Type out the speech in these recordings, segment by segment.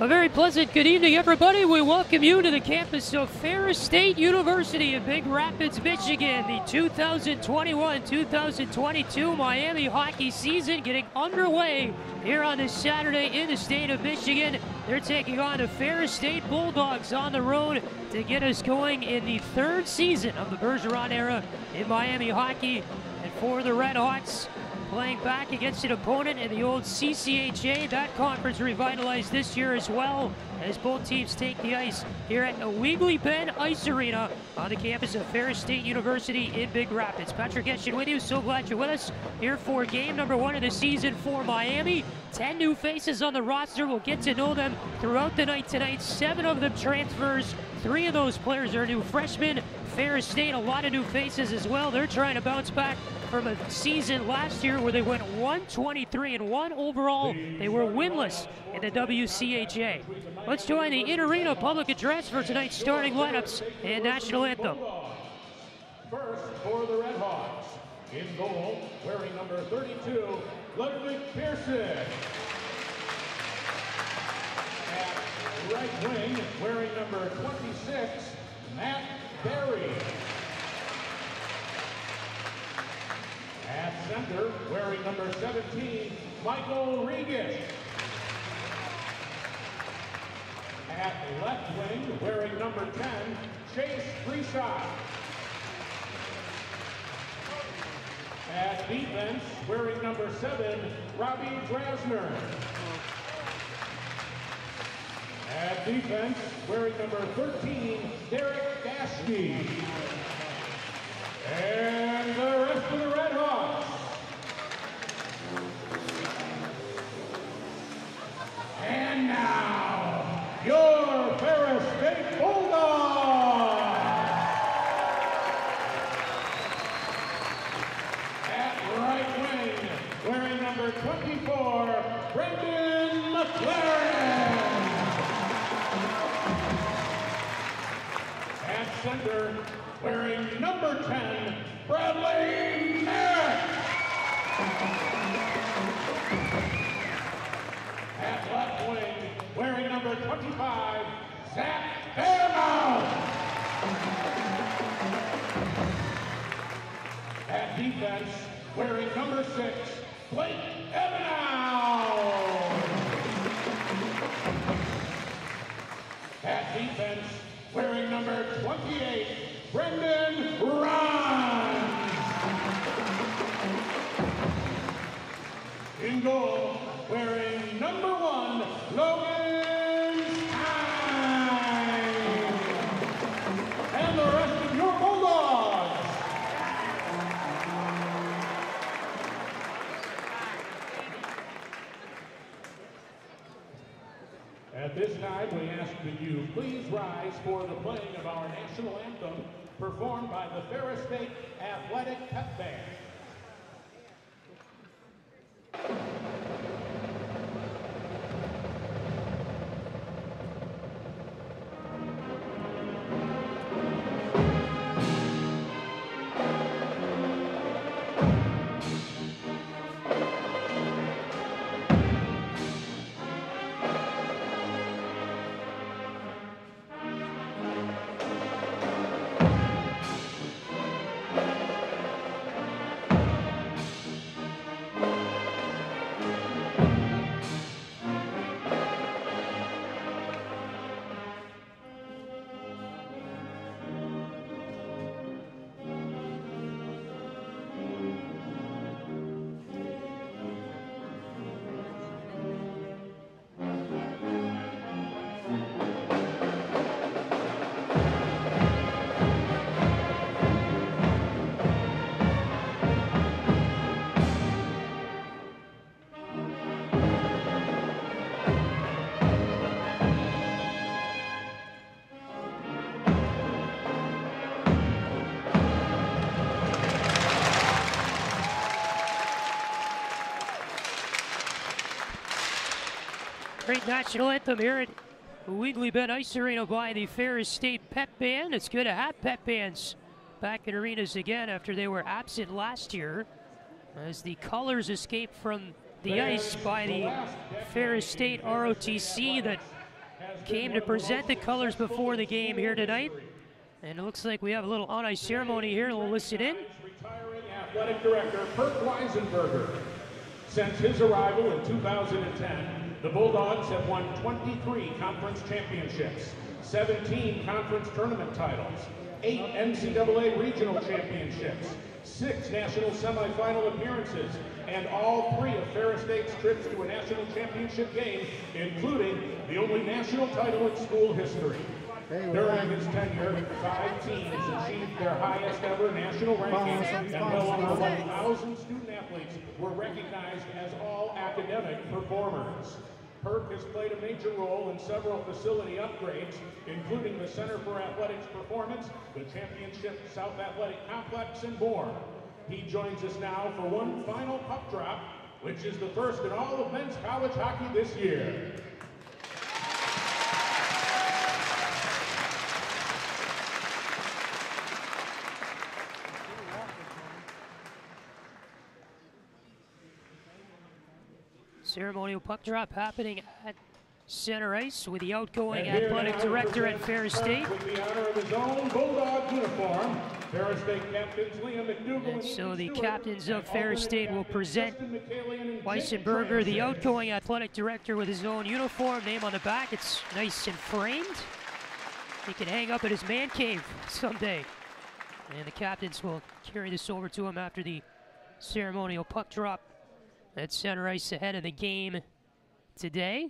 A very pleasant good evening, everybody. We welcome you to the campus of Ferris State University in Big Rapids, Michigan. The 2021-2022 Miami hockey season getting underway here on this Saturday in the state of Michigan. They're taking on the Ferris State Bulldogs on the road to get us going in the third season of the Bergeron era in Miami hockey. And for the RedHawks, playing back against an opponent in the old CCHA. That conference revitalized this year as well, as both teams take the ice here at Ewigleben Ice Arena on the campus of Ferris State University in Big Rapids. Patrick Geshan with you. So glad you're with us here for game number 1 of the season for Miami. 10 new faces on the roster. We'll get to know them throughout the night tonight. 7 of them transfers. 3 of those players are new freshmen. Ferris State, a lot of new faces as well. They're trying to bounce back from a season last year where they went 123-1 overall. They were winless in the WCHA. Let's join the in-arena public address for tonight's starting lineups and national anthem. First for the RedHawks, in goal, wearing number 32, Ludwig Pearson. At right wing, wearing number 26, Matt Berry. At center, wearing number 17, Michael Regan. At left wing, wearing number 10, Chase Friesau. At defense, wearing number 7, Robbie Drasner. At defense, wearing number 13, Derek Gaschke. And the rest of the RedHawks. And now, your Ferris State Bulldogs. At right wing, wearing number 24, Brendan McLaren. At center, wearing number 10, Bradley Merrick. At left wing, wearing number 25, Zach Fairmount. At defense, wearing number 6, Blake Evanow. At defense, wearing number 28, Brendan Ron. In goal, wearing number 1, Logan Stein. And the rest of your Bulldogs. At this time, we ask that you please rise for the playing of our national anthem, performed by the Ferris State Athletic Pep Band. Great national anthem here at Ewigleben Ice Arena by the Ferris State Pep Band. It's good to have Pep Bands back in arenas again after they were absent last year, as the colors escaped from the ice by the Ferris State ROTC that came to present the colors before the game here tonight. And it looks like we have a little on-ice ceremony here. We'll listen in. Retiring athletic director Kurt Weisenberger. Since his arrival in 2010, the Bulldogs have won 23 conference championships, 17 conference tournament titles, 8 NCAA regional championships, 6 national semifinal appearances, and all 3 of Ferris State's trips to a national championship game, including the only national title in school history. During his tenure, 5 teams achieved their highest ever national rankings, and well over 1,000 student athletes were recognized as all academic performers. Perk has played a major role in several facility upgrades, including the Center for Athletics Performance, the Championship South Athletic Complex, and more. He joins us now for one final puck drop, which is the first in all of men's college hockey this year. Ceremonial puck drop happening at center ice with the outgoing athletic director at Ferris State. With the honor of his own Bulldog uniform, Ferris State captains Liam McDougal And so the captains of Ferris State will present Weisenberger, the outgoing athletic director, with his own uniform, name on the back. It's nice and framed. He can hang up at his man cave someday. And the captains will carry this over to him after the ceremonial puck drop at center ice ahead of the game today.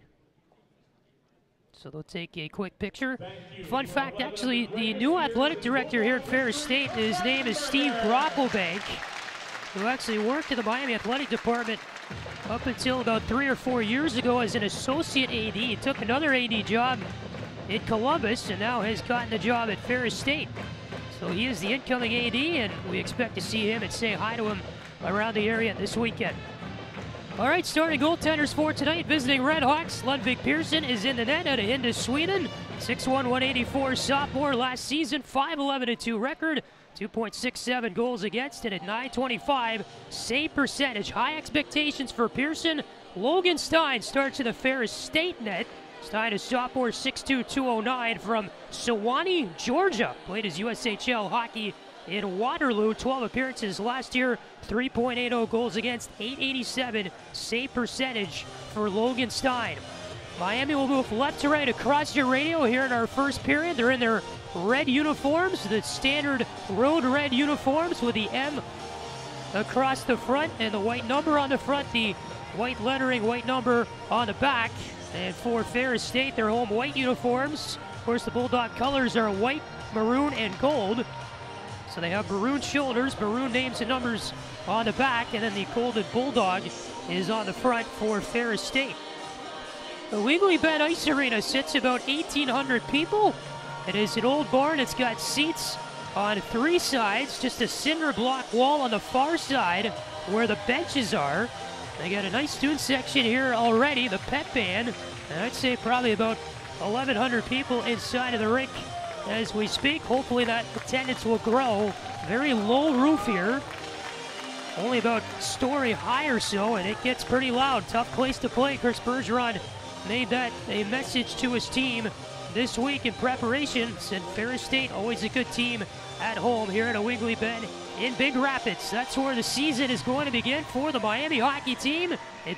So they'll take a quick picture. Fun fact, actually, the new athletic director here at Ferris State, his name is Steve Brocklebank, who actually worked in the Miami Athletic Department up until about 3 or 4 years ago as an associate AD. He took another AD job in Columbus and now has gotten the job at Ferris State. So he is the incoming AD, and we expect to see him and say hi to him around the area this weekend. All right, starting goaltenders for tonight, visiting RedHawks. Ludvig Persson is in the net out of Hindus, Sweden. 6'1", 184 sophomore last season, 5-11-2 record, 2.67 goals against, and at .925 save percentage. High expectations for Persson. Logan Stein starts in the Ferris State net. Stein is sophomore, 6'2", 209 from Sewanee, Georgia. Played his USHL hockey in Waterloo, 12 appearances last year, 3.80 goals against, .887 save percentage for Logan Stein. Miami will move left to right across your radio here in our first period. They're in their red uniforms, the standard road red uniforms with the M across the front and the white number on the front, the white lettering, white number on the back. And for Ferris State, their home white uniforms. Of course, the Bulldog colors are white, maroon, and gold. So they have maroon shoulders, maroon names and numbers on the back, and then the Golden Bulldog is on the front for Ferris State. The Ewigleben Ice Arena sits about 1,800 people. It is an old barn. It's got seats on 3 sides, just a cinder block wall on the far side where the benches are. They got a nice student section here already, the pep band, and I'd say probably about 1,100 people inside of the rink as we speak. Hopefully that attendance will grow. Very low roof here, only about story high or so, and it gets pretty loud. Tough place to play. Chris Bergeron made that a message to his team this week in preparation. Said Ferris State, always a good team at home here at Ewigleben in Big Rapids. That's where the season is going to begin for the Miami hockey team in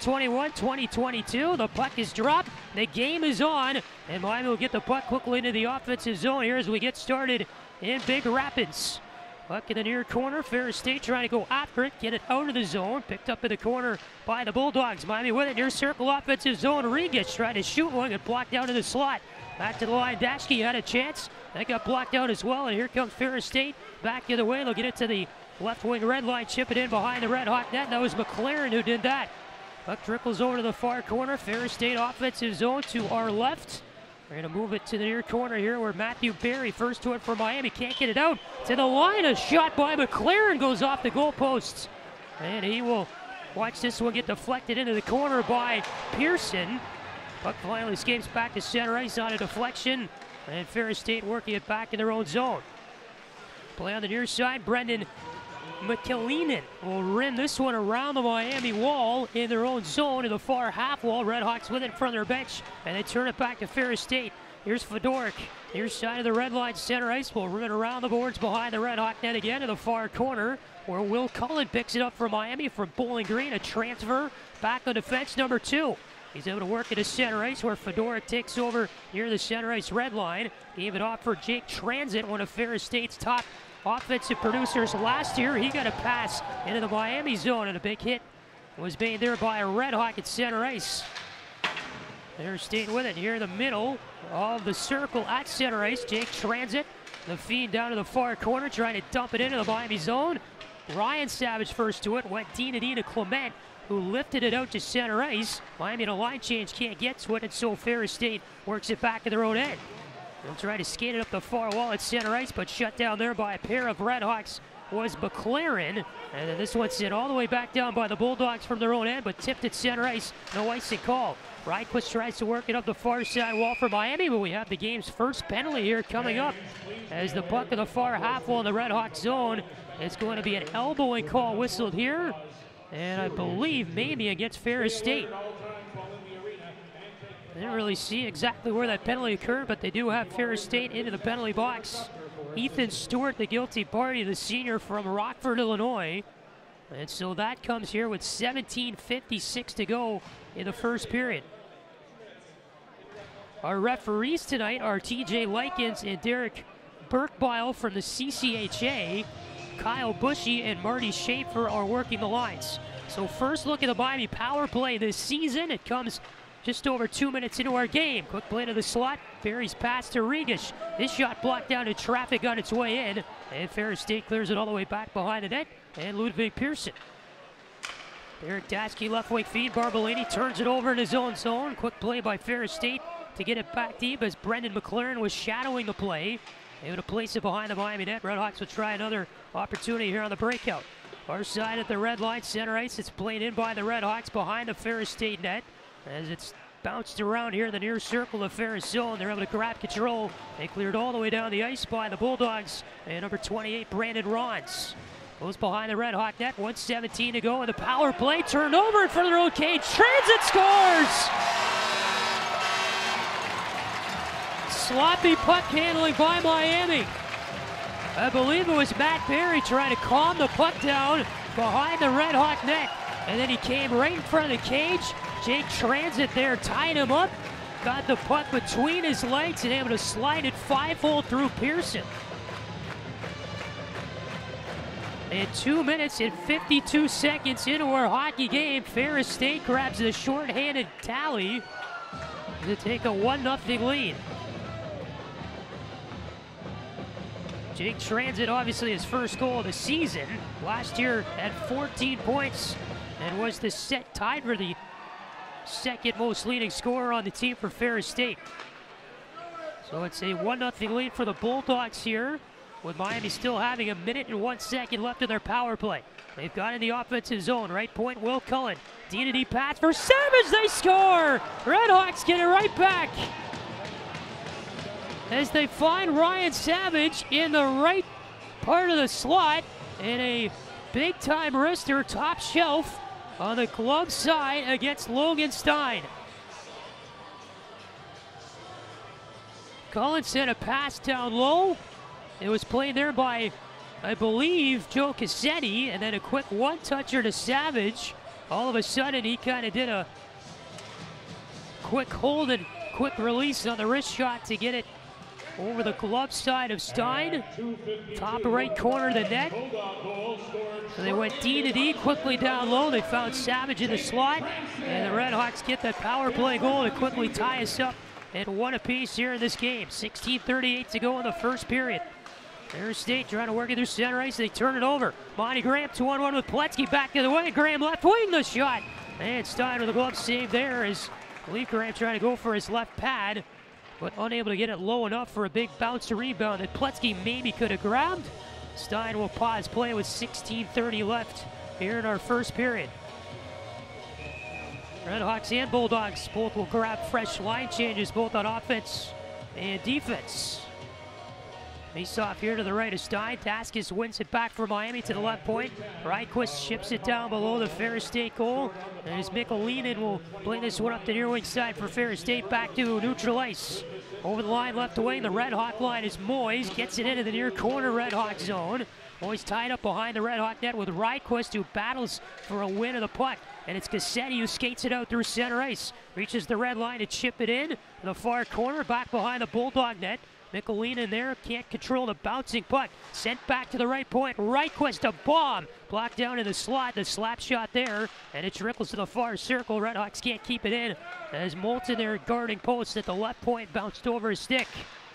2021-2022. The puck is dropped, the game is on, and Miami will get the puck quickly into the offensive zone here as we get started in Big Rapids. Puck in the near corner, Ferris State trying to go after it, get it out of the zone, picked up in the corner by the Bulldogs. Miami with it, near circle offensive zone. Regis tried to shoot one, got blocked out in the slot. Back to the line, Dashke had a chance. That got blocked out as well, and here comes Ferris State. Back the other way, they'll get it to the left wing red line, chip it in behind the RedHawk net. That was McLaren who did that. Puck trickles over to the far corner. Ferris State offensive zone to our left. We're going to move it to the near corner here where Matthew Berry, first to it for Miami, can't get it out. To the line, a shot by McLaren goes off the goalposts. And he will watch this one get deflected into the corner by Persson. Puck finally escapes back to center ice on a deflection. And Ferris State working it back in their own zone. Play on the near side, Brendan McKilleenan will rim this one around the Miami wall in their own zone to the far half wall. RedHawks with it in front of their bench, and they turn it back to Ferris State. Here's Fedoruk. Near side of the red line, center ice. Will rim it around the boards behind the RedHawk net again to the far corner, where Will Cullen picks it up for Miami from Bowling Green. A transfer back on defense, number 2. He's able to work at his center ice, where Fedoruk takes over near the center ice red line. Gave it off for Jake Transit, one of Ferris State's top offensive producers last year. He got a pass into the Miami zone, and a big hit was made there by a RedHawk at center ice. They're staying with it here in the middle of the circle at center ice. Jake Transit, the feed down to the far corner, trying to dump it into the Miami zone. Ryan Savage first to it, went D to Clement, who lifted it out to center ice. Miami in a line change can't get to it, and so Ferris State works it back to their own end. They'll try to skate it up the far wall at center ice, but shut down there by a pair of RedHawks was McLaren. And then this one's sent all the way back down by the Bulldogs from their own end, but tipped at center ice. No icing call. Ryquist tries to work it up the far side wall for Miami, but we have the game's first penalty here coming up as the puck in the far half wall in the RedHawk zone. It's going to be an elbowing call whistled here, and I believe maybe against Ferris State. I didn't really see exactly where that penalty occurred, but they do have Ferris State into the penalty box. Ethan Stewart, the guilty party, the senior from Rockford, Illinois. And so that comes here with 17:56 to go in the first period. Our referees tonight are TJ Likens and Derek Burkbile from the CCHA. Kyle Bushy and Marty Schaefer are working the lines. So first look at the Miami power play this season. It comes just over 2 minutes into our game. Quick play to the slot. Ferry's pass to Regish. This shot blocked down to traffic on its way in. And Ferris State clears it all the way back behind the net. And Ludwig Pearson. Derek Daskey left wing feed. Barbolini turns it over in his own zone. Quick play by Ferris State to get it back deep as Brendan McLaren was shadowing the play. Able to place it behind the Miami net. RedHawks will try another opportunity here on the breakout. Far side at the red line, center ice. It's played in by the RedHawks behind the Ferris State net. As it's bounced around here in the near circle of Ferris zone, they're able to grab control. They cleared all the way down the ice by the Bulldogs. And number 28, Brandon Rons, goes behind the RedHawk net. 1:17 to go, and the power play turned over in front of their own cage. Transit scores! Sloppy puck handling by Miami. I believe it was Matt Berry trying to calm the puck down behind the RedHawk net. And then he came right in front of the cage. Jake Transit there tied him up. Got the puck between his legs and able to slide it 5-hole through Pearson. And 2 minutes and 52 seconds into our hockey game, Ferris State grabs the shorthanded tally to take a 1-0 lead. Jake Transit, obviously his first goal of the season. Last year had 14 points and was tied for the second most leading scorer on the team for Ferris State. So it's a 1-0 lead for the Bulldogs here, with Miami still having 1 minute and 1 second left in their power play. They've got in the offensive zone. Right point, Will Cullen. D pass for Savage. They score! RedHawks get it right back as they find Ryan Savage in the right part of the slot, and a big-time wrister, top shelf, on the glove side against Logan Stein. Cullen sent a pass down low. It was played there by, I believe, Joe Cassetti, and then a quick one-toucher to Savage. All of a sudden, he kind of did a quick hold and quick release on the wrist shot to get it over the glove side of Stein. Top right corner of the net. So they went D, quickly down low. They found Savage in the slot, and the RedHawks get that power play goal to quickly tie us up at 1 apiece here in this game. 16:38 to go in the first period. Ferris State trying to work it through center ice. They turn it over. Monty Graham 2-on-1 with Pletzky back the other way. Graham left wing the shot. And Stein with a glove save there as Leaf Graham trying to go for his left pad, but unable to get it low enough for a big bounce to rebound that Pletzky maybe could have grabbed. Stein will pause play with 16:30 left here in our first period. RedHawks and Bulldogs both will grab fresh line changes, both on offense and defense. Face off here to the right of Stein. Taskus wins it back for Miami to the left point. Ryquist ships it down below the Ferris State goal. And as Ewigleben will bring this one up the near wing side for Ferris State, back to neutral ice. Over the line, left away, the Red Hawk line is Moyes. Gets it into the near corner Red Hawk zone. Moyes tied up behind the Red Hawk net with Ryquist, who battles for a win of the puck. And it's Geshan who skates it out through center ice. Reaches the red line to chip it in the far corner, back behind the Bulldog net. Ewigleben there, can't control the bouncing puck. Sent back to the right point. Ryquist, a bomb. Blocked down in the slot, the slap shot there. And it trickles to the far circle. Redhawks can't keep it in. As Moulton there guarding post at the left point, bounced over his stick.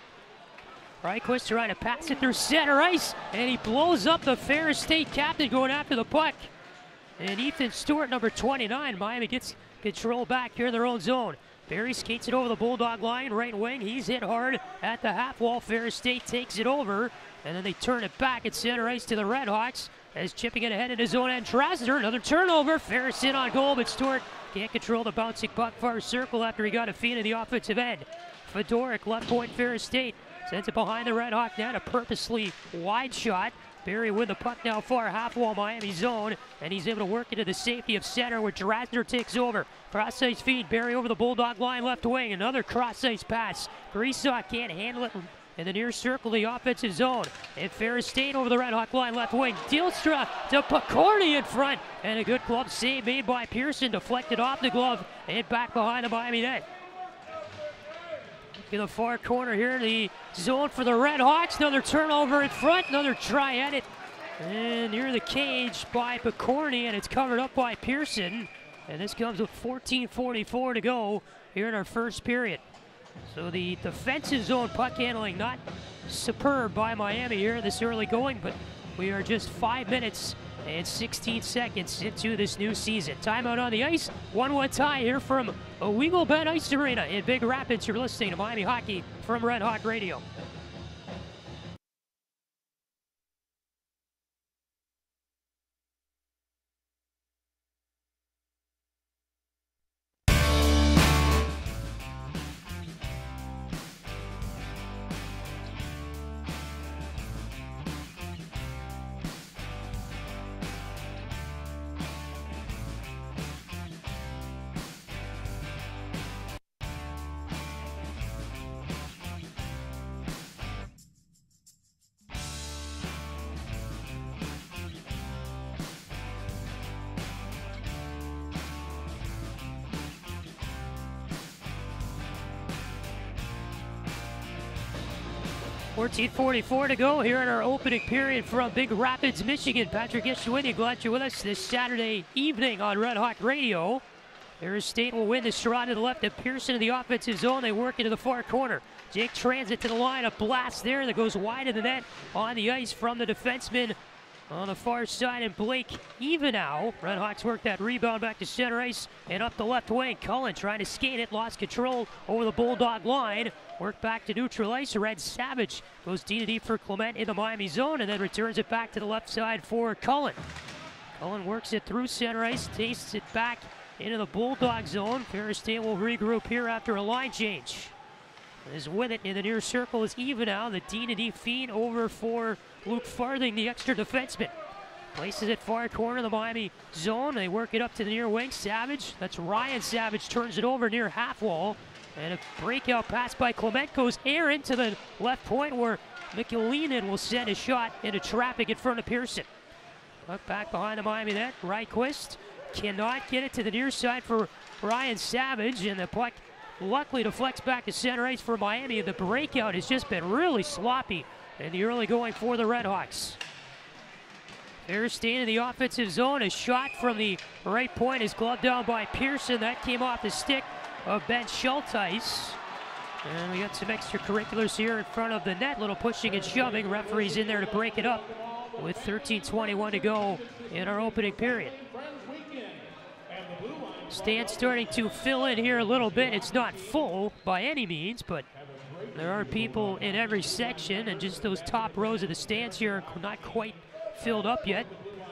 Ryquist trying to pass it through center ice. And he blows up the Ferris State captain going after the puck. And Ethan Stewart, number 29, Miami gets control back here in their own zone. Barry skates it over the Bulldog line, right wing. He's hit hard at the half wall. Ferris State takes it over, and then they turn it back at center ice to the Redhawks. As chipping it ahead in his own end, Trasner, another turnover. Ferris in on goal, but Stewart can't control the bouncing puck far circle after he got a feed in the offensive end. Fedoruk, left point, Ferris State, sends it behind the Redhawk net, a purposely wide shot. Barry with the puck now far half wall Miami zone, and he's able to work into the safety of center where Drasner takes over. Cross-ice feed, Barry over the Bulldog line left wing, another cross-ice pass. Greasaw can't handle it in the near circle of the offensive zone. And Ferris State over the Red Hawk line left wing. Dilstra to Picorni in front, and a good glove save made by Pearson, deflected off the glove and back behind the Miami net. In the far corner here, the zone for the Red Hawks. Another turnover in front, another try at it. And near the cage by Picorni, and it's covered up by Pearson. And this comes with 14:44 to go here in our first period. So the defensive zone puck handling not superb by Miami here this early going, but we are just 5 minutes and 16 seconds into this new season. Timeout on the ice. 1-1 tie here from Ewigleben Ice Arena in Big Rapids. You're listening to Miami Hockey from Red Hawk Radio. .44 to go here in our opening period from Big Rapids, Michigan. Patrick Geshan with you. Glad you're with us this Saturday evening on Red Hawk Radio. Ferris State will win the shot to the left of Pearson in the offensive zone. They work into the far corner. Jake transit to the line. A blast there that goes wide of the net on the ice from the defenseman on the far side, and Blake Ewigleben. Redhawks work that rebound back to center ice and up the left wing. Cullen trying to skate it, lost control over the Bulldog line. Work back to neutral ice. Red Savage goes D-to-D for Clement in the Miami zone and then returns it back to the left side for Cullen. Cullen works it through center ice, tastes it back into the Bulldog zone. Ferris State will regroup here after a line change. Is with it in the near circle is Ewigleben. The D-to-D feed over for Luke Farthing, the extra defenseman. Places it far corner of the Miami zone. They work it up to the near wing. Savage, that's Ryan Savage, turns it over near half wall. And a breakout pass by Clement goes errant to the left point where Ewigleben will send a shot into traffic in front of Pearson. Puck back behind the Miami net. Ryquist cannot get it to the near side for Ryan Savage, and the puck luckily deflects back to center ice for Miami. The breakout has just been really sloppy in the early going for the Redhawks. Ferris State in the offensive zone. A shot from the right point is gloved down by Pearson. That came off the stick of Ben Schulteis. And we got some extracurriculars here in front of the net. Little pushing and shoving. Referees in there to break it up with 13:21 to go in our opening period. Stand starting to fill in here a little bit. It's not full by any means, but there are people in every section, and just those top rows of the stands here are not quite filled up yet.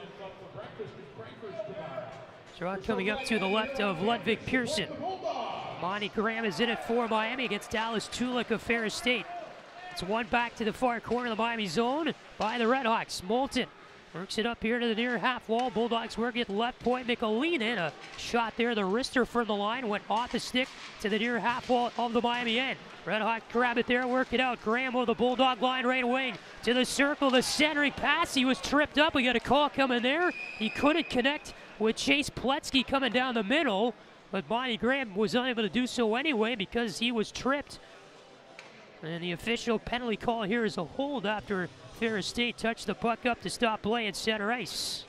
Draw coming up to the left of Ludwig Pearson. Monty Graham is in it for Miami against Dallas Tulik of Ferris State. It's one back to the far corner of the Miami zone by the RedHawks. Moulton works it up here to the near half wall. Bulldogs work it left point. Ewigleben, a shot there. The wrister from the line went off the stick to the near half wall of the Miami end. RedHawk grab it there, work it out. Graham over the Bulldog line, right wing to the circle. The centering pass, he was tripped up. We got a call coming there. He couldn't connect with Chase Pletsky coming down the middle, but Bonnie Graham was unable to do so anyway because he was tripped. And the official penalty call here is a hold after Ferris State touched the puck up to stop play at center ice.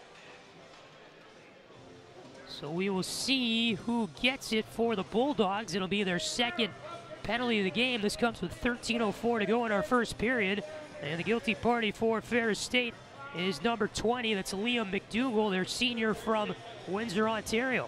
So we will see who gets it for the Bulldogs. It'll be their second penalty of the game. This comes with 13:04 to go in our first period. And the guilty party for Ferris State is number 20. That's Liam McDougall, their senior from Windsor, Ontario.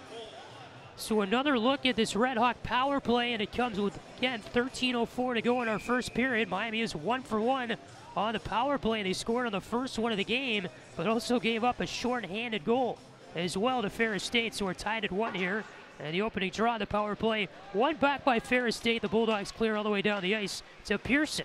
So another look at this RedHawk power play, and it comes with, again, 13:04 to go in our first period. Miami is 1 for 1 on the power play. They scored on the first one of the game, but also gave up a short-handed goal as well to Ferris State, so we're tied at 1 here. And the opening draw, the power play, one back by Ferris State. The Bulldogs clear all the way down the ice to Pearson.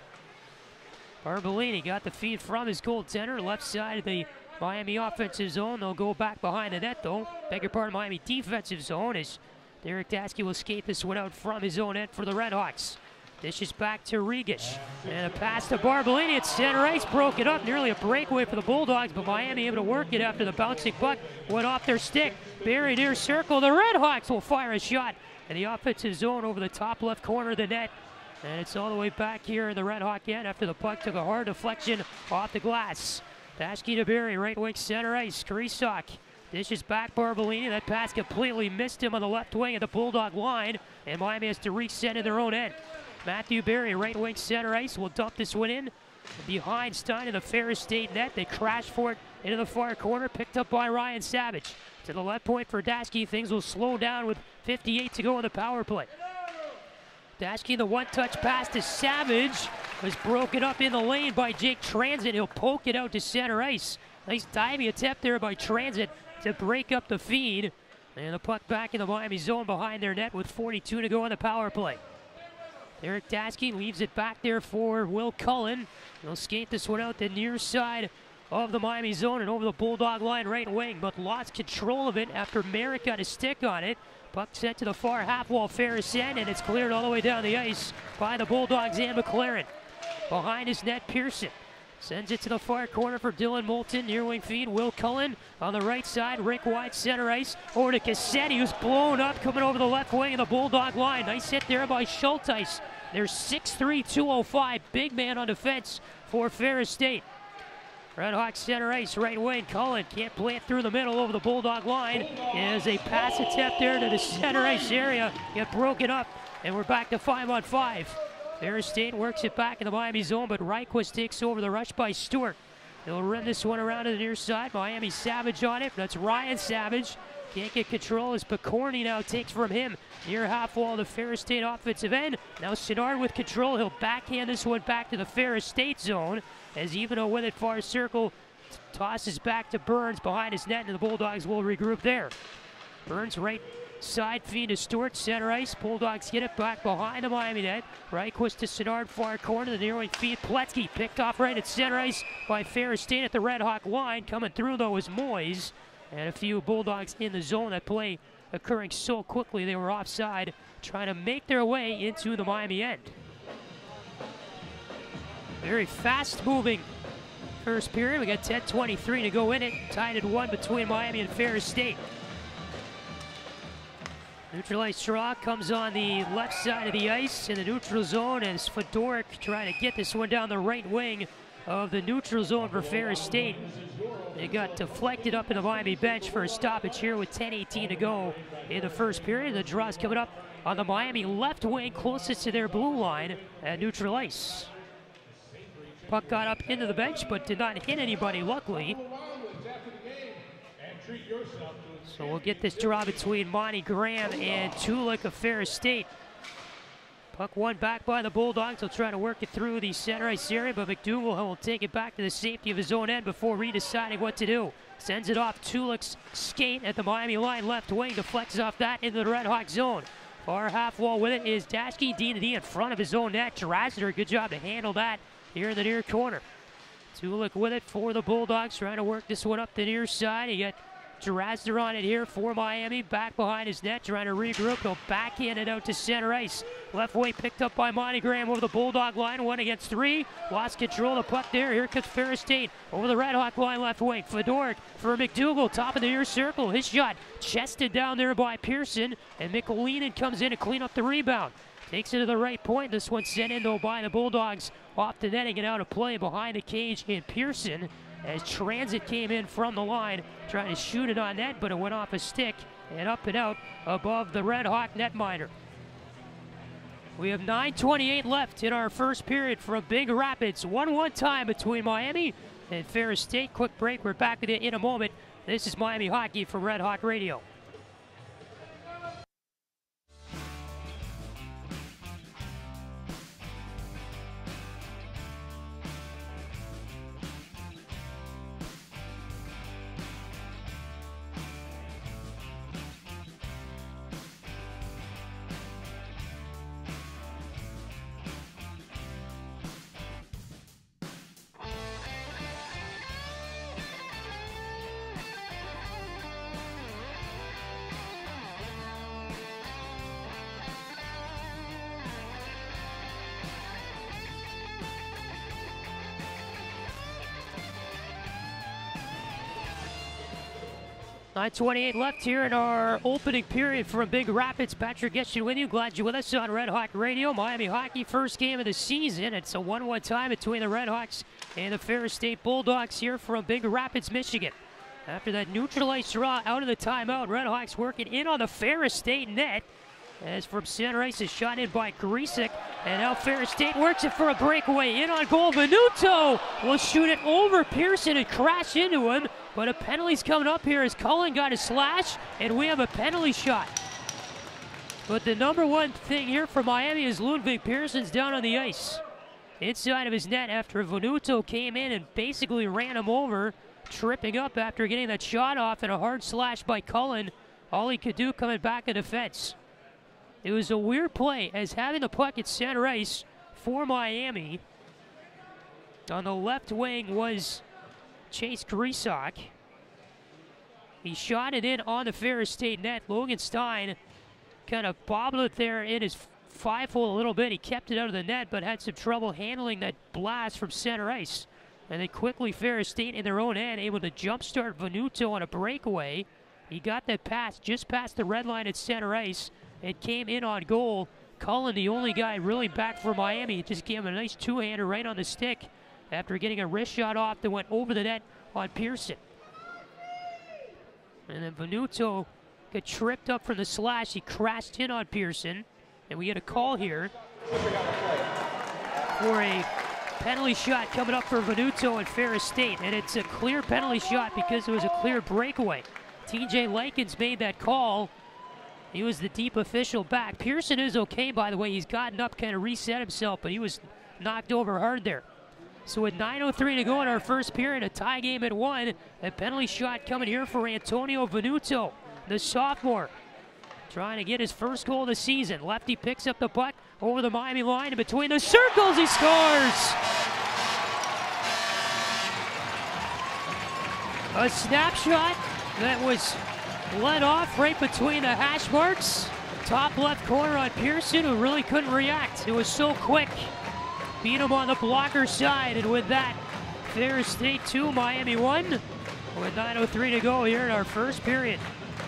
Barbolini got the feed from his goaltender, left side of the Miami offensive zone. They'll go back behind the net, though. Beg your pardon, Miami defensive zone, as Derek Daskey will skate this one out from his own end for the RedHawks. Dishes back to Regish. And a pass to Barbolini at center ice. Broke it up. Nearly a breakaway for the Bulldogs, but Miami able to work it after the bouncing puck went off their stick. Buried near circle. The RedHawks will fire a shot in the offensive zone over the top left corner of the net. And it's all the way back here in the RedHawk end after the puck took a hard deflection off the glass. Daskey to Barry, right wing center ice. Krisak dishes back Barbolini. That pass completely missed him on the left wing of the Bulldog line, and Miami has to reset in their own end. Matthew Barry, right wing center ice, will dump this one in behind Stein in the Ferris State net. They crash for it into the far corner, picked up by Ryan Savage. To the left point for Daskey. Things will slow down with 58 to go in the power play. Daskey, the one-touch pass to Savage, was broken up in the lane by Jake Transit. He'll poke it out to center ice. Nice diving attempt there by Transit to break up the feed. And the puck back in the Miami zone behind their net with 42 to go on the power play. Derek Daskey leaves it back there for Will Cullen. He'll skate this one out the near side of the Miami zone and over the Bulldog line right wing, but lost control of it after Merrick got a stick on it. Puck sent to the far half wall, Ferris end, and it's cleared all the way down the ice by the Bulldogs and McLaren. Behind his net, Pearson sends it to the far corner for Dylan Moulton. Near wing feed, Will Cullen on the right side, rink wide center ice, over to Cassetti, who's blown up, coming over the left wing of the Bulldog line. Nice hit there by Schulteis. There's 6'3", 205, big man on defense for Ferris State. RedHawks center ice, right wing. Cullen can't play it through the middle over the Bulldog line. As a pass attempt there to the center ice area, get broken up, and we're back to 5-on-5. Ferris State works it back in the Miami zone, but Reichquist takes over the rush by Stewart. They'll rim this one around to the near side. Miami Savage on it. That's Ryan Savage. Can't get control as Picorni now takes from him. Near half wall of the Ferris State offensive end. Now Sinnard with control. He'll backhand this one back to the Ferris State zone. As Evano with it far circle tosses back to Burns behind his net, and the Bulldogs will regroup there. Burns right side feed to Stewart, center ice. Bulldogs get it back behind the Miami net. Reichquist to Sinnard, far corner. The near wing feed. Pletsky picked off right at center ice by Ferris State at the RedHawk line. Coming through though is Moyes. And a few Bulldogs in the zone. That play occurring so quickly they were offside, trying to make their way into the Miami end. Very fast moving first period. We got 10:23 to go in it. Tied at 1 between Miami and Ferris State. Neutralized draw comes on the left side of the ice in the neutral zone as Fedoruk trying to get this one down the right wing of the neutral zone for Ferris State. It got deflected up in the Miami bench for a stoppage here with 10:18 to go in the first period. The draw's coming up on the Miami left wing closest to their blue line at neutral ice. Puck got up into the bench but did not hit anybody, luckily. So we'll get this draw between Monty Graham and Tulik of Ferris State. Puck won back by the Bulldogs. They'll try to work it through the center ice area, but McDougall will take it back to the safety of his own end before redeciding what to do. Sends it off Tulik's skate at the Miami line left wing, deflects off that into the RedHawk zone. Far half wall with it is Daskey, D to D in front of his own net. Drasner, good job to handle that here in the near corner. Tulik with it for the Bulldogs, trying to work this one up the near side. You got Drazner on it here for Miami, back behind his net, trying to regroup. He'll backhand it out to center ice. Left wing picked up by Monty Graham over the Bulldog line, 1 against 3. Lost control of the puck there. Here comes Ferris State over the RedHawk line, left wing. Fedoruk for McDougal, top of the near circle. His shot chested down there by Pearson, and Mikulinin comes in to clean up the rebound. Takes it to the right point. This one's sent in though by the Bulldogs off the netting and out of play behind the cage in Pearson, as Transit came in from the line trying to shoot it on net, but it went off a stick and up and out above the RedHawk netminder. We have 9:28 left in our first period from Big Rapids. 1-1 time between Miami and Ferris State. Quick break. We're back with you in a moment. This is Miami Hockey from Red Hawk Radio. .28 left here in our opening period from Big Rapids. Patrick Geshan with you. Glad you're with us on Red Hawk Radio. Miami Hockey, first game of the season. It's a 1-1 tie between the RedHawks and the Ferris State Bulldogs here from Big Rapids, Michigan. After that neutralized draw out of the timeout, RedHawks working in on the Ferris State net. As from center ice is shot in by Grisik, and now Ferris State works it for a breakaway. In on goal, Venuto will shoot it over Pearson and crash into him, but a penalty's coming up here as Cullen got a slash, and we have a penalty shot. But the number one thing here for Miami is Ludwig Pearson's down on the ice, inside of his net after Venuto came in and basically ran him over, tripping up after getting that shot off and a hard slash by Cullen. All he could do coming back in defense. It was a weird play, as having the puck at center ice for Miami. On the left wing was Chase Grisik. He shot it in on the Ferris State net. Logan Stein kind of bobbled it there in his 5-hole a little bit. He kept it out of the net, but had some trouble handling that blast from center ice. And then quickly Ferris State in their own end, able to jumpstart Venuto on a breakaway. He got that pass just past the red line at center ice. It came in on goal. Cullen, the only guy really back for Miami, just gave him a nice two-hander right on the stick after getting a wrist shot off that went over the net on Pearson. And then Venuto got tripped up from the slash. He crashed in on Pearson. And we get a call here for a penalty shot coming up for Venuto and Ferris State. And it's a clear penalty shot because it was a clear breakaway. TJ Likens made that call. He was the deep official back. Pearson is okay, by the way. He's gotten up, kind of reset himself, but he was knocked over hard there. So with 9:03 to go in our first period, a tie game at 1. A penalty shot coming here for Antonio Venuto, the sophomore, trying to get his first goal of the season. Lefty picks up the puck over the Miami line, and between the circles, he scores! A snapshot that was led off right between the hash marks. Top left corner on Pearson, who really couldn't react. It was so quick. Beat him on the blocker side, and with that, Ferris State 2, Miami 1. With 9:03 to go here in our first period.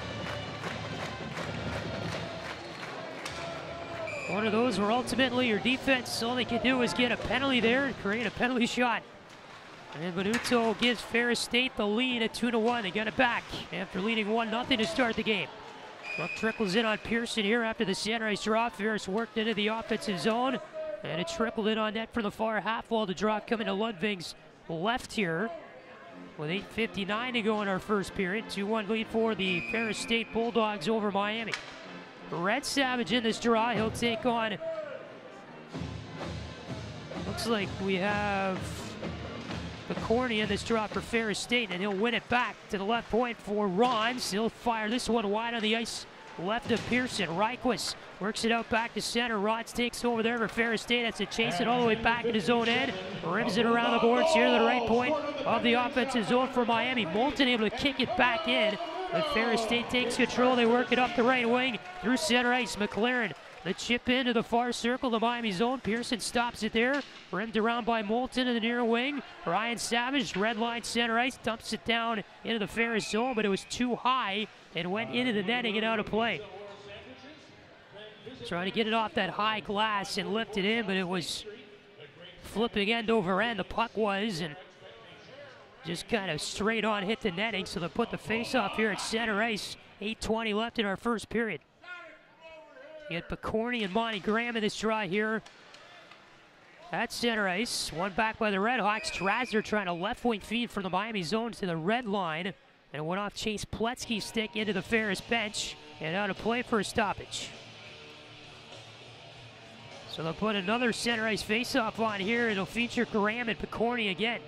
One of those where ultimately your defense, all they can do is get a penalty there and create a penalty shot. And Venuto gives Ferris State the lead at 2-1. They got it back after leading 1-0 to start the game. Puck trickles in on Pearson here after the center ice draw. Ferris worked into the offensive zone, and it trickled in on net from the far half wall to drop coming to Ludwig's left here. With 8:59 to go in our first period. 2-1 lead for the Ferris State Bulldogs over Miami. Red Savage in this draw. He'll take on, looks like we have the corny in this draw for Ferris State, and he'll win it back to the left point for Ron. He'll fire this one wide on the ice left of Pearson. Reichwitz works it out back to center. Rods takes over there for Ferris State. That's to chase it all the way back in his own end. Rims it around the boards here to the right point of the offensive zone for Miami. Moulton able to kick it back in. But Ferris State takes control. They work it up the right wing through center ice. McLaren, the chip into the far circle, the Miami zone. Pearson stops it there. Rimmed around by Moulton in the near wing. Ryan Savage, red line center ice, dumps it down into the Ferris zone, but it was too high and went into the netting and out of play. Trying to get it off that high glass and lift it in, but it was flipping end over end. The puck was, and just kind of straight on hit the netting, so they put the face off here at center ice. 8:20 left in our first period. You get Picorni and Monty Graham in this draw here at center ice. One back by the RedHawks. Trasner trying to left wing feed from the Miami zone to the red line. And went off Chase Pletsky's stick into the Ferris bench and out of play for a stoppage. So they'll put another center ice face-off on here. It'll feature Graham and Picorni again.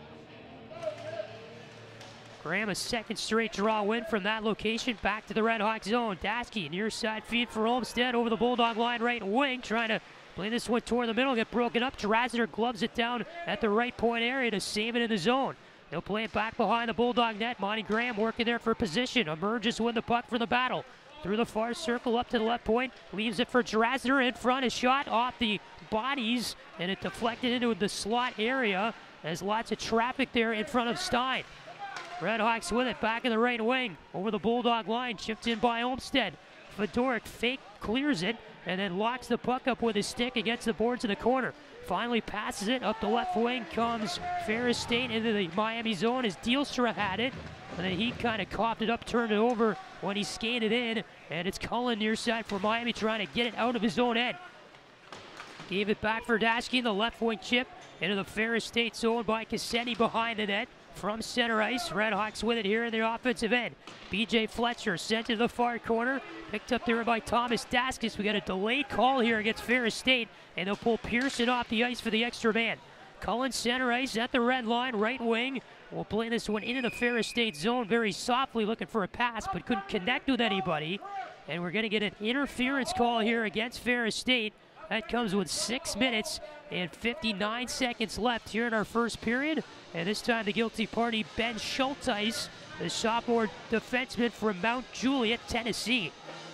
Graham, a second straight draw win from that location, back to the RedHawks zone. Dasky, near side feed for Olmstead over the Bulldog line right wing, trying to play this one toward the middle, get broken up. Drasner gloves it down at the right point area to save it in the zone. They'll play it back behind the Bulldog net. Monty Graham working there for position, emerges with the puck for the battle. Through the far circle up to the left point, leaves it for Drasner in front. A shot off the bodies, and it deflected into the slot area. There's lots of traffic there in front of Stein. RedHawks with it, back in the right wing, over the Bulldog line, chipped in by Olmstead. Fedoruk fake clears it, and then locks the puck up with his stick against the boards in the corner. Finally passes it, up the left wing comes Ferris State into the Miami zone as Dielstra had it. And then he kind of coughed it up, turned it over when he skated in, and it's Cullen near side for Miami trying to get it out of his own end. Gave it back for Dasky, the left wing chip into the Ferris State zone by Cassetti behind the net. From center ice, RedHawks with it here in the offensive end. BJ Fletcher sent to the far corner, picked up there by Thomas Daskis. We got a delayed call here against Ferris State, and they'll pull Pearson off the ice for the extra man. Cullen center ice at the red line, right wing. We'll play this one into the Ferris State zone very softly, looking for a pass, but couldn't connect with anybody. And we're going to get an interference call here against Ferris State. That comes with 6 minutes and 59 seconds left here in our first period. And this time the guilty party, Ben Schulteis, the sophomore defenseman from Mount Juliet, Tennessee.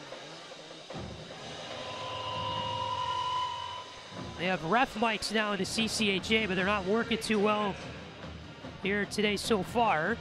They have ref mics now in the CCHA, but they're not working too well here today so far.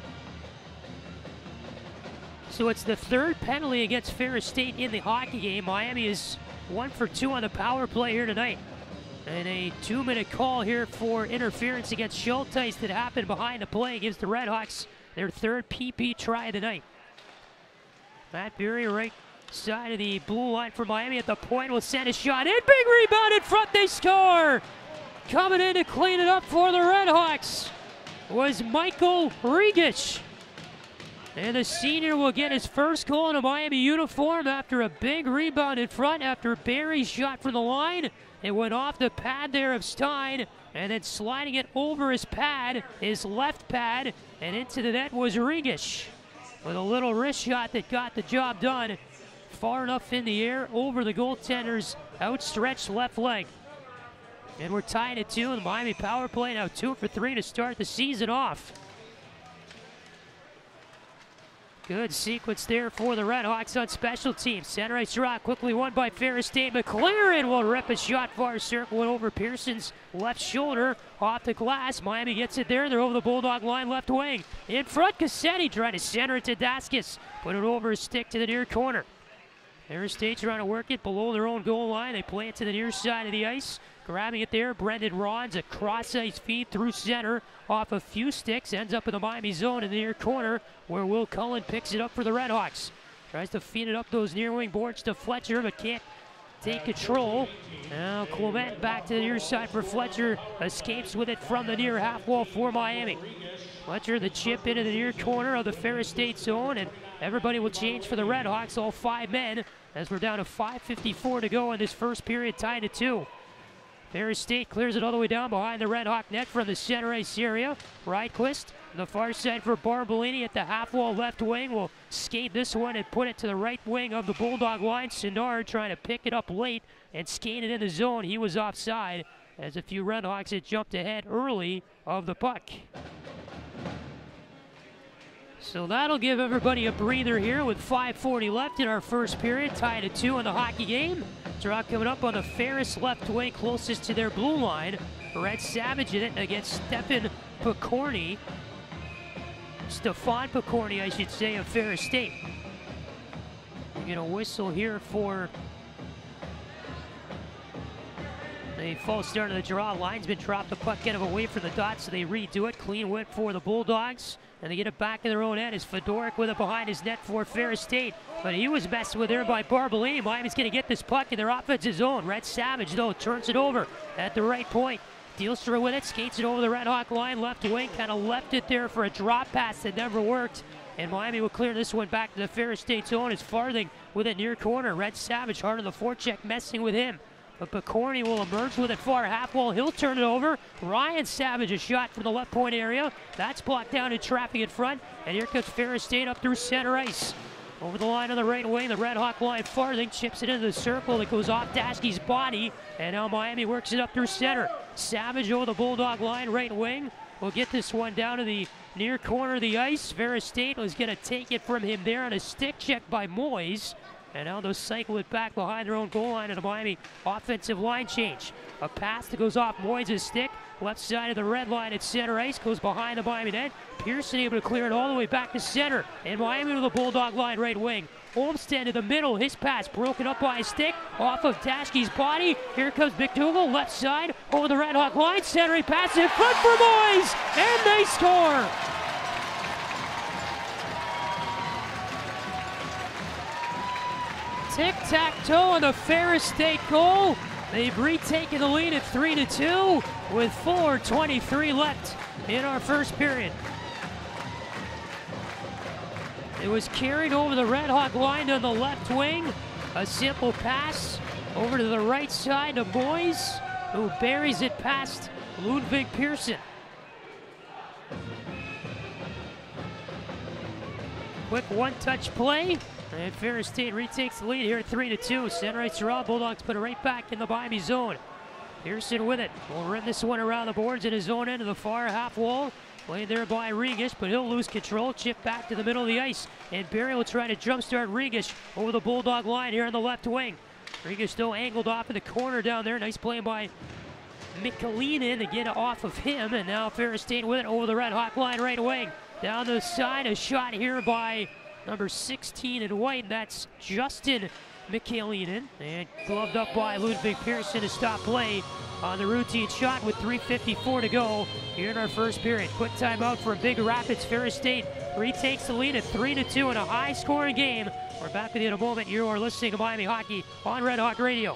So it's the third penalty against Ferris State in the hockey game. Miami is 1 for 2 on the power play here tonight. And a 2-minute call here for interference against Schulteis that happened behind the play gives the RedHawks their third PP try of the night. Matt Berry, right side of the blue line for Miami at the point, will send a shot in. Big rebound in front, they score! Coming in to clean it up for the RedHawks was Michael Regish. And the senior will get his first goal in a Miami uniform after a big rebound in front after Barry's shot from the line. It went off the pad there of Stein, and then sliding it over his pad, his left pad, and into the net was Regish with a little wrist shot that got the job done. Far enough in the air over the goaltender's outstretched left leg. And we're tied at 2 in the Miami power play, now 2 for 3 to start the season off. Good sequence there for the RedHawks on special teams. Center ice draw quickly won by Ferris State. McLaren will rip a shot far circle and over Pearson's left shoulder off the glass. Miami gets it there. They're over the Bulldog line left wing. In front, Cassetti trying to center it to Daskis. Put it over his stick to the near corner. Ferris State trying to work it below their own goal line. They play it to the near side of the ice. Grabbing it there, Brendan Ron's a cross-ice feed through center off a few sticks. Ends up in the Miami zone in the near corner where Will Cullen picks it up for the RedHawks. Tries to feed it up those near wing boards to Fletcher, but can't take control. Now Clement back to the near side for Fletcher. Escapes with it from the near half wall for Miami. Fletcher the chip into the near corner of the Ferris State zone, and everybody will change for the RedHawks, all 5 men, as we're down to 5:54 to go in this first period, tied at 2. Ferris State clears it all the way down behind the RedHawk net from the center ice area. Rydquist, the far side for Barbolini at the half wall left wing, will skate this one and put it to the right wing of the Bulldog line. Sinnard trying to pick it up late and skate it in the zone. He was offside as a few RedHawks had jumped ahead early of the puck. So that'll give everybody a breather here with 5:40 left in our first period. Tied at 2 in the hockey game. Draw coming up on the Ferris left wing closest to their blue line. Red Savage in it against Stefan Picorni, I should say, of Ferris State. You get a whistle here for a false start of the draw. Linesman dropped the puck kind of away from the dot, so they redo it. Clean whip for the Bulldogs, and they get it back in their own end as Fedoruk with it behind his net for Ferris State. But he was messed with there by Barbolini. Miami's going to get this puck in their offensive zone. Red Savage, though, turns it over at the right point. Dealstra with it, skates it over the RedHawk line, left wing, kind of left it there for a drop pass that never worked. And Miami will clear this one back to the Ferris State zone as Farthing with it near corner. Red Savage hard on the forecheck, messing with him. But Picorni will emerge with it far half wall. He'll turn it over. Ryan Savage, a shot from the left point area. That's blocked down in traffic in front. And here comes Ferris State up through center ice. Over the line on the right wing, the RedHawk line. Farthing chips it into the circle that goes off Daschke's body. And now Miami works it up through center. Savage over the Bulldog line, right wing. Will get this one down to the near corner of the ice. Ferris State was going to take it from him there on a stick check by Moyes. And now they'll cycle it back behind their own goal line in a Miami offensive line change. A pass that goes off Moyes' stick. Left side of the red line at center ice. Goes behind the Miami net. Pearson able to clear it all the way back to center. And Miami to the Bulldog line right wing. Olmstead to the middle. His pass broken up by a stick. Off of Daschke's body. Here comes McDougal. Left side over the RedHawk line. Centering pass in front for Moyes. And they score. Tic-tac-toe on the Ferris State goal. They've retaken the lead at 3-2 with 4:23 left in our first period. It was carried over the RedHawk line on the left wing. A simple pass over to the right side to Moyes, who buries it past Ludwig Pearson. Quick one-touch play. And Ferris State retakes the lead here at 3-2. Center ice draw. Bulldogs put it right back in the Miami zone. Pearson with it. Will run this one around the boards in his own end of the far half wall. Played there by Regish, but he'll lose control. Chip back to the middle of the ice. And Barry will try to jumpstart Regish over the Bulldog line here on the left wing. Regish though angled off in the corner down there. Nice play by Mikulinin to get off of him. And now Ferris State with it over the RedHawk line right wing. Down the side, a shot here by number 16 in white, that's Justin Mikulinin. And gloved up by Ludwig Pearson to stop play on the routine shot with 3:54 to go here in our first period. Quick timeout for Big Rapids. Ferris State retakes the lead at 3-2 in a high-scoring game. We're back with you in a moment. You are listening to Miami Hockey on Red Hawk Radio.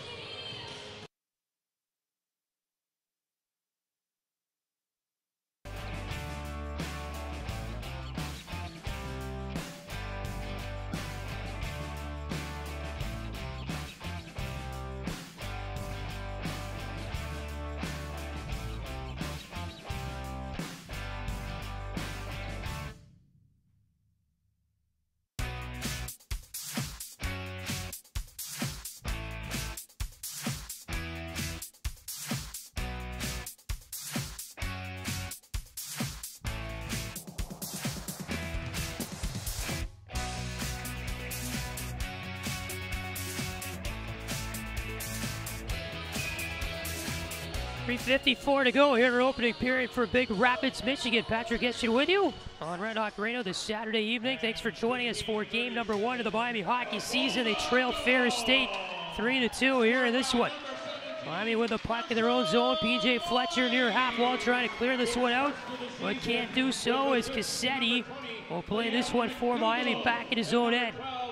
.354 to go here in our opening period for Big Rapids, Michigan. Patrick Geshan with you on Red Hawk Radio this Saturday evening. Thanks for joining us for game number 1 of the Miami hockey season. They trail Ferris State 3-2 here in this one. Miami with the puck in their own zone. PJ Fletcher near half wall trying to clear this one out, but can't do so as Cassetti will play this one for Miami back in his own end.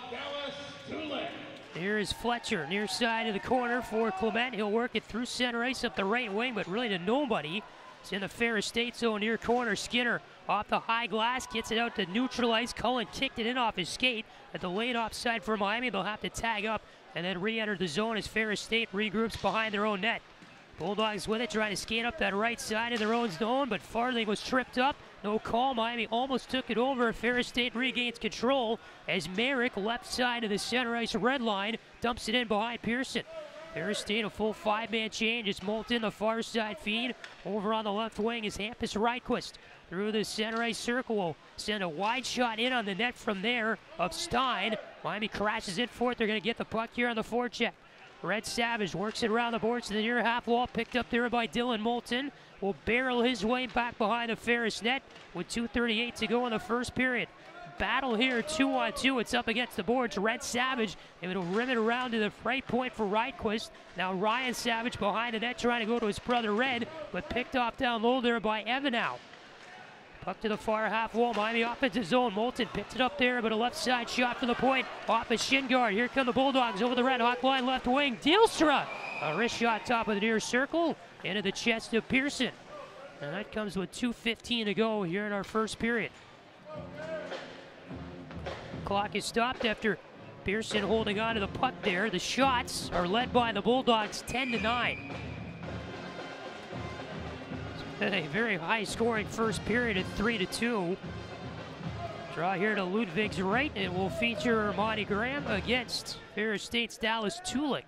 Here is Fletcher, near side of the corner for Clement. He'll work it through center ice up the right wing, but really to nobody. It's in the Ferris State zone, near corner. Skinner off the high glass, gets it out to neutral ice. Cullen kicked it in off his skate. At the lane offside for Miami, they'll have to tag up and then re-enter the zone as Ferris State regroups behind their own net. Bulldogs with it, trying to skate up that right side of their own zone, but Farthing was tripped up. No call. Miami almost took it over. Ferris State regains control as Merrick, left side of the center ice red line, dumps it in behind Pearson. Ferris State a full 5-man change. It's Moulton, the far side feed. Over on the left wing is Hampus Reichquist. Through the center ice circle, will send a wide shot in on the net from there of Stein. Miami crashes in for it. They're going to get the puck here on the forecheck. Red Savage works it around the boards to the near half wall, picked up there by Dylan Moulton. Will barrel his way back behind the Ferris net with 2:38 to go in the first period. Battle here, 2-on-2. It's up against the boards. Red Savage, and it'll rim it around to the right point for Reichquist. Now Ryan Savage behind the net trying to go to his brother Red, but picked off down low there by Evanow. Puck to the far half wall. Miami offensive zone. Moulton picked it up there, but a left side shot for the point. Off his shin guard. Here come the Bulldogs over the Red Hawk line, left wing. Dielstra, a wrist shot top of the near circle into the chest of Pearson. And that comes with 2:15 to go here in our first period. Clock is stopped after Pearson holding on to the puck there. The shots are led by the Bulldogs 10-9. A very high-scoring first period at 3-2. Draw here to Ludwig's right. It will feature Monty Graham against Ferris State's Dallas Tulik.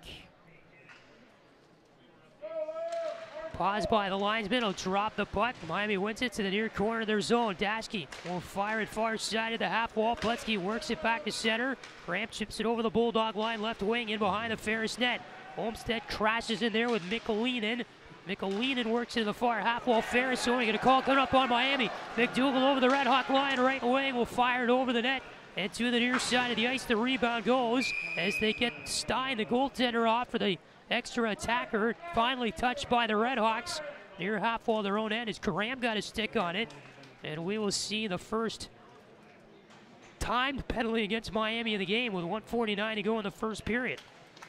Pause by the linesman. He'll drop the puck. Miami wins it to the near corner of their zone. Daschke will fire it far side of the half wall. Pletzky works it back to center. Graham chips it over the Bulldog line, left wing in behind the Ferris net. Olmstead crashes in there with Mikkelinen. Mikkelinen works in the far half wall. Ferris only going to call coming up on Miami. McDougal over the Red Hawk line, right wing will fire it over the net. And to the near side of the ice, the rebound goes as they get Stein, the goaltender, off for the extra attacker. Finally touched by the Red Hawks. Near half wall their own end as Graham got a stick on it. And we will see the first timed penalty against Miami in the game with 1:49 to go in the first period.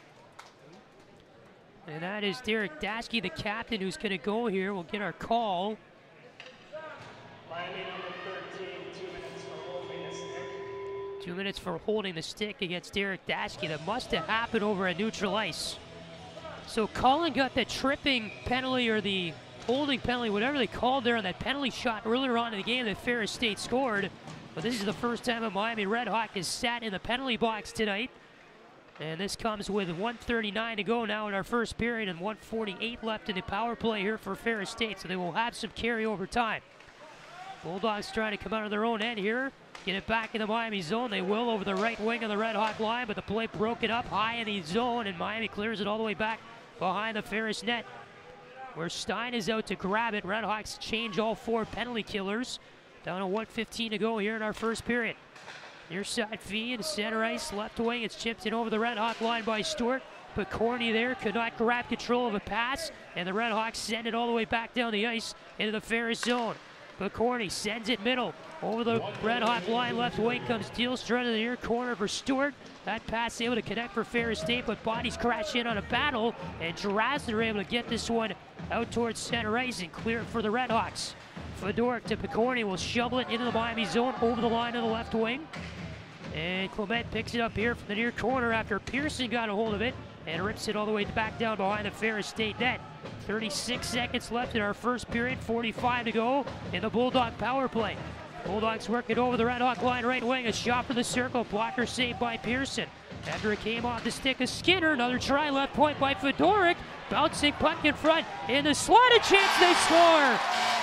And that is Derek Daschke, the captain, who's going to go here. We'll get our call. Miami number 13, 2 minutes for holding the stick. 2 minutes for holding the stick against Derek Daschke. That must have happened over at neutral ice. So Cullen got the tripping penalty or the holding penalty, whatever they called there on that penalty shot earlier on in the game that Ferris State scored. But this is the first time a Miami RedHawk has sat in the penalty box tonight. And this comes with 1:39 to go now in our first period and 1:48 left in the power play here for Ferris State. So they will have some carryover time. Bulldogs trying to come out of their own end here. Get it back in the Miami zone. They will over the right wing of the Red Hawk line, but the play broken up high in the zone, and Miami clears it all the way back behind the Ferris net, where Stein is out to grab it. Red Hawks change all 4 penalty killers. Down to 1:15 to go here in our first period. Near side feed, center ice, left wing. It's chipped in over the Red Hawk line by Stewart. But Corney there could not grab control of a pass, and the Red Hawks send it all the way back down the ice into the Ferris zone. But Corney sends it middle. Over the Red Hawk line, left wing comes Dielstra to the near corner for Stewart. That pass able to connect for Ferris State, but bodies crash in on a battle, and Drasner are able to get this one out towards center ice and clear it for the Red Hawks. Fedoruk to Picorni will shovel it into the Miami zone over the line of the left wing. And Clement picks it up here from the near corner after Pearson got a hold of it and rips it all the way back down behind the Ferris State net. 36 seconds left in our first period, 45 to go in the Bulldog power play. Bulldogs work it over the Red Hawk line right wing. A shot for the circle, blocker saved by Pearson. After it came off the stick of Skinner, another try left point by Fedoruk. Bouncing puck in front, in the slot, a chance they score!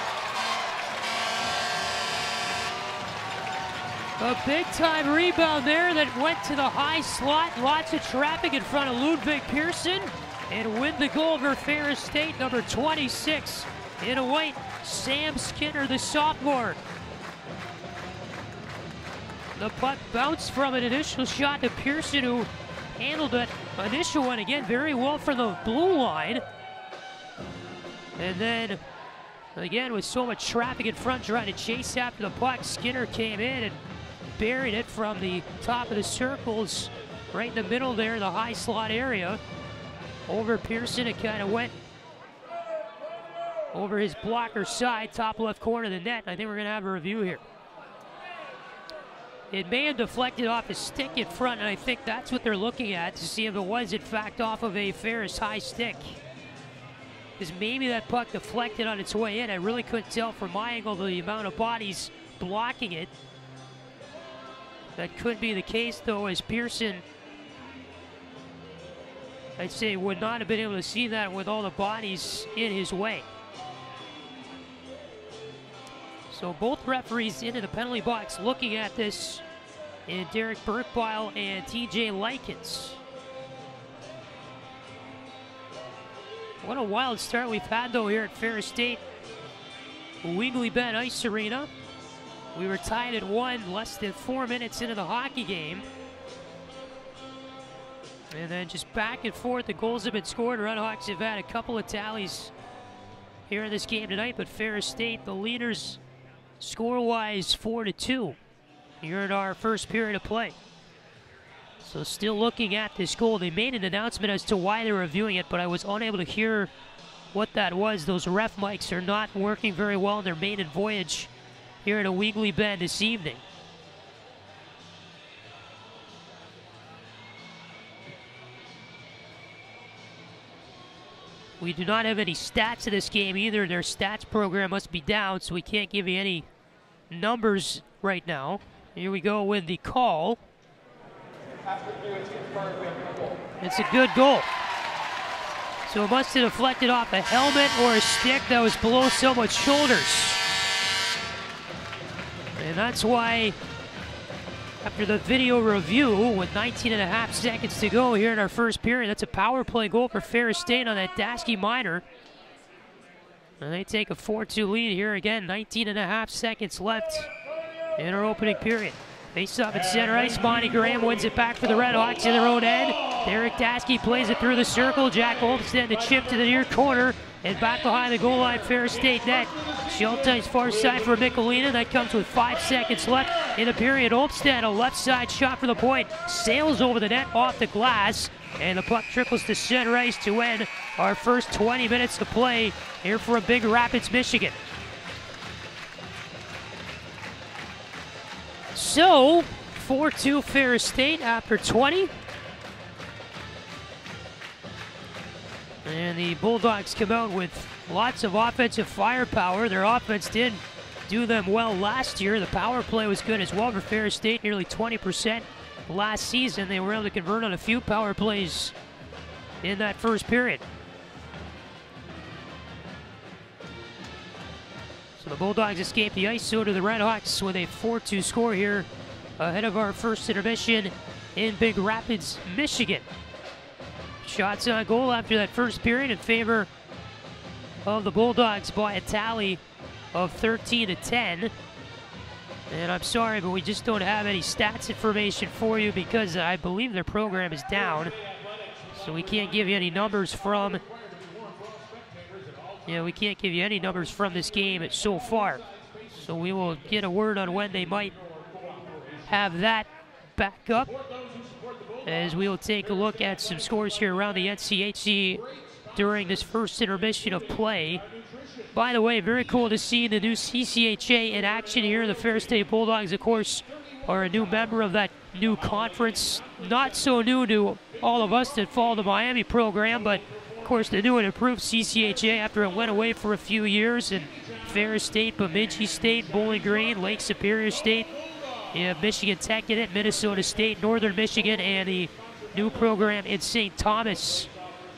A big-time rebound there that went to the high slot. Lots of traffic in front of Ludwig Pearson. And win the goal for Ferris State, number 26 in white, Sam Skinner, the sophomore. The puck bounced from an initial shot to Pearson, who handled that initial one again very well from the blue line. And then, again, with so much traffic in front trying to chase after the puck, Skinner came in and buried it from the top of the circles, right in the middle there, the high slot area. Over Pearson, it kind of went over his blocker side, top left corner of the net. I think we're going to have a review here. It may have deflected off his stick in front, and I think that's what they're looking at to see if it was, in fact, off of a Ferris high stick. because maybe that puck deflected on its way in. I really couldn't tell from my angle the amount of bodies blocking it. That could be the case, though, as Pearson, I'd say, would not have been able to see that with all the bodies in his way. So both referees into the penalty box looking at this, and Derek Burkbile and TJ Likens. What a wild start we've had, though, here at Ferris State Ewigleben Ice Arena. We were tied at 1 less than 4 minutes into the hockey game. And then just back and forth, the goals have been scored. RedHawks have had a couple of tallies here in this game tonight, but Ferris State, the leaders score-wise 4-2 here in our first period of play. So still looking at this goal. They made an announcement as to why they were reviewing it, but I was unable to hear what that was. Those ref mics are not working very well in their maiden voyage here at Ewigleben this evening. We do not have any stats in this game either. Their stats program must be down, so we can't give you any numbers right now. Here we go with the call. It's a good goal. So it must have deflected off a helmet or a stick that was below someone's shoulders. And that's why, after the video review, with 19.5 seconds to go here in our first period, that's a power play goal for Ferris State on that Dasky minor. And they take a 4-2 lead here again, 19.5 seconds left in our opening period. Face up at center ice, Monty Graham wins it back for the RedHawks in their own end. Derek Dasky plays it through the circle. Jack Olmstead the chip to the near corner. And back behind the goal line, Ferris State net. Schulteis far side for Michelina. That comes with 5 seconds left in the period. Olmstead, a left side shot for the point. Sails over the net off the glass. And the puck trickles to center ice to end our first 20 minutes of play here for Big Rapids, Michigan. So, 4-2 Ferris State after 20. And the Bulldogs come out with lots of offensive firepower. Their offense did do them well last year. The power play was good as well for Ferris State, nearly 20% last season. They were able to convert on a few power plays in that first period. So the Bulldogs escape the ice, so do the RedHawks with a 4-2 score here ahead of our first intermission in Big Rapids, Michigan. Shots on goal after that first period in favor of the Bulldogs by a tally of 13-10. And I'm sorry, but we just don't have any stats information for you because I believe their program is down. So we can't give you any numbers from, we can't give you any numbers from this game so far. So we will get a word on when they might have that back up, as we will take a look at some scores here around the NCHC during this first intermission of play. By the way, very cool to see the new CCHA in action here. The Ferris State Bulldogs, of course, are a new member of that new conference. Not so new to all of us that follow the Miami program, but of course the new and improved CCHA after it went away for a few years. And Ferris State, Bemidji State, Bowling Green, Lake Superior State, Michigan Tech in it, Minnesota State, Northern Michigan, and the new program in St. Thomas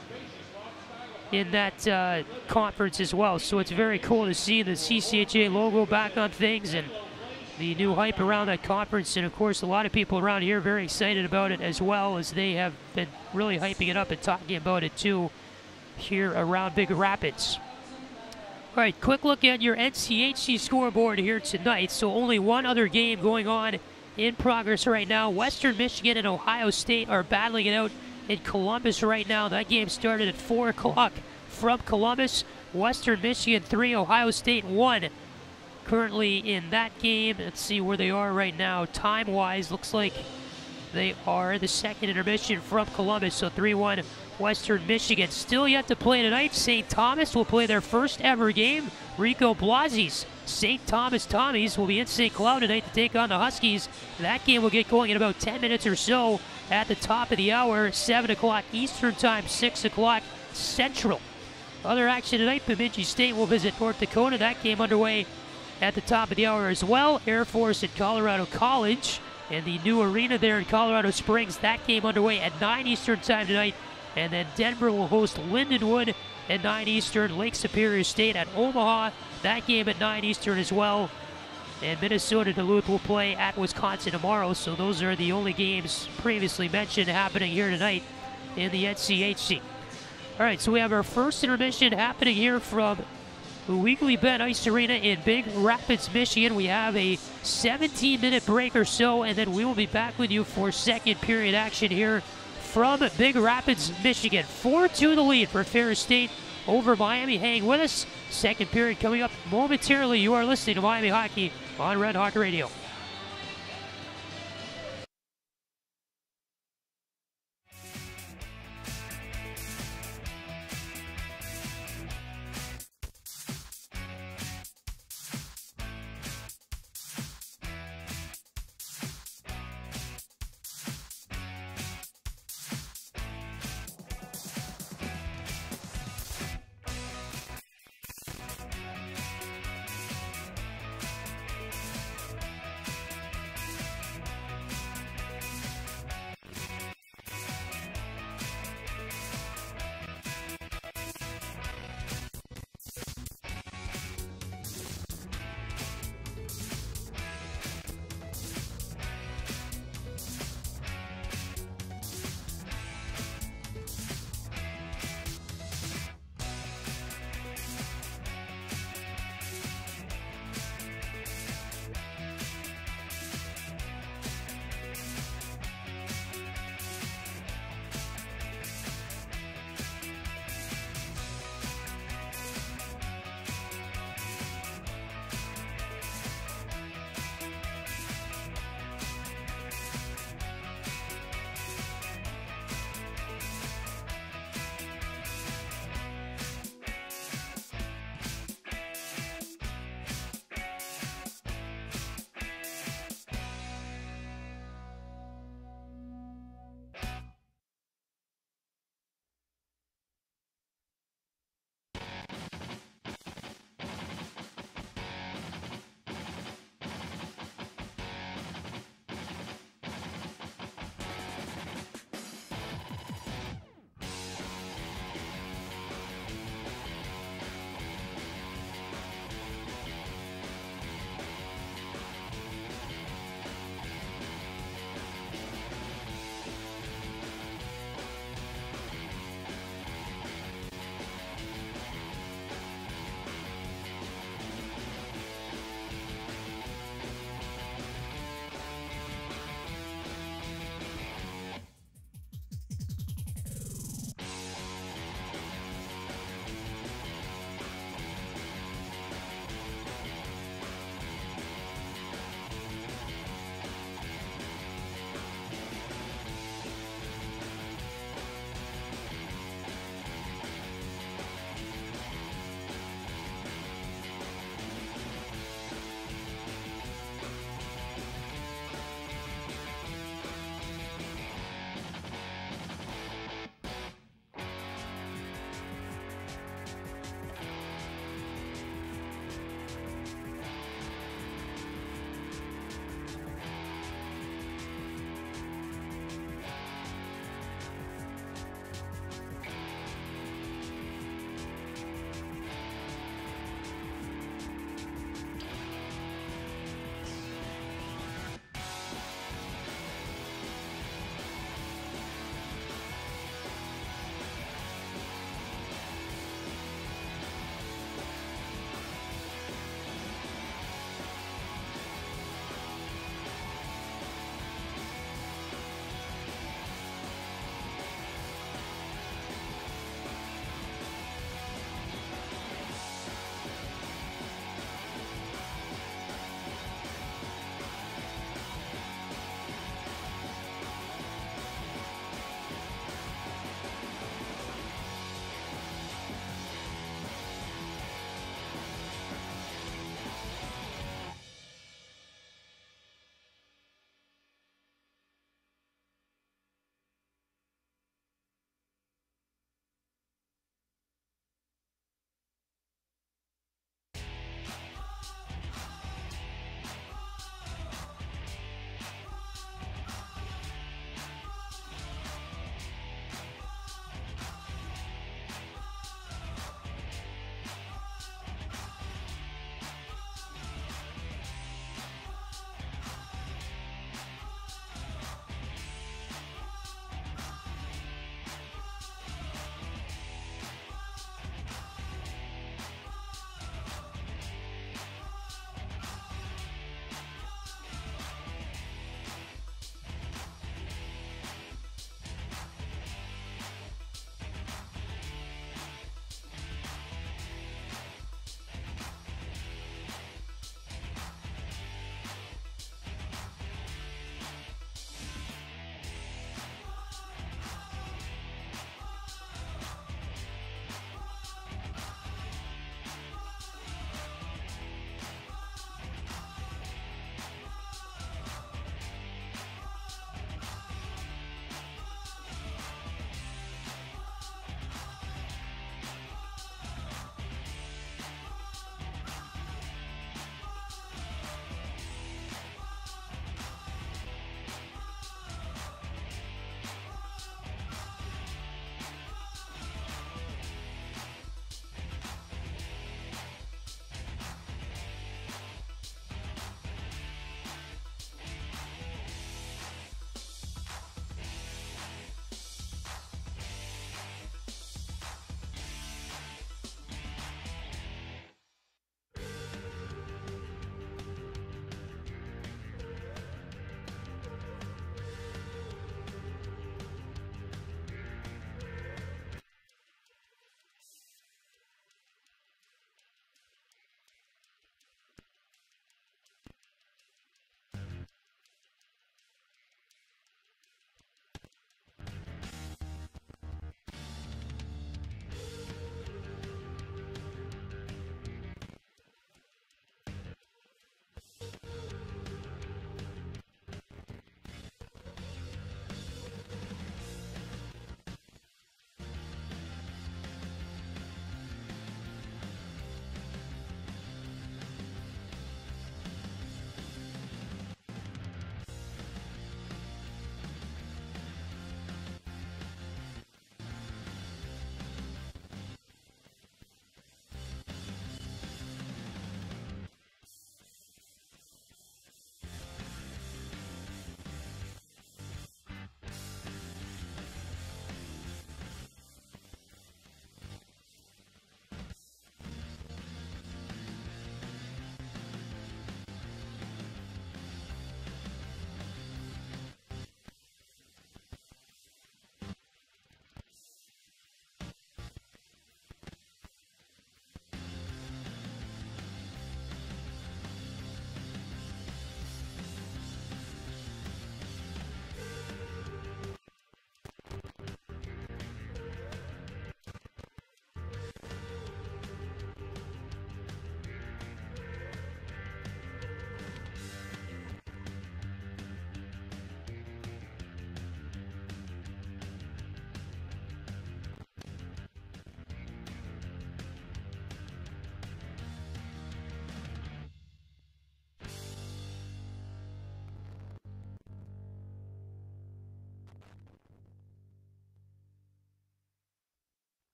in that conference as well. So it's very cool to see the CCHA logo back on things and the new hype around that conference. And of course, a lot of people around here are very excited about it, as well as they have been really hyping it up and talking about it too here around Big Rapids. All right, quick look at your NCHC scoreboard here tonight. So only one other game going on in progress right now. Western Michigan and Ohio State are battling it out in Columbus right now. That game started at 4 o'clock from Columbus. Western Michigan 3, Ohio State 1. Currently in that game, let's see where they are right now. Time-wise, looks like they are the second intermission from Columbus, so 3-1 Western Michigan. Still yet to play tonight. St. Thomas will play their first ever game. Rico Blasi's St. Thomas Tommies will be in St. Cloud tonight to take on the Huskies. That game will get going in about 10 minutes or so at the top of the hour, 7 o'clock Eastern Time, 6 o'clock Central. Other action tonight, Bemidji State will visit North Dakota. That game underway at the top of the hour as well. Air Force at Colorado College and the new arena there in Colorado Springs. That game underway at 9 Eastern time tonight. And then Denver will host Lindenwood at 9 Eastern. Lake Superior State at Omaha. That game at 9 Eastern as well. And Minnesota Duluth will play at Wisconsin tomorrow. So those are the only games previously mentioned happening here tonight in the NCHC. All right, so we have our first intermission happening here from Ewigleben Ice Arena in Big Rapids, Michigan. We have a 17-minute break or so, and then we will be back with you for second period action here from Big Rapids, Michigan. 4-2 the lead for Ferris State over Miami. Hang with us. Second period coming up momentarily. You are listening to Miami Hockey on Red Hawk Radio.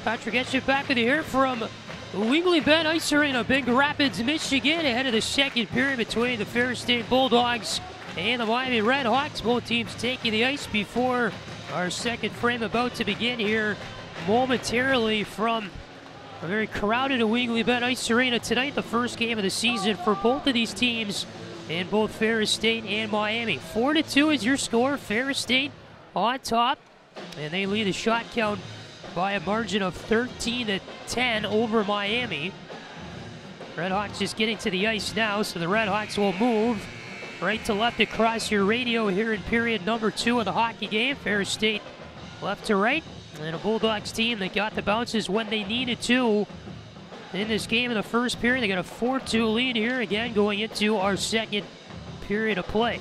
Patrick Geshan back with you here from Ewigleben Ice Arena, Big Rapids, Michigan, ahead of the second period between the Ferris State Bulldogs and the Miami RedHawks. Both teams taking the ice before our second frame about to begin here momentarily from a very crowded Ewigleben Ice Arena tonight. The first game of the season for both of these teams in both Ferris State and Miami. 4-2 is your score. Ferris State on top, and they lead the shot count by a margin of 13-10 over Miami. RedHawks just getting to the ice now, so the RedHawks will move right to left across your radio here in period number 2 of the hockey game. Ferris State left to right, and a Bulldogs team that got the bounces when they needed to in this game in the first period. They got a 4-2 lead here, again going into our second period of play.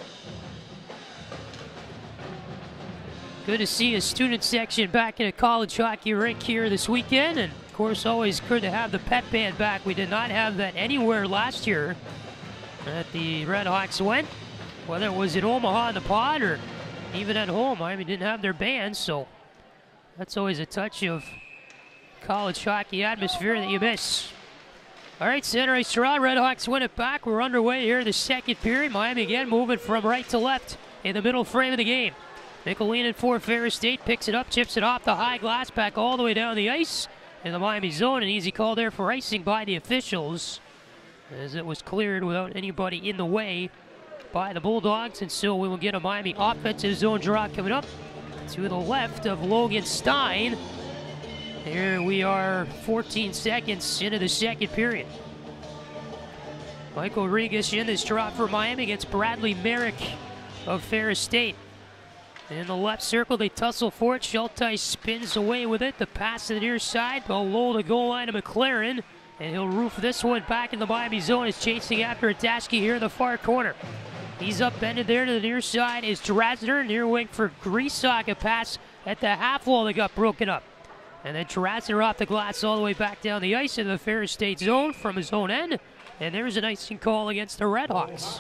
Good to see a student section back in a college hockey rink here this weekend, and of course always good to have the pet band back. We did not have that anywhere last year that the RedHawks went, whether it was in Omaha in the pod or even at home. Miami didn't have their band, so that's always a touch of college hockey atmosphere that you miss. All right, center ice draw. RedHawks win it back. We're underway here in the second period. Miami again moving from right to left in the middle frame of the game. Ewigleben for Ferris State, picks it up, chips it off the high glass, back all the way down the ice in the Miami zone. An easy call there for icing by the officials, as it was cleared without anybody in the way by the Bulldogs. And so we will get a Miami offensive zone draw coming up to the left of Logan Stein. Here we are 14 seconds into the second period. Michael Regas in this draw for Miami against Bradley Merrick of Ferris State. In the left circle, they tussle for it. Schulteis spins away with it. The pass to the near side, below the goal line of McLaren. And he'll roof this one back in the Miami zone. Is chasing after Daschke here in the far corner. He's upended there to the near side is Drasner. Near wing for Grisak. A pass at the half wall that got broken up. And then Drasner off the glass all the way back down the ice in the Ferris State zone from his own end. And there's an icing call against the RedHawks.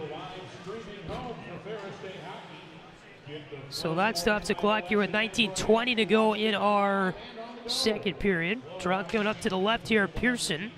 So that stops the clock here with 19:20 to go in our second period. Draw coming up to the left here, Pearson.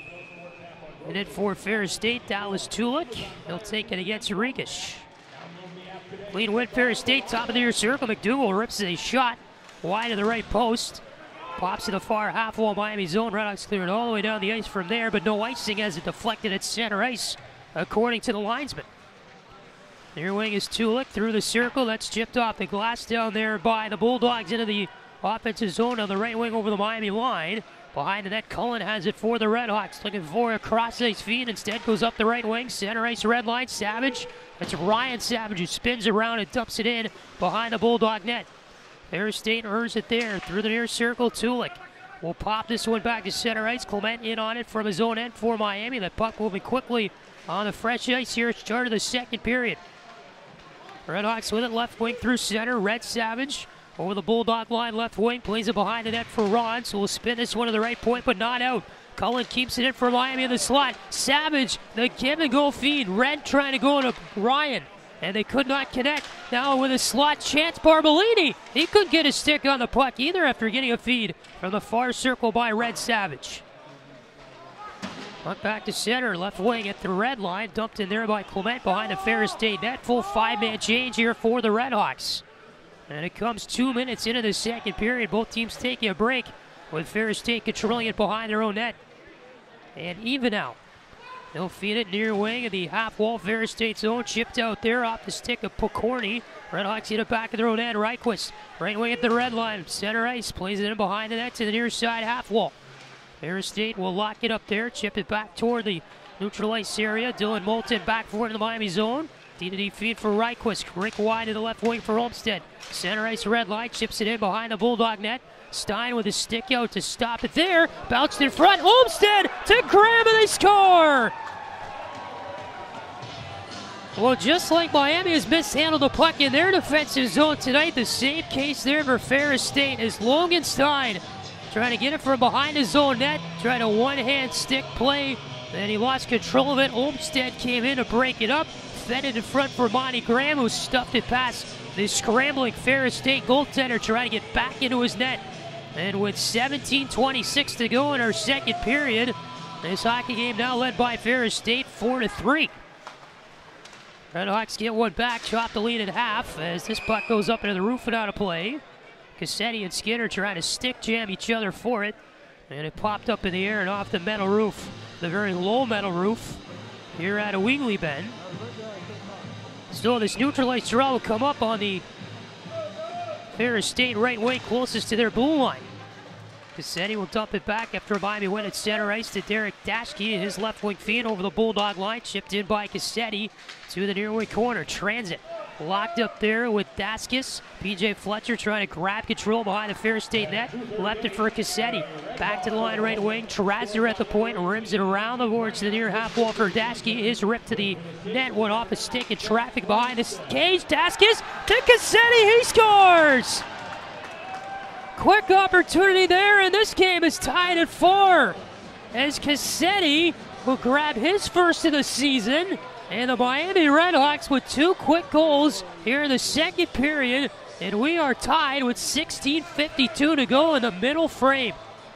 And it for Ferris State, Dallas Tulik. He'll take it against Regas. Lead win Ferris State, top of the near circle. McDougal rips a shot wide of the right post. Pops to the far half wall, Miami zone. RedHawks clear it all the way down the ice from there, but no icing as it deflected at center ice, according to the linesman. Near wing is Tulik through the circle. That's chipped off the glass down there by the Bulldogs into the offensive zone on the right wing over the Miami line. Behind the net, Cullen has it for the RedHawks. Looking for a cross-ice feed. Instead goes up the right wing. Center ice red line. Savage. That's Ryan Savage who spins around and dumps it in behind the Bulldog net. Ferris State earns it there through the near circle. Tulik will pop this one back to center ice. Clement in on it from his own end for Miami. The puck moving quickly on the fresh ice here at the start of the second period. RedHawks with it, left wing through center. Red Savage over the Bulldog line, left wing, plays it behind the net for Ron, so we'll spin this one to the right point, but not out. Cullen keeps it in for Miami in the slot. Savage, the give and go feed. Red trying to go to Ryan, and they could not connect. Now with a slot chance, Barbolini. He couldn't get his stick on the puck either after getting a feed from the far circle by Red Savage. Puck back to center, left wing at the red line. Dumped in there by Clement behind the Ferris State net. Full 5-man change here for the RedHawks. And it comes 2 minutes into the second period. Both teams taking a break with Ferris State controlling it behind their own net. And even out. They'll feed it near wing of the half wall. Ferris State zone chipped out there off the stick of Pokorny. RedHawks hit it back of their own end. Reichquist, right wing at the red line. Center ice, plays it in behind the net to the near side half wall. Ferris State will lock it up there, chip it back toward the neutral ice area. Dylan Moulton back for it in the Miami zone. D-to-D feed for Reichquist. Rick wide to the left wing for Olmstead. Center ice red line, chips it in behind the Bulldog net. Stein with his stick out to stop it there. Bounced in front. Olmstead to grab and they score! Well, just like Miami has mishandled the puck in their defensive zone tonight, the same case there for Ferris State as Logan Stein trying to get it from behind his own net, trying a one-hand stick play, then he lost control of it. Olmstead came in to break it up, fed it in front for Monty Graham, who stuffed it past the scrambling Ferris State goaltender trying to get back into his net. And with 17:26 to go in our second period, this hockey game now led by Ferris State 4-3. RedHawks get one back, chop the lead in half as this puck goes up into the roof and out of play. Cassetti and Skinner trying to stick jam each other for it. And it popped up in the air and off the metal roof, the very low metal roof here at Ewigleben. Still, this neutral ice draw will come up on the Ferris State right wing closest to their blue line. Cassetti will dump it back after Miami went at center ice to Derek Dashke. His left wing feed over the Bulldog line, chipped in by Cassetti to the near wing corner. Transit locked up there with Daskis. PJ Fletcher trying to grab control behind the Ferris State net. Left it for Cassetti. Back to the line right wing. Trazer at the point. Rims it around the boards to the near half wall for Dashke. His rip to the net went off a stick in traffic behind the cage. Daskis to Cassetti. He scores! Quick opportunity there, and this game is tied at 4. As Cassetti will grab his first of the season. And the Miami RedHawks with 2 quick goals here in the second period. And we are tied with 16:52 to go in the middle frame.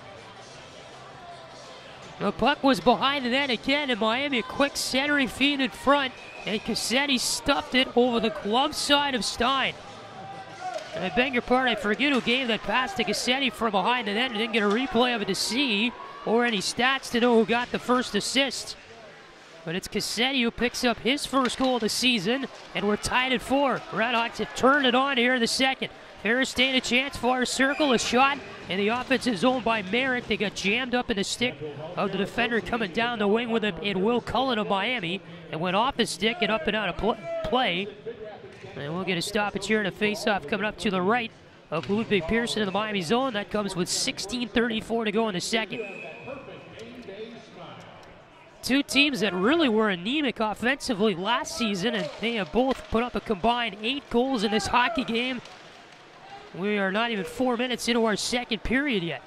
The puck was behind the net again, and Miami a quick centering feed in front. And Cassetti stuffed it over the glove side of Stein. And I beg your pardon, I forget who gave that pass to Cassetti from behind the net. I didn't get a replay of it to see, or any stats to know who got the first assist. But it's Cassetti who picks up his first goal of the season, and we're tied at 4. RedHawks have turned it on here in the second. Ferris State a chance, far circle, a shot, and the offensive zone by Merrick. They got jammed up in the stick of the defender coming down the wing with him in Will Cullen of Miami, and went off his stick and up and out of play. And we'll get a stoppage here in a face-off coming up to the right of Ludwig Pearson in the Miami zone. That comes with 16:34 to go in the second. Two teams that really were anemic offensively last season, and they have both put up a combined 8 goals in this hockey game. We are not even 4 minutes into our second period yet.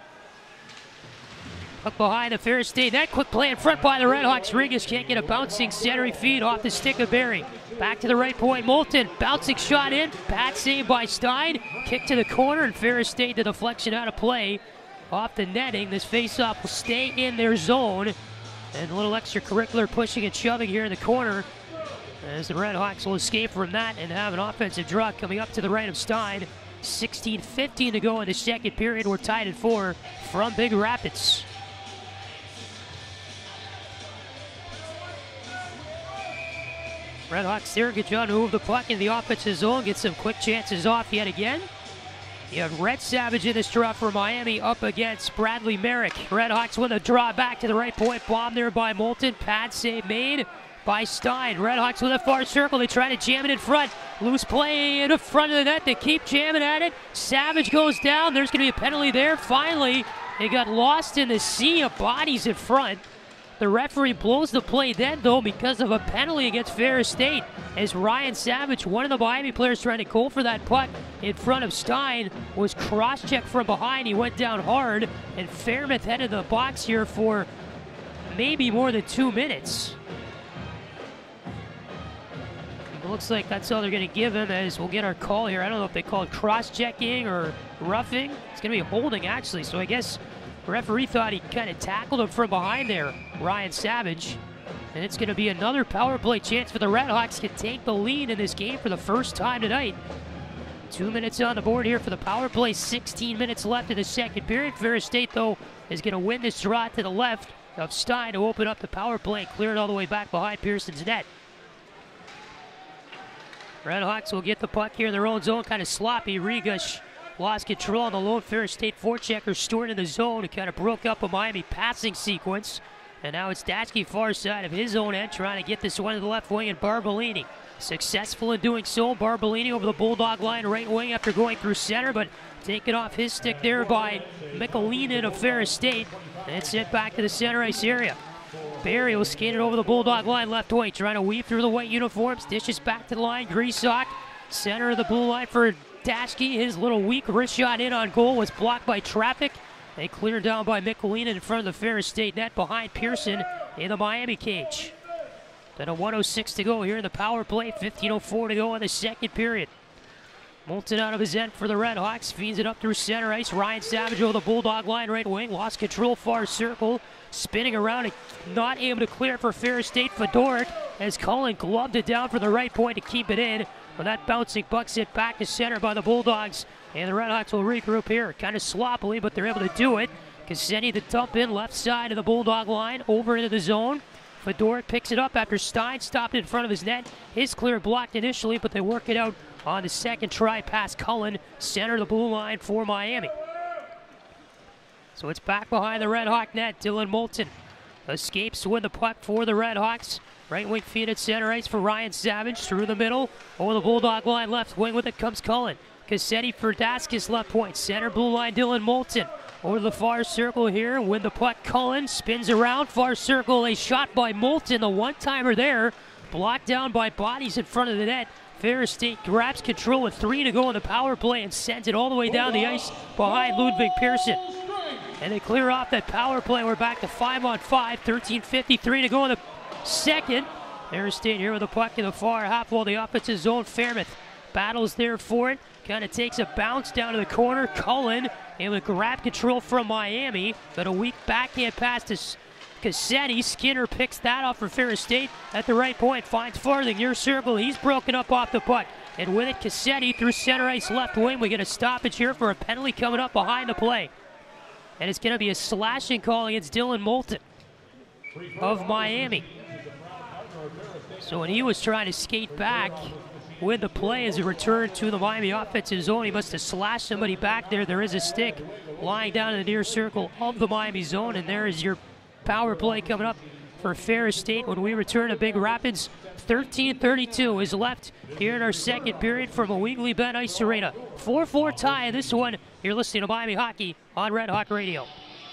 Up behind the Ferris State net, quick play in front by the RedHawks. Rigas can't get a bouncing centering feed off the stick of Barry. Back to the right point, Moulton, bouncing shot in, bad save by Stein. Kick to the corner, and Ferris State, the deflection out of play. Off the netting, this faceoff will stay in their zone. And a little extracurricular pushing and shoving here in the corner, as the RedHawks will escape from that and have an offensive draw coming up to the right of Stein. 16:15 to go in the second period. We're tied at 4 from Big Rapids. RedHawks there, Geshan move the puck in the offensive zone, get some quick chances off yet again. You have Red Savage in this draw for Miami up against Bradley Merrick. RedHawks with a draw back to the right point, bomb there by Moulton, pad save made by Stein. RedHawks with a far circle, they try to jam it in front. Loose play in the front of the net, they keep jamming at it. Savage goes down, there's going to be a penalty there. Finally, they got lost in the sea of bodies in front. The referee blows the play then, though, because of a penalty against Ferris State, as Ryan Savage, one of the Miami players trying to go for that puck in front of Stein, was cross-checked from behind. He went down hard, and Fairmouth headed the box here for maybe more than 2 minutes. It looks like that's all they're going to give him, as we'll get our call here. I don't know if they call it cross-checking or roughing. It's going to be holding, actually, so I guess the referee thought he kind of tackled him from behind there, Ryan Savage. And it's going to be another power play chance for the RedHawks to take the lead in this game for the first time tonight. 2 minutes on the board here for the power play, 16 minutes left in the second period. Ferris State, though, is going to win this draw to the left of Stein to open up the power play and clear it all the way back behind Pearson's net. RedHawks will get the puck here in their own zone, kind of sloppy. Rigas lost control on the lone Ferris State forechecker, stored in the zone. It kind of broke up a Miami passing sequence. And now it's Dashke far side of his own end, trying to get this one to the left wing, and Barbolini successful in doing so. Barbolini over the Bulldog line right wing after going through center, but taken off his stick there by Mikulinin of Ferris State. And sent back to the center ice area. Barry will skate it over the Bulldog line left wing, trying to weave through the white uniforms. Dishes back to the line. Greasock, center of the blue line for Dashke. His little weak wrist shot in on goal was blocked by traffic. They cleared down by Mikulinin in front of the Ferris State net behind Pearson in the Miami cage. Then a 1:06 to go here in the power play. 15:04 to go in the second period. Moulton out of his end for the RedHawks, feeds it up through center ice. Ryan Savage over the Bulldog line, right wing, lost control, far circle, spinning around and not able to clear for Ferris State. Fedoruk as Cullen gloved it down for the right point to keep it in. But that bouncing puck's hit back to center by the Bulldogs, and the RedHawks will regroup here, kind of sloppily, but they're able to do it. Casetti the dump in left side of the Bulldog line, over into the zone. Fedoruk picks it up after Stein stopped in front of his net. His clear blocked initially, but they work it out on the second try past Cullen, center of the blue line for Miami. So it's back behind the RedHawk net. Dylan Moulton escapes to win the puck for the RedHawks. Right wing feed at center ice for Ryan Savage, through the middle, over the Bulldog line, left wing with it comes Cullen. Cassetti for Daskis, left point, center blue line, Dylan Moulton. Over the far circle here, win the puck, Cullen spins around, far circle, a shot by Moulton, the one-timer there, blocked down by bodies in front of the net. Ferris State grabs control with 3 to go in the power play and sends it all the way down the ice behind Ludwig Pearson. And they clear off that power play. We're back to 5-on-5, 13:53 to go in the second. Ferris State here with the puck in the far half wall, the offensive zone. Fairmouth battles there for it, kind of takes a bounce down to the corner. Cullen able to grab control from Miami, but a weak backhand pass to Cassetti. Skinner picks that off for Ferris State at the right point, finds Farthing near circle. He's broken up off the puck, and with it Cassetti through center ice left wing. We get a stoppage here for a penalty coming up behind the play, and it's going to be a slashing call against Dylan Moulton of Miami. So when he was trying to skate back with the play as a return to the Miami offensive zone, he must have slashed somebody back there. There is a stick lying down in the near circle of the Miami zone, and there is your power play coming up for Ferris State when we return to Big Rapids. 13:32 is left here in our second period from Ewigleben Ice Arena. 4-4 tie in this one. You're listening to Miami Hockey on Red Hawk Radio.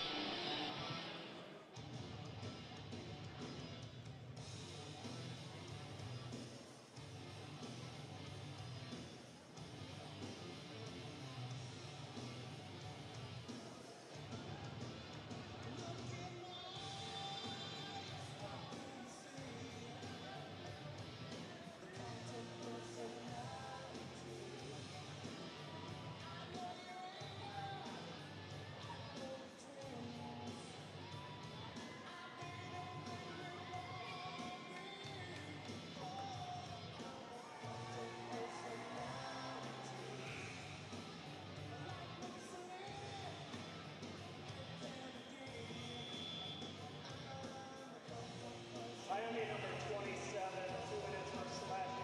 Miami number 27, 2 minutes for slashing.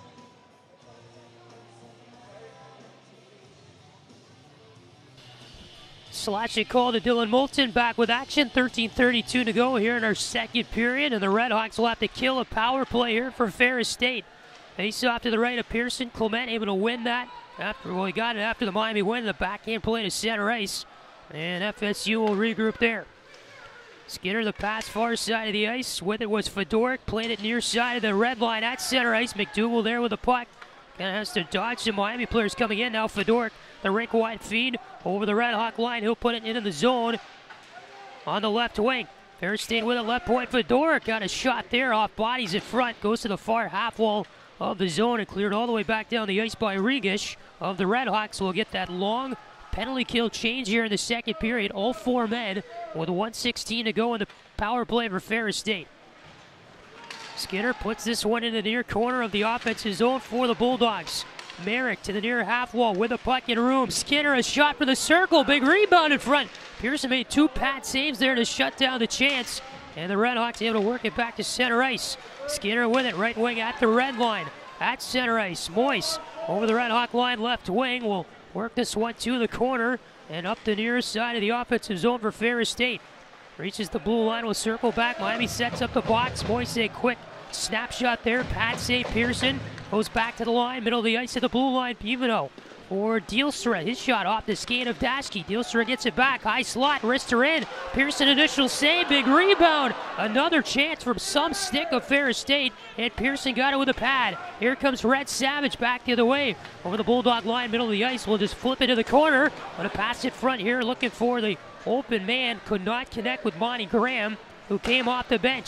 Slashing call to Dylan Moulton, back with action. 13:32 to go here in our second period, and the RedHawks will have to kill a power play here for Ferris State. Face off to the right of Pearson. Clement able to win that. He got it after the Miami win. The backhand play to center ice, and FSU will regroup there. Skinner the pass far side of the ice. With it was Fedoruk, played it near side of the red line at center ice. McDougal there with the puck. Kind of has to dodge some Miami players coming in now. Fedoruk, the rink wide feed over the RedHawk line. He'll put it into the zone on the left wing. Ferris State with a left point. Fedoruk got a shot there off bodies in front. Goes to the far half wall of the zone and cleared all the way back down the ice by Regish of the RedHawks. Will get that long penalty kill change here in the second period. All 4 men with 1:16 to go in the power play for Ferris State. Skinner puts this one in the near corner of the offensive zone for the Bulldogs. Merrick to the near half wall with a puck in room. Skinner a shot for the circle. Big rebound in front. Pearson made 2 pad saves there to shut down the chance. And the RedHawks able to work it back to center ice. Skinner with it, right wing at the red line. At center ice, Moise over the RedHawk line, left wing will work this one to the corner and up the near side of the offensive zone for Ferris State. Reaches the blue line, will circle back. Miami sets up the box. Moise a quick snapshot there. Pad save. Pearson goes back to the line, middle of the ice at the blue line. Pivino for Dealstra. His shot off the skate of Daschke. Dealstra gets it back. High slot, wrister in. Pearson initial save, big rebound. Another chance from some stick of Ferris State, and Pearson got it with a pad. Here comes Red Savage back the other way. Over the Bulldog line, middle of the ice. We'll just flip it to the corner. On a pass in front here, looking for the open man. Could not connect with Monty Graham, who came off the bench.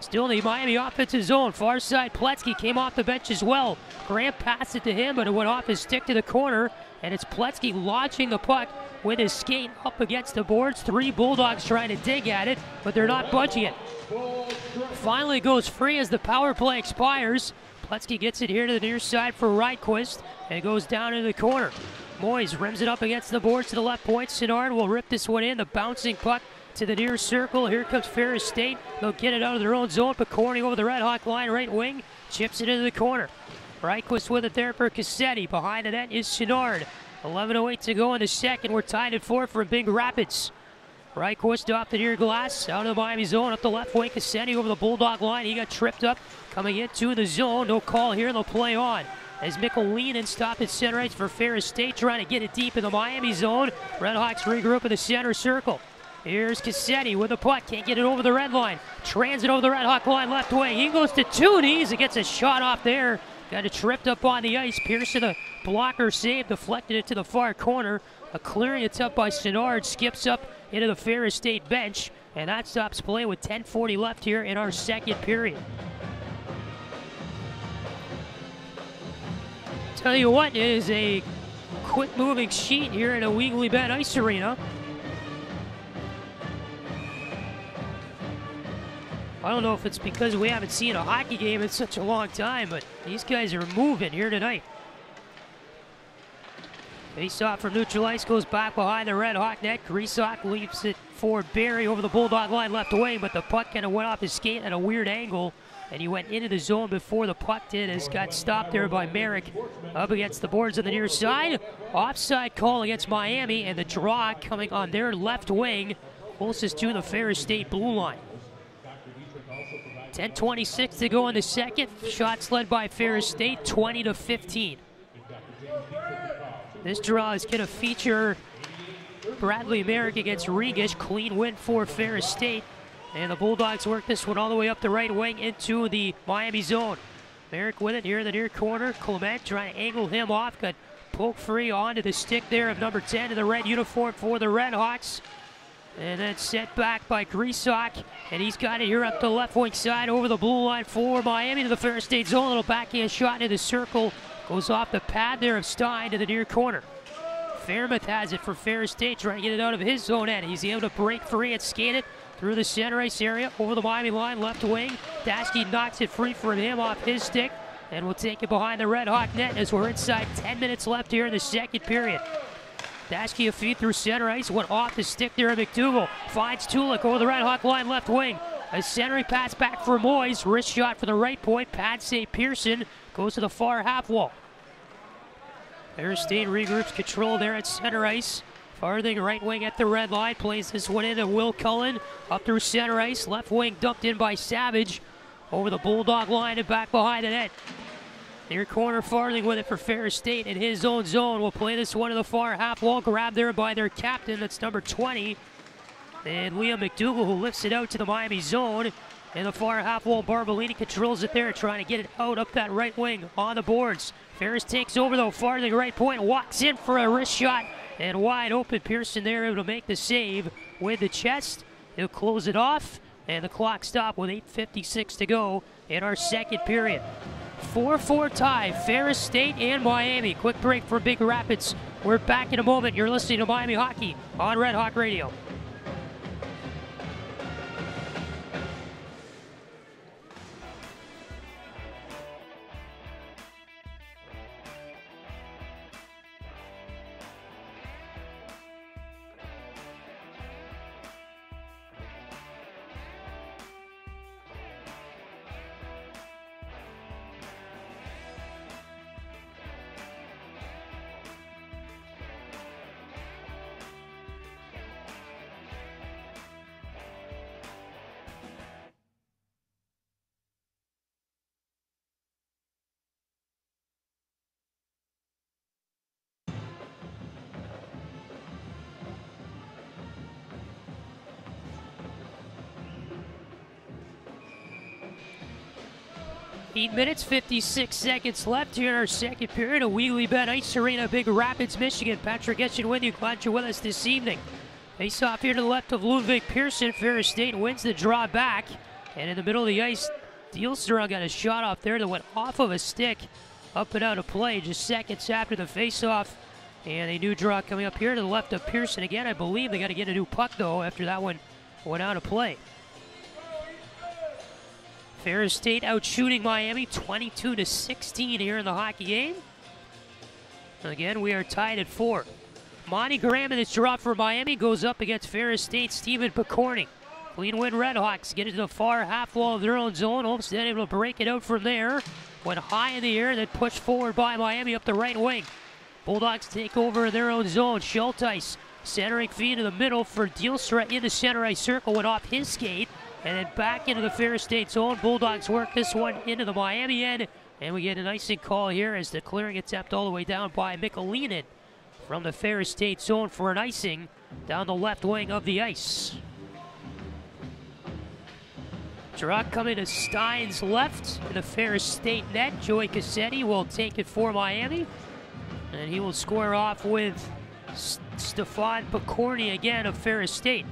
Still in the Miami offensive zone. Far side, Pletzky came off the bench as well. Grant passed it to him, but it went off his stick to the corner. And it's Pletzky launching the puck with his skate up against the boards. 3 Bulldogs trying to dig at it, but they're not budging it. Finally goes free as the power play expires. Pletzky gets it here to the near side for Rydquist, and it goes down into the corner. Moyes rims it up against the boards to the left point. Sinnard will rip this one in. The bouncing puck to the near circle. Here comes Ferris State. They'll get it out of their own zone. Picorni over the Red Hawk line, right wing. Chips it into the corner. Rydquist with it there for Cassetti. Behind the net is Sinnard. 11:08 to go in the second. We're tied at 4 for Big Rapids. Rydquist off the near glass. Out of the Miami zone. Up the left wing. Cassetti over the Bulldog line. He got tripped up. Coming into the zone. No call here. They'll play on. As Michelinen stopped at center ice for Ferris State. Trying to get it deep in the Miami zone. Redhawks regroup in the center circle. Here's Cassetti with the puck. Can't get it over the red line. Transit over the Red Hawk line left wing. He goes to 2 knees and gets a shot off there. Got it tripped up on the ice. Pearson, the blocker save, deflected it to the far corner. A clearing attempt by Sinnard skips up into the Ferris State bench. And that stops play with 10:40 left here in our second period. Tell you what, it is a quick-moving sheet here in Ewigleben Ice Arena. I don't know if it's because we haven't seen a hockey game in such a long time, but these guys are moving here tonight. Face-off from neutral ice goes back behind the Red Hawk net. Griesok leaves it for Barry over the Bulldog line left wing, but the puck kind of went off his skate at a weird angle, and he went into the zone before the puck did, as got stopped there by Merrick up against the boards on the near side. Offside call against Miami, and the draw coming on their left wing, closest to the Ferris State blue line. 10:26 to go in the second. Shots led by Ferris State, 20-15. This draw is going to feature Bradley Merrick against Regish. Clean win for Ferris State. And the Bulldogs work this one all the way up the right wing into the Miami zone. Merrick with it here in the near corner. Clement trying to angle him off. Got poked free onto the stick there of number 10 in the red uniform for the RedHawks. And then set back by Griesok. And he's got it here up the left wing side over the blue line for Miami to the Ferris State zone. A little backhand shot into the circle. Goes off the pad there of Stein to the near corner. Fairmouth has it for Ferris State, trying to get it out of his zone end. He's able to break free and skate it through the center ice area over the Miami line, left wing. Daschke knocks it free from him off his stick, and will take it behind the Red Hawk net as we're inside 10 minutes left here in the second period. Daschke a feed through center ice, went off the stick there of McDougal. Finds Tulik over the Red Hawk line, left wing. A centering pass back for Moyes. Wrist shot for the right point. Pad save Pearson. Goes to the far half wall. Ferris State regroups control there at center ice. Farthing right wing at the red line. Plays this one into Will Cullen. Up through center ice. Left wing dumped in by Savage. Over the Bulldog line and back behind the net. Near corner Farthing with it for Ferris State in his own zone. Will play this one to the far half wall. Grabbed there by their captain. That's number 20. And Liam McDougal, who lifts it out to the Miami zone. In the far half wall, Barbolini controls it there, trying to get it out up that right wing on the boards. Ferris takes over though, Farthing right point, walks in for a wrist shot, and wide open. Pearson there able to make the save with the chest. He'll close it off, and the clock stopped with 8:56 to go in our second period. 4-4 tie, Ferris State and Miami. Quick break for Big Rapids. We're back in a moment. You're listening to Miami Hockey on Red Hawk Radio. Eight minutes, 56 seconds left here in our second period. Ewigleben Ice Arena, Big Rapids, Michigan. Patrick Geshan with you. Glad you're with us this evening. Face off here to the left of Ludwig Pearson. Ferris State wins the draw back. And in the middle of the ice, Dielstra got a shot off there that went off of a stick, up and out of play just seconds after the faceoff. And a new draw coming up here to the left of Pearson again. I believe they got to get a new puck, though, after that one went out of play. Ferris State out shooting Miami 22-16 here in the hockey game. Again, we are tied at 4. Monty Graham in this draw for Miami goes up against Ferris State Stephen Picorni. Clean win RedHawks get into the far half wall of their own zone. Olmstead able to break it out from there. Went high in the air, then pushed forward by Miami up the right wing. Bulldogs take over their own zone. Schulteis centering feed in the middle for Dielstra in the center ice circle. Went off his skate and then back into the Ferris State zone. Bulldogs work this one into the Miami end. And we get an icing call here as the clearing attempt all the way down by Ewigleben from the Ferris State zone for an icing down the left wing of the ice. Draw coming to Stein's left in the Ferris State net. Joey Cassetti will take it for Miami. And he will square off with Stefan Picorni again of Ferris State.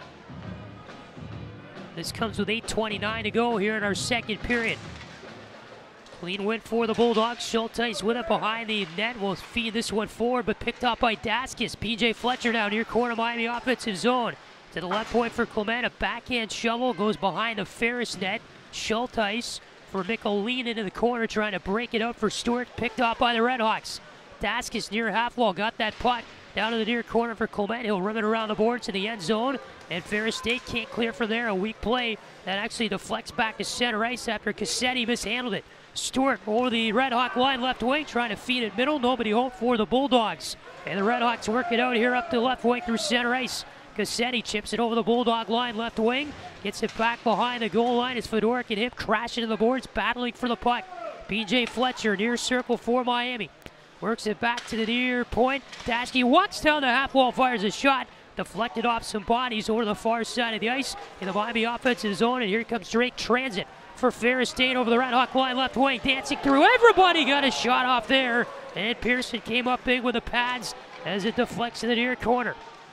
This comes with 8:29 to go here in our second period. Clean win for the Bulldogs. Schulteis with it behind the net. Will feed this one forward, but picked up by Daskis. PJ Fletcher down near corner Miami offensive zone. To the left point for Clement. A backhand shovel goes behind the Ferris net. Schulteis for Ewigleben into the corner, trying to break it out for Stewart. Picked up by the RedHawks. Daskis near half wall. Got that puck down to the near corner for Clement. He'll rim it around the boards to the end zone. And Ferris State can't clear from there. A weak play that actually deflects back to center ice after Cassetti mishandled it. Stewart over the RedHawk line left wing, trying to feed it middle. Nobody home for the Bulldogs. And the RedHawks work it out here up to left wing through center ice. Cassetti chips it over the Bulldog line left wing. Gets it back behind the goal line. It's Fedoruk and him crashing to the boards, battling for the puck. PJ Fletcher near circle for Miami. Works it back to the near point. Daschke walks down the half wall, fires a shot. Deflected off some bodies over the far side of the ice in the Miami offensive zone. And here comes Drake Transit for Ferris State over the RedHawk line left wing. Dancing through everybody. Got a shot off there. And Pearson came up big with the pads as it deflects to the near corner.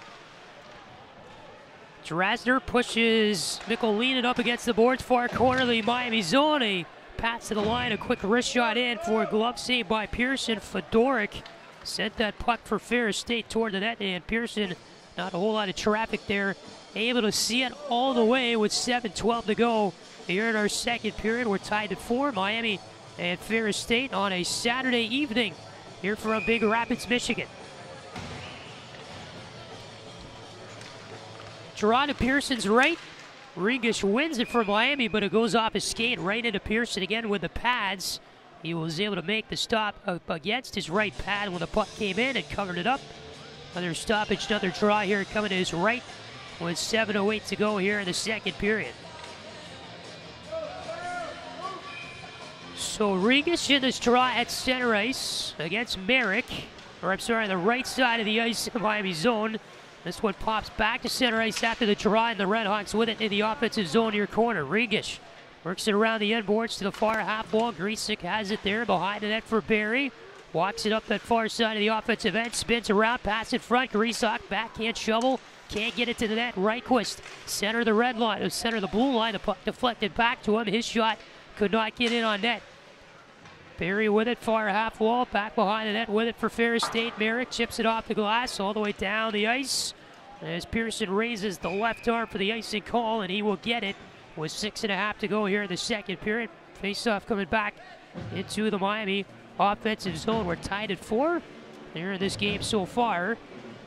Drasner pushes Ewigleben up against the boards, far corner of the Miami zone. A pass to the line, a quick wrist shot in for a glove save by Pearson. Fedoruk sent that puck for Ferris State toward the net, and Pearson, not a whole lot of traffic there, able to see it all the way with 7:12 to go here in our second period. We're tied at 4, Miami and Ferris State on a Saturday evening here from Big Rapids, Michigan. Draw to Pearson's right. Regish wins it for Miami, but it goes off his skate right into Pearson again with the pads. He was able to make the stop up against his right pad when the puck came in and covered it up. Another stoppage, another draw here coming to his right with 7:08 to go here in the second period. So Regish in this draw at center ice against Merrick, or I'm sorry, the right side of the ice in the Miami zone. This one pops back to center ice after the draw, and the RedHawks with it in the offensive zone near corner. Regish works it around the end boards to the far half wall. Griesick has it there behind the net for Barry. Walks it up that far side of the offensive end, spins around, pass in front. Griesick backhand shovel, can't get it to the net. Reichquist center the red line, center the blue line. The puck deflected back to him. His shot could not get in on net. Barry with it, far half wall, back behind the net with it for Ferris State. Merrick chips it off the glass all the way down the ice as Pearson raises the left arm for the icing call, and he will get it with 6:30 to go here in the second period. Face-off coming back into the Miami offensive zone. We're tied at 4 here in this game so far.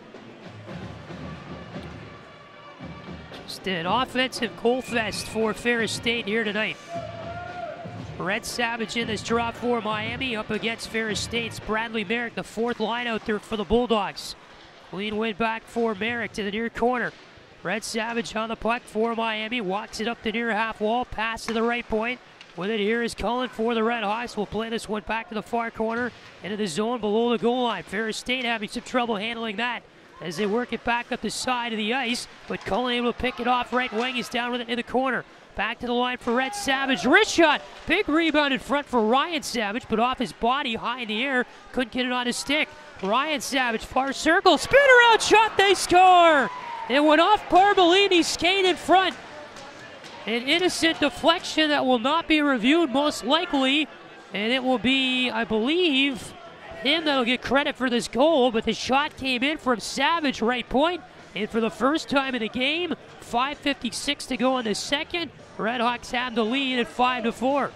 Just an offensive goal fest for Ferris State here tonight. Red Savage in this draw for Miami up against Ferris State's Bradley Merrick, the fourth line out there for the Bulldogs. Clean win back for Merrick to the near corner. Red Savage on the puck for Miami, walks it up the near half wall, pass to the right point. With it here is Cullen for the RedHawks. We'll play this one back to the far corner into the zone below the goal line. Ferris State having some trouble handling that as they work it back up the side of the ice, but Cullen able to pick it off right wing. He's down with it in the corner. Back to the line for Red Savage. Wrist shot. Big rebound in front for Ryan Savage, but off his body high in the air. Couldn't get it on his stick. Ryan Savage, far circle. Spin around shot. They score. It went off Barbolini's skate in front. An innocent deflection that will not be reviewed most likely. And it will be, I believe, him that'll get credit for this goal. But the shot came in from Savage, right point. And for the first time in the game, 5:56 to go in the second. RedHawks have the lead at 5-4.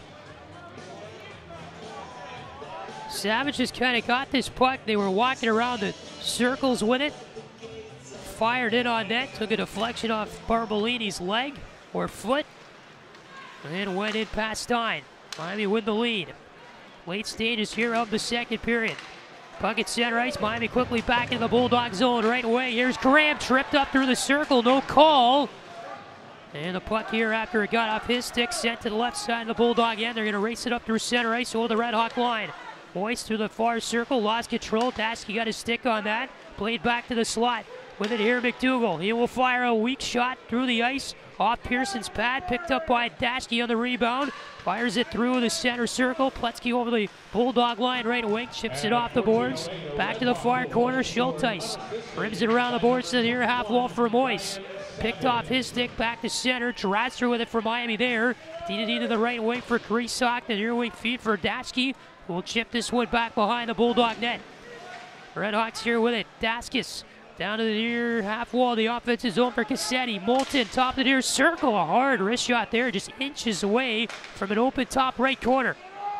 Savage just kind of got this puck. They were walking around the circles with it. Fired it on net, took a deflection off Barbolini's leg or foot, and went in past Stein. Miami with the lead. Late stages here of the second period. Puck at center ice. Miami quickly back into the Bulldog zone right away. Here's Graham, tripped up through the circle, no call. And the puck here after it got off his stick, sent to the left side of the Bulldog end. They're going to race it up through center ice over the RedHawk line. Hoist through the far circle, lost control. Dasky got his stick on that. Played back to the slot. With it here, McDougal. He will fire a weak shot through the ice. Off Pearson's pad, picked up by Dasky on the rebound. Fires it through the center circle. Pletzky over the Bulldog line right away. Chips it off the boards. Back to the far corner, Schulteis. Rims it around the boards to the near half wall for Moise. Picked off his stick, back to center. Dratzer with it for Miami there. D to the right wing for Kreisok. The near wing feed for Dasky. Will chip this one back behind the Bulldog net. RedHawks here with it. Daskis down to the near half wall. The offensive zone for Cassetti. Moulton, top of the near circle. A hard wrist shot there, just inches away from an open top right corner.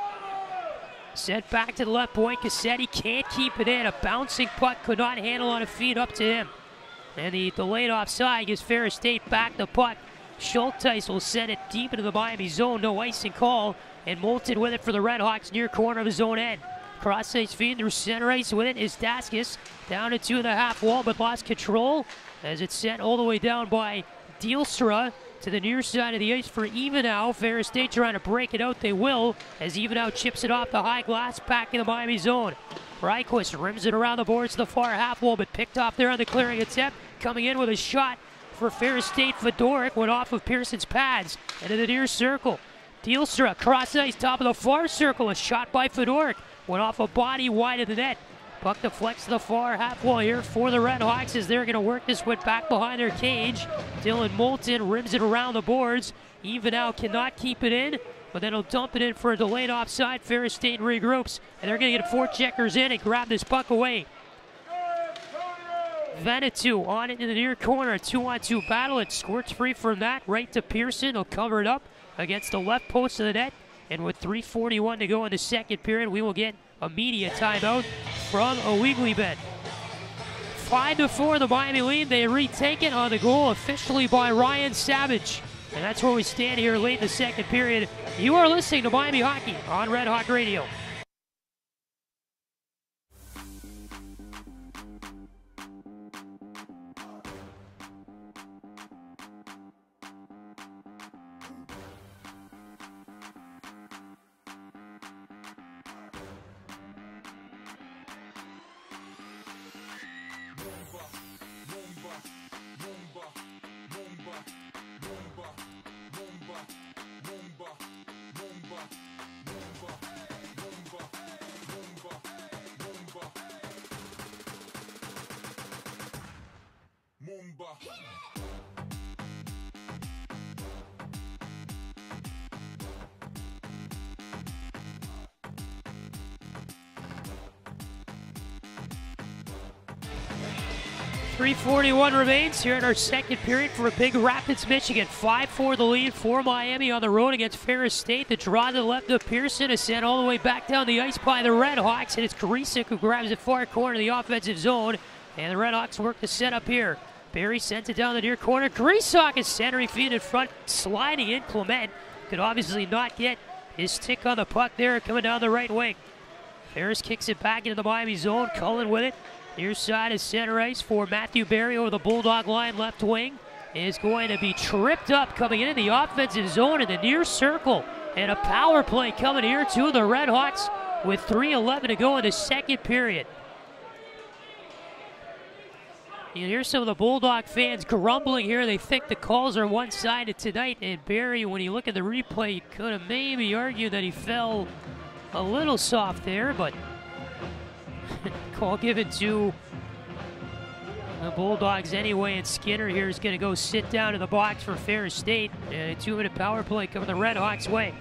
Sent back to the left point. Cassetti can't keep it in. A bouncing puck could not handle on a feed up to him. And the delayed offside gives Ferris State back the puck. Schulteis will send it deep into the Miami zone. No icing call. And Moulton with it for the RedHawks near corner of his own end. Cross ice feed through center ice with it is Daskis. Down into the half wall but lost control as it's sent all the way down by Dielstra to the near side of the ice for Evenow. Ferris State trying to break it out. They will as Evenow chips it off the high glass back in the Miami zone. Reichquist rims it around the boards to the far half wall but picked off there on the clearing attempt. Coming in with a shot for Ferris State. Fedoruk went off of Pearson's pads into the near circle. Dielstra, cross ice, top of the far circle. A shot by Fedoruk. Went off a body wide of the net. Puck deflects to the far half wall here for the RedHawks as they're going to work this one back behind their cage. Dylan Moulton rims it around the boards. Evenow cannot keep it in, but then he'll dump it in for a delayed offside. Ferris State regroups, and they're going to get 4 checkers in and grab this puck away. Venetu on it in the near corner. A 2-on-2 battle. It squirts free from that. Right to Pearson. He'll cover it up against the left post of the net. And with 3:41 to go in the second period, we will get a media timeout from Ewigleben. 5-4 the Miami lead. They retake it on the goal officially by Ryan Savage. And that's where we stand here late in the second period. You are listening to Miami Hockey on Red Hawk Radio. Mumba. 3:41 remains here in our second period for a Big Rapids, Michigan. 5-4 the lead for Miami on the road against Ferris State. The draw to the left of Pearson is sent all the way back down the ice by the RedHawks, and it's Kreisok who grabs it far corner of the offensive zone. And the RedHawks work the setup here. Barry sent it down the near corner. Kreisok is centering feet in front, sliding in. Clement could obviously not get his stick on the puck there, coming down the right wing. Ferris kicks it back into the Miami zone. Cullen with it. Near side is center ice for Matthew Barry over the Bulldog line left wing. Is going to be tripped up coming into the offensive zone in the near circle. And a power play coming here to the RedHawks with 3:11 to go in the second period. You hear some of the Bulldog fans grumbling here. They think the calls are one-sided tonight. And Barry, when you look at the replay, you could have maybe argued that he fell a little soft there, but call given to The Bulldogs anyway, and Skinner here is going to go sit down in the box for Ferris State. And a 2-minute power play coming the RedHawks' way.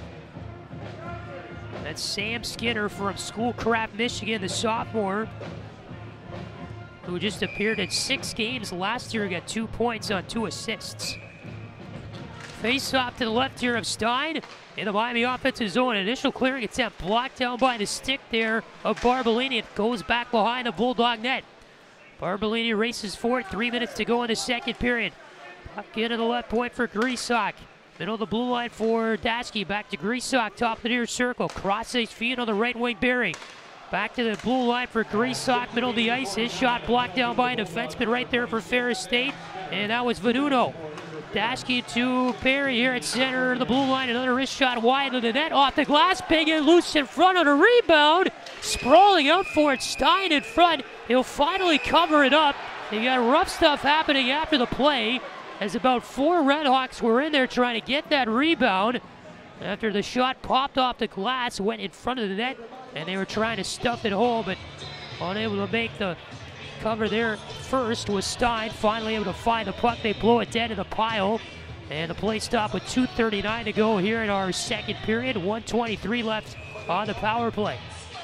That's Sam Skinner from Schoolcraft, Michigan, the sophomore, who just appeared in 6 games last year, got 2 points on 2 assists. Face off to the left here of Stein in the Miami offensive zone. Initial clearing attempt blocked down by the stick there of Barbolini. It goes back behind the Bulldog net. Barbolini races forward, 3 minutes to go in the second period. Puck into the left point for Grisak. Middle of the blue line for Daschke. Back to Grisak, top of the near circle. Cross ice feed on the right wing, Barry. Back to the blue line for Grisak, middle of the ice. His shot blocked down by a defenseman right there for Ferris State. And that was Venuto. Daschke to Perry here at center of the blue line. Another wrist shot wide of the net, off the glass. Big and loose in front on a rebound. Sprawling out for it, Stein in front. He'll finally cover it up. You got rough stuff happening after the play, as about 4 RedHawks were in there trying to get that rebound. After the shot popped off the glass, went in front of the net, and they were trying to stuff it home, but unable to make the cover there. First was Stein, finally able to find the puck. They blow it dead in the pile, and the play stopped with 2:39 to go here in our second period. 1:23 left on the power play.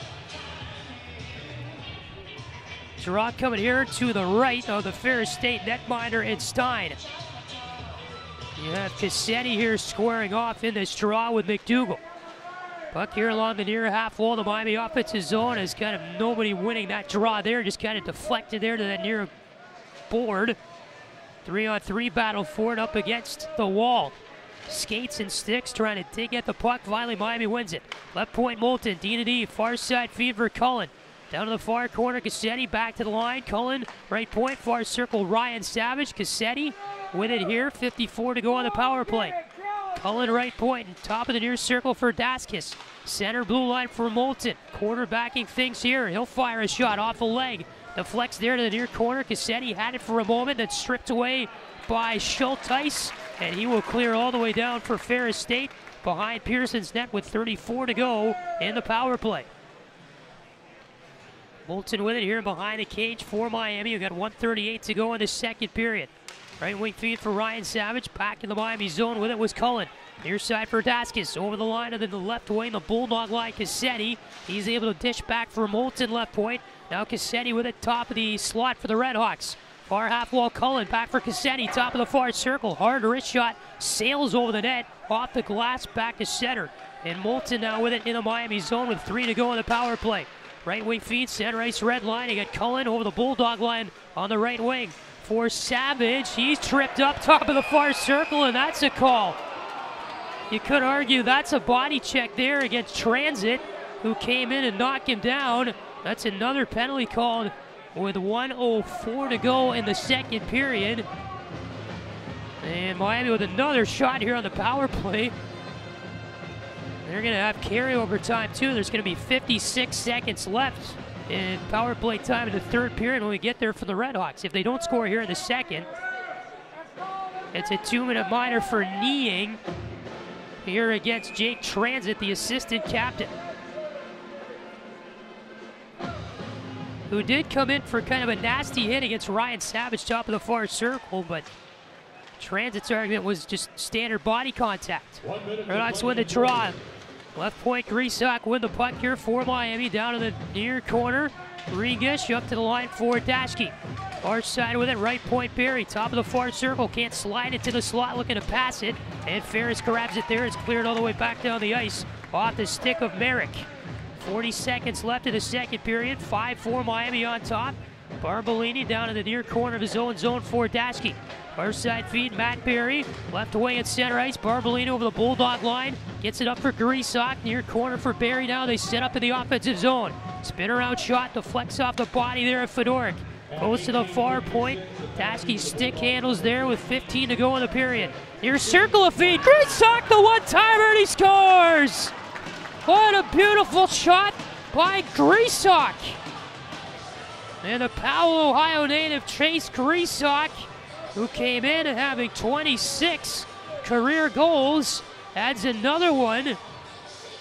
Draw coming here to the right of the Ferris State netminder and Stein. You have Cassetti here squaring off in this draw with McDougal. Puck here along the near half wall of the Miami offensive zone is kind of nobody winning that draw there. Just kind of deflected there to that near board. 3-on-3 battle for it up against the wall. Skates and sticks trying to dig at the puck. Finally, Miami wins it. Left point Moulton, D to D, far side feed for Cullen. Down to the far corner, Cassetti back to the line. Cullen, right point, far circle, Ryan Savage. Cassetti with it here, 54 to go on the power play. Cullen right point, and top of the near circle for Daskis. Center blue line for Moulton. Quarterbacking things here. He'll fire a shot off the leg. Deflects there to the near corner. Cassetti had it for a moment, then stripped away by Schulteis, and he will clear all the way down for Ferris State behind Pearson's net with 34 to go in the power play. Moulton with it here behind the cage for Miami. We've got 1:38 to go in the second period. Right wing feed for Ryan Savage. Back in the Miami zone with it was Cullen. Near side for Daskis. Over the line and then the left wing, the Bulldog line, Cassetti. He's able to dish back for Moulton left point. Now Cassetti with it, top of the slot for the RedHawks. Far half wall, Cullen back for Cassetti. Top of the far circle. Hard wrist shot. Sails over the net. Off the glass, back to center. And Moulton now with it in the Miami zone with 3 to go in the power play. Right wing feed, center ice red line. You got Cullen over the Bulldog line on the right wing. For Savage, he's tripped up top of the far circle, and that's a call. You could argue that's a body check there against Transit, who came in and knocked him down. That's another penalty called with 1:04 to go in the second period. And Miami with another shot here on the power play. They're going to have carryover time too. There's going to be 56 seconds left in power play time in the third period when we get there for the RedHawks. If they don't score here in the second, it's a 2-minute minor for kneeing here against Jake Transit, the assistant captain, who did come in for kind of a nasty hit against Ryan Savage, top of the far circle, but Transit's argument was just standard body contact. RedHawks win the draw. Left point, Grisak with the puck here for Miami. Down to the near corner. Regish up to the line for Daschke. Far side with it, right point Barry. Top of the far circle, can't slide it to the slot, looking to pass it. And Ferris grabs it there. It's cleared all the way back down the ice. Off the stick of Merrick. 40 seconds left in the second period. 5-4 Miami on top. Barbolini down in the near corner of his own zone for Daschke. Far side feed, Matt Barry. Left away at center ice. Barbolini over the Bulldog line. Gets it up for Grisak. Near corner for Barry now. They set up in the offensive zone. Spin around shot. Deflects off the body there of Fedoruk. Goes to the far point. Daschke stick handles there with 15 to go in the period. Near circle of feed. Grisak the one-timer, and he scores! What a beautiful shot by Grisak. And the Powell, Ohio native Chase Grisak, who came in and having 26 career goals, adds another one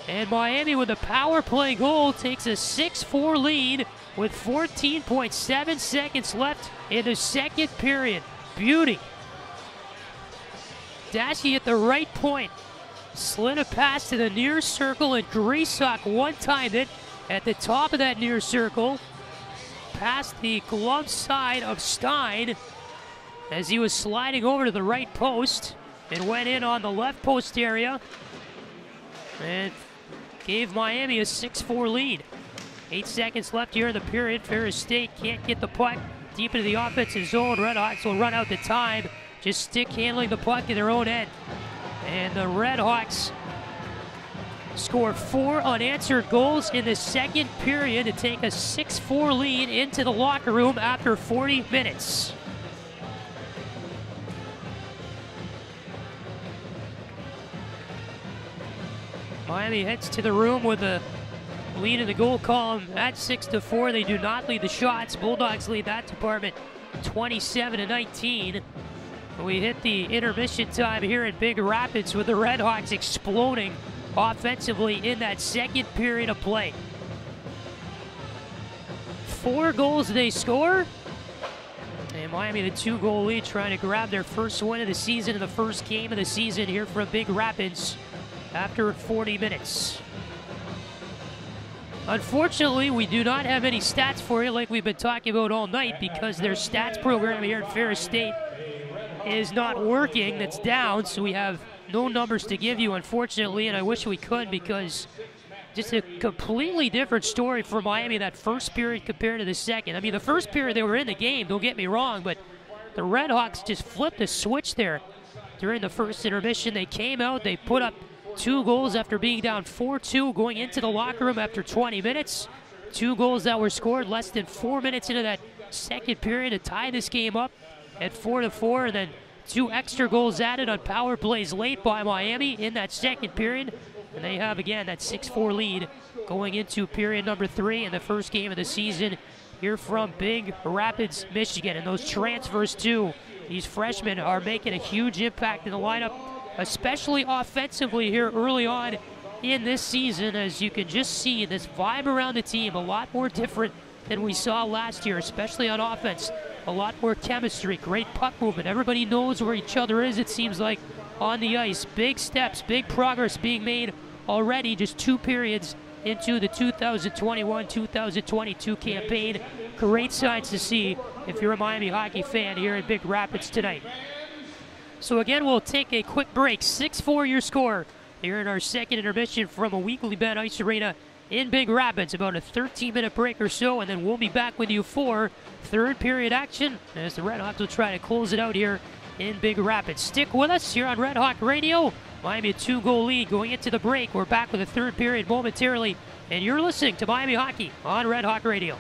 And Miami with a power play goal takes a 6-4 lead with 14.7 seconds left in the second period. Beauty. Dashi at the right point. Slid a pass to the near circle, and Greasock one-timed it at the top of that near circle. Past the glove side of Stein as he was sliding over to the right post and went in on the left post area and gave Miami a 6-4 lead. 8 seconds left here in the period. Ferris State can't get the puck deep into the offensive zone. RedHawks will run out the time, just stick handling the puck in their own end. And the RedHawks score 4 unanswered goals in the second period to take a 6-4 lead into the locker room after 40 minutes. Miami heads to the room with a lead in the goal column at 6-4. They do not lead the shots. Bulldogs lead that department 27-19. We hit the intermission time here in Big Rapids with the RedHawks exploding offensively in that second period of play. 4 goals they score. And Miami the 2-goal lead, trying to grab their first win of the season in the first game of the season here from Big Rapids after 40 minutes. Unfortunately, we do not have any stats for you like we've been talking about all night, because their stats program here at Ferris State is not working. That's down, so we have no numbers to give you, unfortunately, and I wish we could, because just a completely different story for Miami that first period compared to the second. I mean, the first period they were in the game, don't get me wrong, but the RedHawks just flipped a switch there during the first intermission. They came out, they put up 2 goals after being down 4-2 going into the locker room after 20 minutes. 2 goals that were scored less than 4 minutes into that second period to tie this game up at 4-4, and then 2 extra goals added on power plays late by Miami in that second period. And they have, again, that 6-4 lead going into period number 3 in the first game of the season here from Big Rapids, Michigan. And those transfers, too, these freshmen are making a huge impact in the lineup, especially offensively here early on in this season, as you can just see this vibe around the team a lot more different than we saw last year, especially on offense. A lot more chemistry, great puck movement. Everybody knows where each other is, it seems like, on the ice. Big steps, big progress being made already just 2 periods into the 2021-2022 campaign. Great signs to see if you're a Miami hockey fan here in Big Rapids tonight. So again, we'll take a quick break. 6-4 your score here in our second intermission from Ewigleben Ice Arena in Big Rapids. About a 13-minute break or so, and then we'll be back with you for third period action as the RedHawks will try to close it out here in Big Rapids. Stick with us here on Red Hawk Radio. Miami a 2-goal lead going into the break. We're back with the third period momentarily, and you're listening to Miami Hockey on Red Hawk Radio.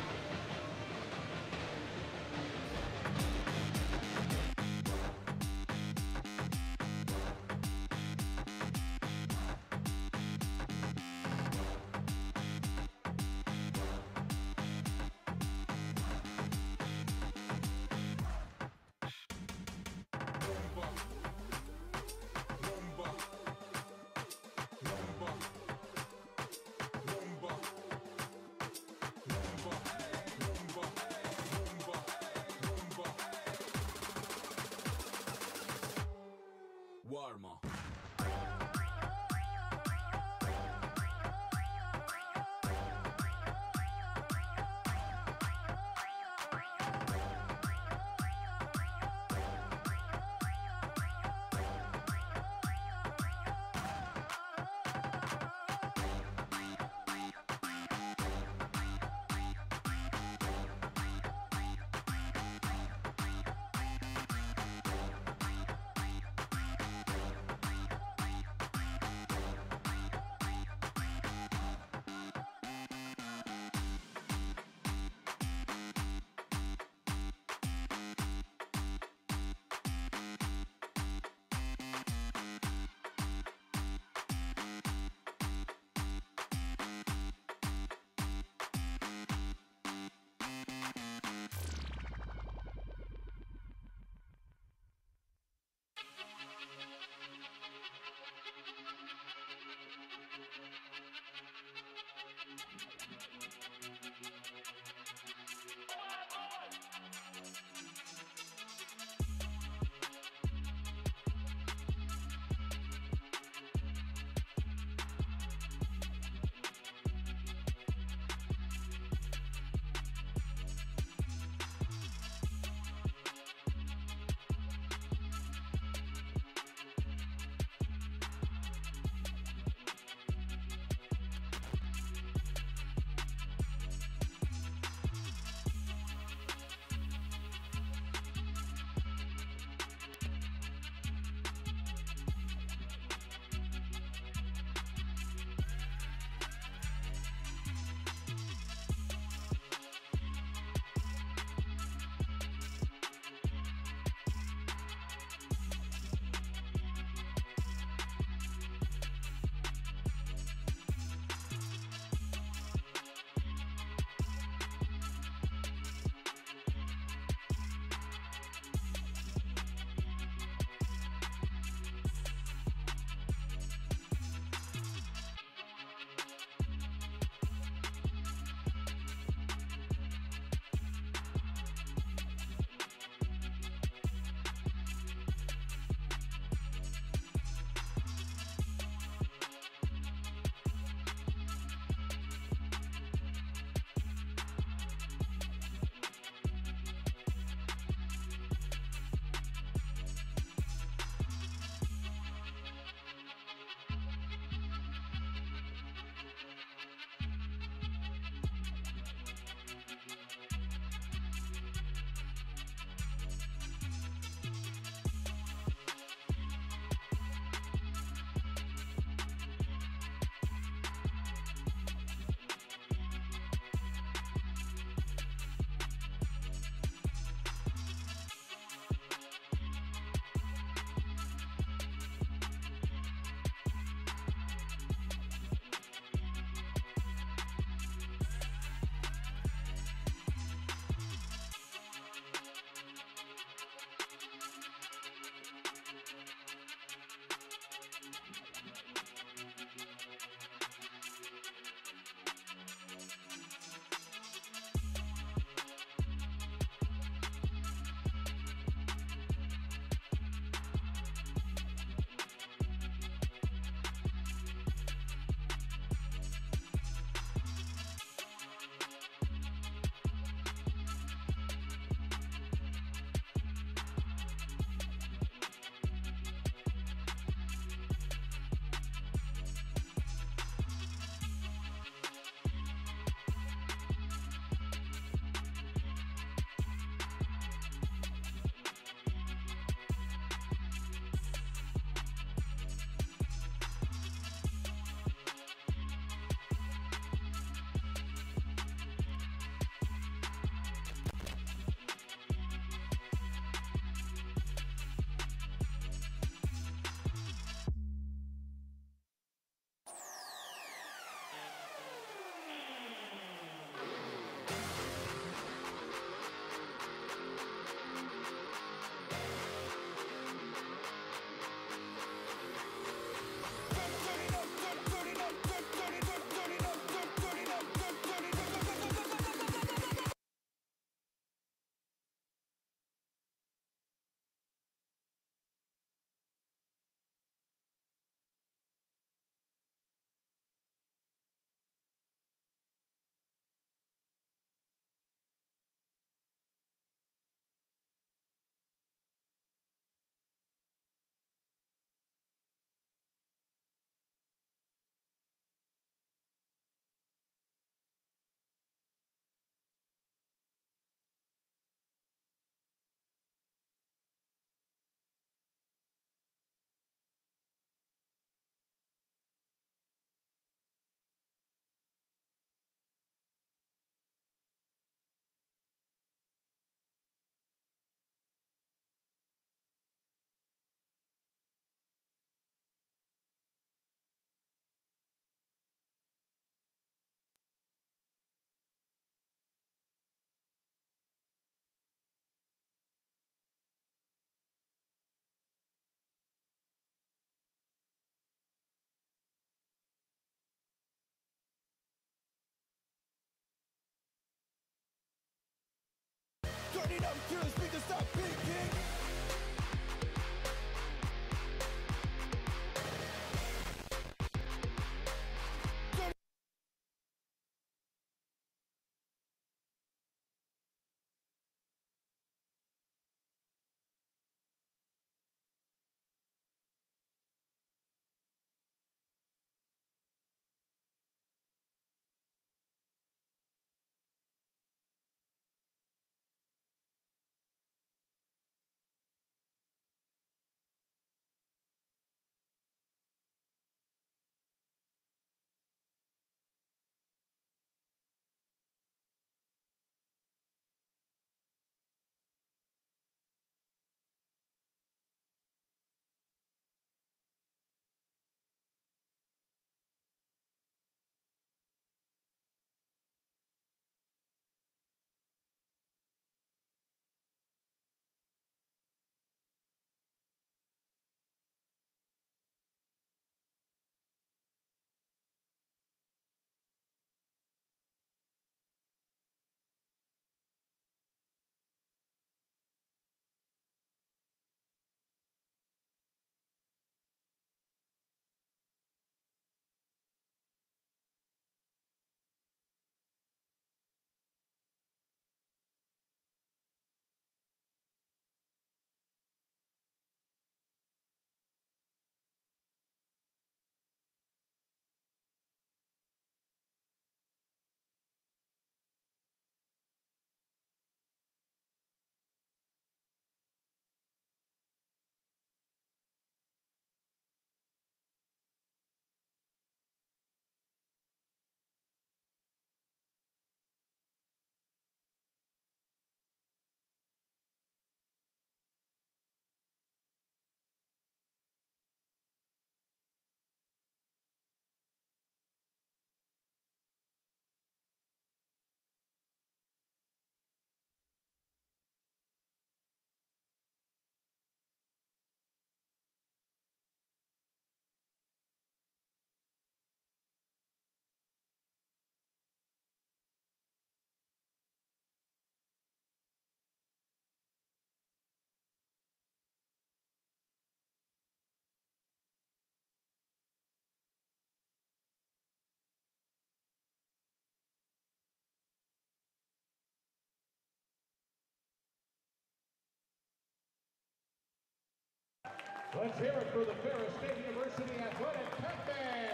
Let's hear it for the Ferris State University Athletic Pep Band.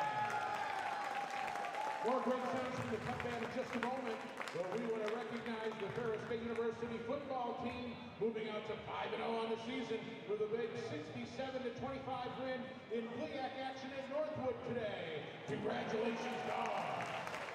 More great sounds from the Pep Band in just a moment, where we want to recognize the Ferris State University football team moving out to 5-0 on the season with a big 67-25 win in PLIAC action at Northwood today. Congratulations, Dogs.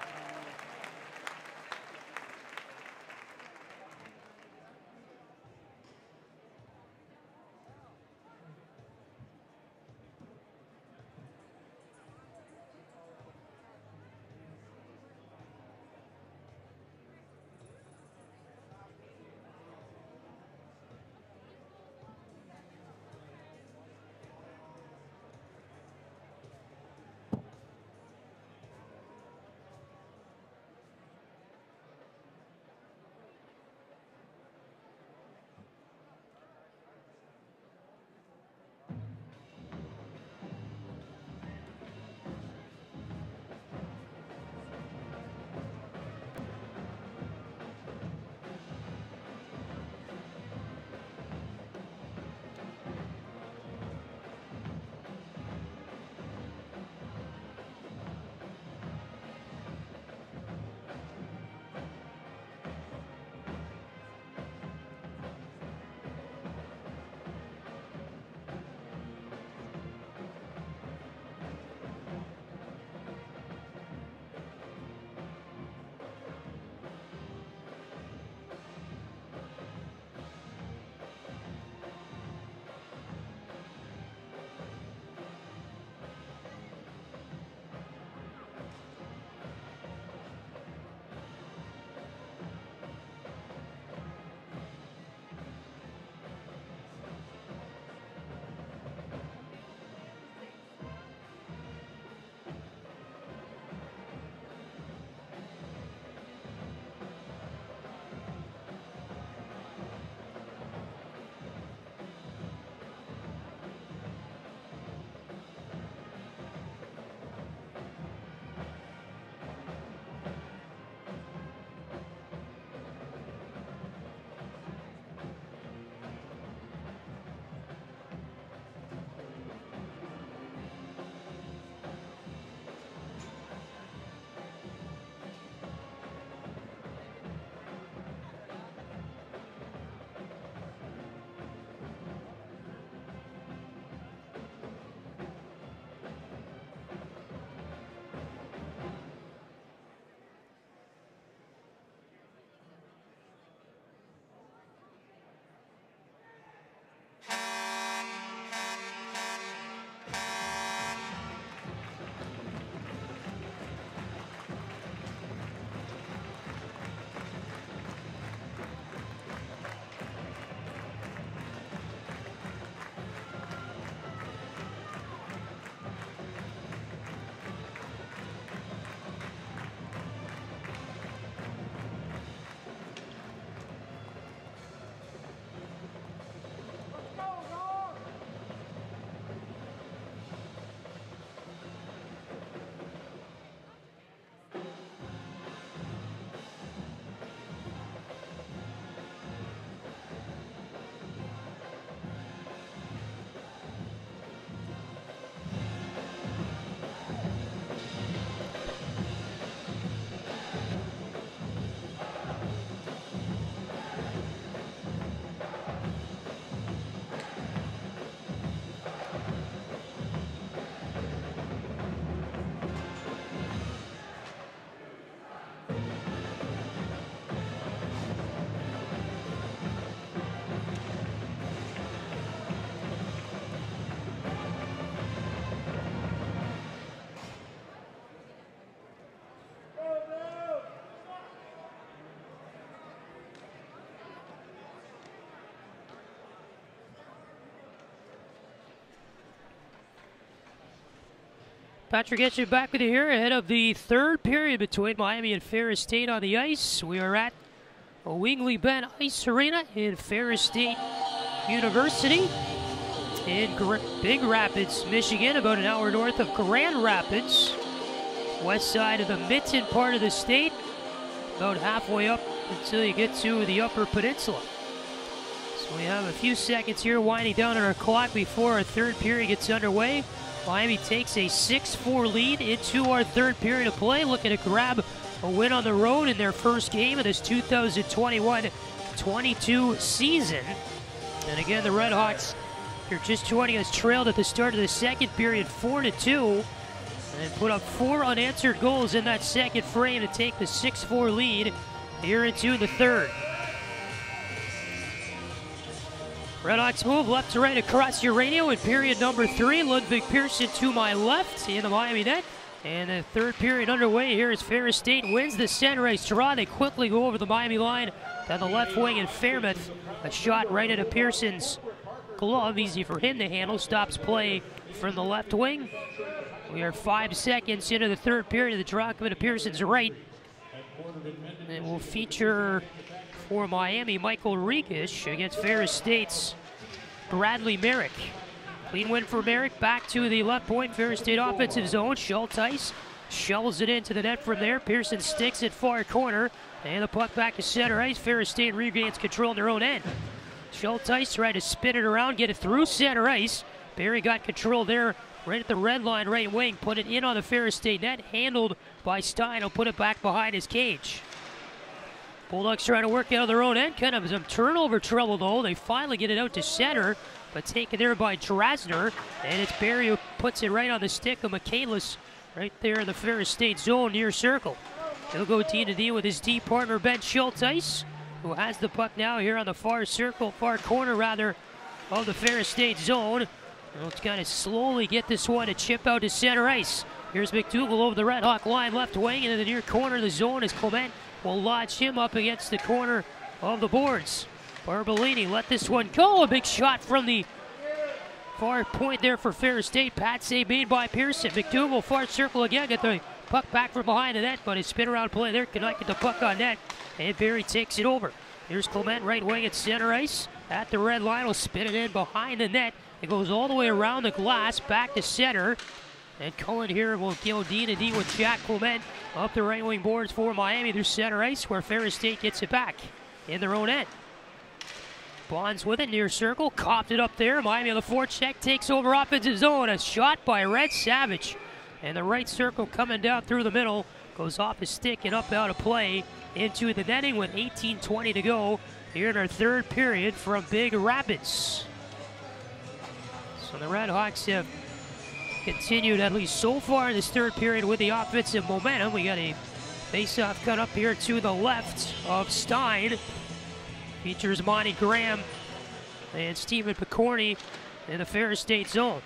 Patrick Geshan back with you here ahead of the third period between Miami and Ferris State on the ice. We are at Ewigleben Ice Arena in Ferris State University in Big Rapids, Michigan, about an hour north of Grand Rapids, west side of the Mitten part of the state, about halfway up until you get to the Upper Peninsula. We have a few seconds here winding down on our clock before our third period gets underway. Miami takes a 6-4 lead into our third period of play, looking to grab a win on the road in their first game of this 2021-22 season. And again, the RedHawks, they're just joining us, trailed at the start of the second period 4-2, and put up 4 unanswered goals in that second frame to take the 6-4 lead here into the third. RedHawks move left to right across your radio in period number 3. Ludwig Pearson to my left in the Miami net. And the third period underway here as Ferris State wins the center ice draw. They quickly go over the Miami line down the left wing, and Fairmouth, a shot right into Pearson's glove. Easy for him to handle. Stops play from the left wing. We are 5 seconds into the third period. The draw coming to Pearson's right. It will feature for Miami, Michael Regish against Ferris State's Bradley Merrick. Clean win for Merrick, back to the left point, Ferris State offensive zone. Schulteis shovels it into the net from there. Pearson sticks it far corner, and the puck back to center ice. Ferris State regains control in their own end. Schulteis tried to spin it around, get it through center ice. Barry got control there right at the red line right wing, put it in on the Ferris State net, handled by Stein. He'll put it back behind his cage. Bulldogs trying to work out of their own end. Kind of some turnover trouble, though. They finally get it out to center, but taken there by Drasner. And it's Barry who puts it right on the stick of Michaelis right there in the Ferris State zone near circle. He'll go D-to-D with his D partner, Ben Schulteis, who has the puck now here on the far corner rather, of the Ferris State zone. Let's kind of slowly get this one to chip out to center ice. Here's McDougal over the Red Hawk line, left wing, and in the near corner of the zone is Clement. Will lodge him up against the corner of the boards. Barbolini let this one go. A big shot from the far point there for Ferris State. Pat save made by Pearson. McDougal far circle again. Get the puck back from behind the net, but his spin around play there cannot get the puck on net. And Barry takes it over. Here's Clement right wing at center ice. At the red line, will spin it in behind the net. It goes all the way around the glass, back to center. And Cullen here will go D-to-D with Jack Clement up the right wing boards for Miami through center ice, where Ferris State gets it back in their own end. Bonds with it near circle, copped it up there. Miami on the forecheck, takes over offensive zone. A shot by Red Savage. And the right circle coming down through the middle, goes off his stick and up out of play into the netting with 18:20 to go here in our third period from Big Rapids. So the RedHawks have continued, at least so far in this third period, with the offensive momentum. We got a face-off cut up here to the left of Stein. Features Monty Graham and Stephen Picorni in the Ferris State zone.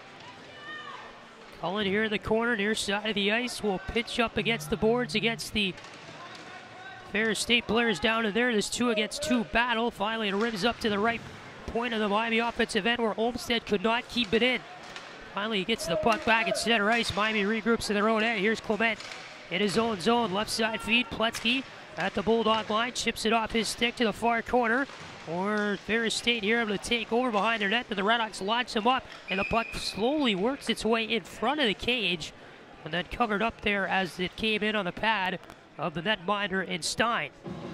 Cullen here in the corner, near side of the ice, will pitch up against the boards against the Ferris State players down in there. This 2-against-2 battle. Finally, it rims up to the right point of the Miami offensive end, where Olmsted could not keep it in. Finally, he gets the puck back at center ice. Miami regroups in their own end. Here's Clement in his own zone. Left side feed. Pletzky at the Bulldog line. Chips it off his stick to the far corner. Or Ferris State here able to take over behind their net. But the RedHawks launch him up. And the puck slowly works its way in front of the cage. And then covered up there as it came in on the pad of the netminder in Stein.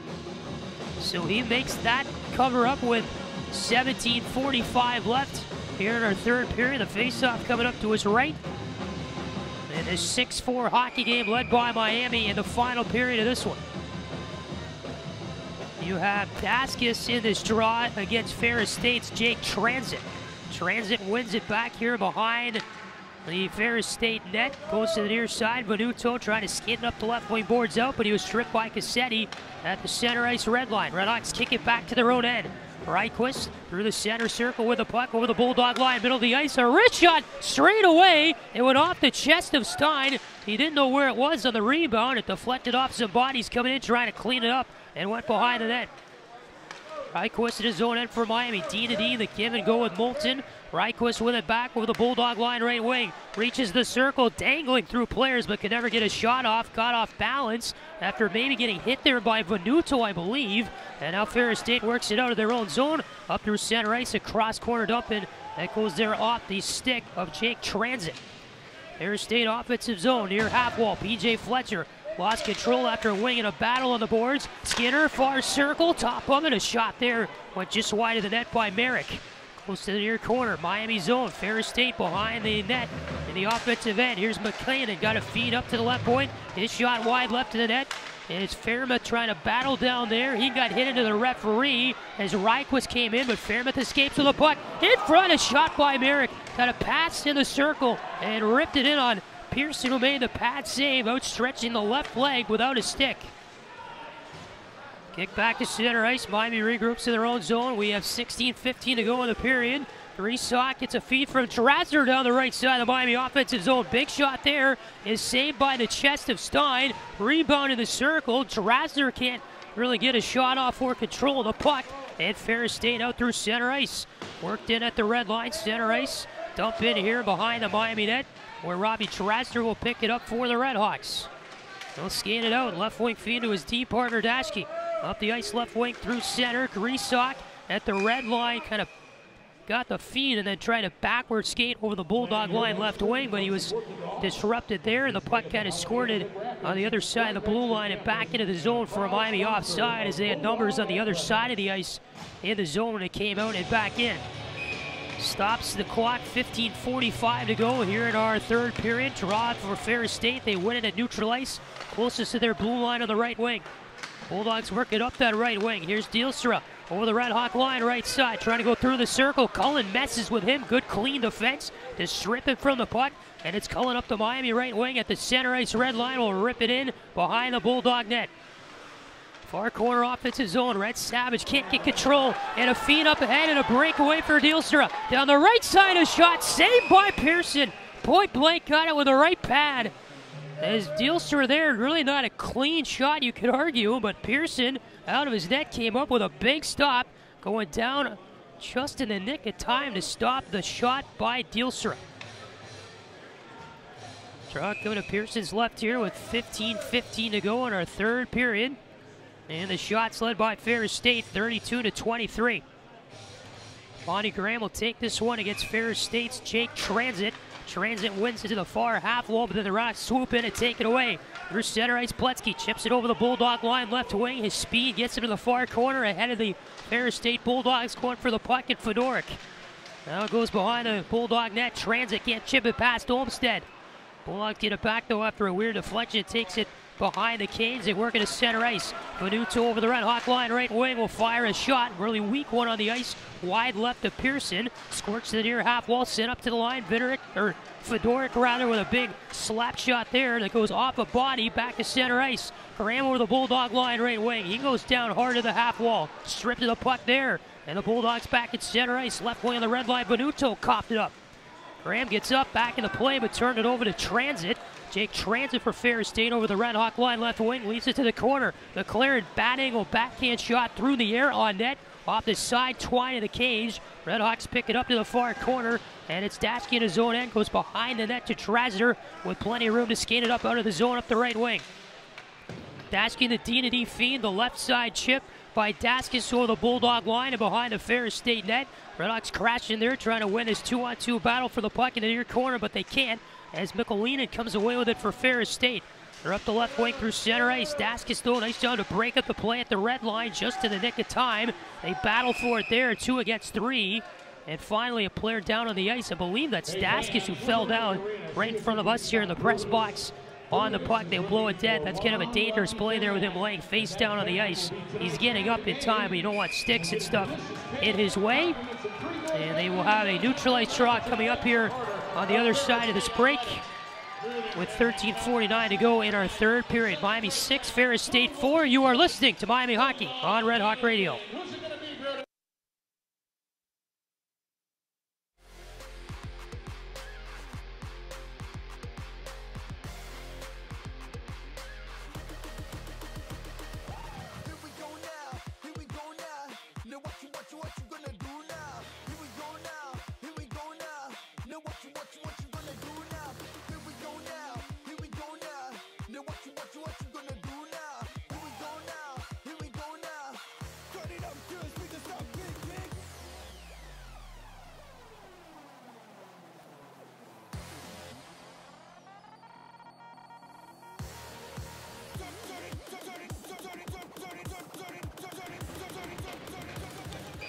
So he makes that cover up with 17:45 left. Here in our third period, the face-off coming up to his right. And a 6-4 hockey game led by Miami in the final period of this one. You have Daskis in this draw against Ferris State's Jake Transit. Transit wins it back here behind the Ferris State net. Goes to the near side. Venuto trying to skin up the left wing boards out, but he was stripped by Cassetti at the center ice red line. RedHawks kick it back to their own end. Reichquist through the center circle with the puck over the Bulldog line, middle of the ice. A wrist shot straight away. It went off the chest of Stein. He didn't know where it was on the rebound. It deflected off some bodies coming in trying to clean it up and went behind the net. Reichquist in his own end for Miami. D-to-D, the give and go with Moulton. Reichquist with it back over the Bulldog line right wing. Reaches the circle, dangling through players, but could never get a shot off. Got off balance after maybe getting hit there by Venuto, I believe. And now Ferris State works it out of their own zone. Up through center ice, a cross-corner dump in. That goes there off the stick of Jake Transit. Ferris State offensive zone near half wall. PJ Fletcher lost control after winning a battle on the boards. Skinner, far circle, top of it, a shot there. Went just wide of the net by Merrick. Close to the near corner, Miami zone. Ferris State behind the net in the offensive end. Here's McLean, got a feed up to the left point. His shot wide left to the net. And it's Fairmouth trying to battle down there. He got hit into the referee as Ryquist came in, but Fairmouth escapes with a puck. In front, a shot by Merrick. Got a pass in the circle and ripped it in on Pearson, who made the pad save, outstretching the left leg without a stick. Kick back to center ice. Miami regroups in their own zone. We have 16:15 to go in the period. Resock gets a feed from Trasner down the right side of the Miami offensive zone. Big shot there is saved by the chest of Stein. Rebound in the circle. Trasner can't really get a shot off or control the puck. And Ferris State out through center ice. Worked in at the red line, center ice. Dump in here behind the Miami net, where Robbie Trasner will pick it up for the RedHawks. He'll scan it out. Left wing feed to his D partner, Dashke. Up the ice, left wing through center. Resock at the red line, kind of got the feed and then tried to backward skate over the Bulldog line left wing, but he was disrupted there, and the puck kind of squirted on the other side of the blue line and back into the zone for a Miami offside, as they had numbers on the other side of the ice in the zone when it came out and back in. Stops the clock, 15:45 to go here in our third period. Draw for Ferris State. They win it at neutral ice, closest to their blue line on the right wing. Bulldogs work it up that right wing. Here's Dealstra over the Red Hawk line, right side, trying to go through the circle. Cullen messes with him. Good clean defense to strip it from the puck. And it's Cullen up the Miami right wing at the center ice red line. Will rip it in behind the Bulldog net. Far corner offensive zone. Red Savage can't get control. And a feed up ahead and a breakaway for Dealstra. Down the right side, a shot saved by Pearson. Point blank got it with the right pad. As Dealstra there, really not a clean shot, you could argue, but Pearson out of his net came up with a big stop, going down just in the nick of time to stop the shot by Dealstra. Draw coming to Pearson's left here with 15:15 to go in our third period. And the shot's led by Ferris State, 32-23. Bonnie Graham will take this one against Ferris State's Jake Transit. Transit wins it to the far half wall, but then the Rocks swoop in and take it away. Through center ice, Pletzky chips it over the Bulldog line left wing. His speed gets him to the far corner ahead of the Ferris State Bulldogs, going for the puck, and Fedoruk. Now it goes behind the Bulldog net. Transit can't chip it past Olmstead. Bulldogs get it back though after a weird deflection. Takes it behind the Canes. They work at a center ice. Venuto over the Red Hawk line right wing will fire a shot. Really weak one on the ice. Wide left to Pearson. Squirts to the near half wall. Sent up to the line. Fedoruk rather, with a big slap shot there that goes off a body back to center ice. Graham over the Bulldog line right wing. He goes down hard to the half wall. Stripped of the puck there. And the Bulldogs back at center ice. Left wing on the red line. Venuto coughed it up. Graham gets up back in the play, but turned it over to Transit. Jake Transit for Ferris State over the Red Hawk line left wing, leads it to the corner. McLaren bat angle backhand shot through the air on net, off the side twine of the cage. Redhawks pick it up to the far corner, and it's Dashke in his own end, goes behind the net to Trasner with plenty of room to skate it up out of the zone up the right wing. Dashke the D-to-D feed, the left side chip by Daskus over the Bulldog line and behind the Ferris State net. Redhawks crash in there trying to win this 2-on-2 battle for the puck in the near corner, but they can't, as Michelinen comes away with it for Ferris State. They're up the left wing through center ice. Daskus though, nice job to break up the play at the red line just in the nick of time. They battle for it there, 2 against 3. And finally a player down on the ice. I believe that's Daskus who fell down right in front of us here in the press box on the puck. They'll blow it dead. That's kind of a dangerous play there with him laying face down on the ice. He's getting up in time, but you don't want sticks and stuff in his way. And they will have a neutralized draw coming up here on the other side of this break with 13:49 to go in our third period. Miami 6, Ferris State 4. You are listening to Miami Hockey on Red Hawk Radio.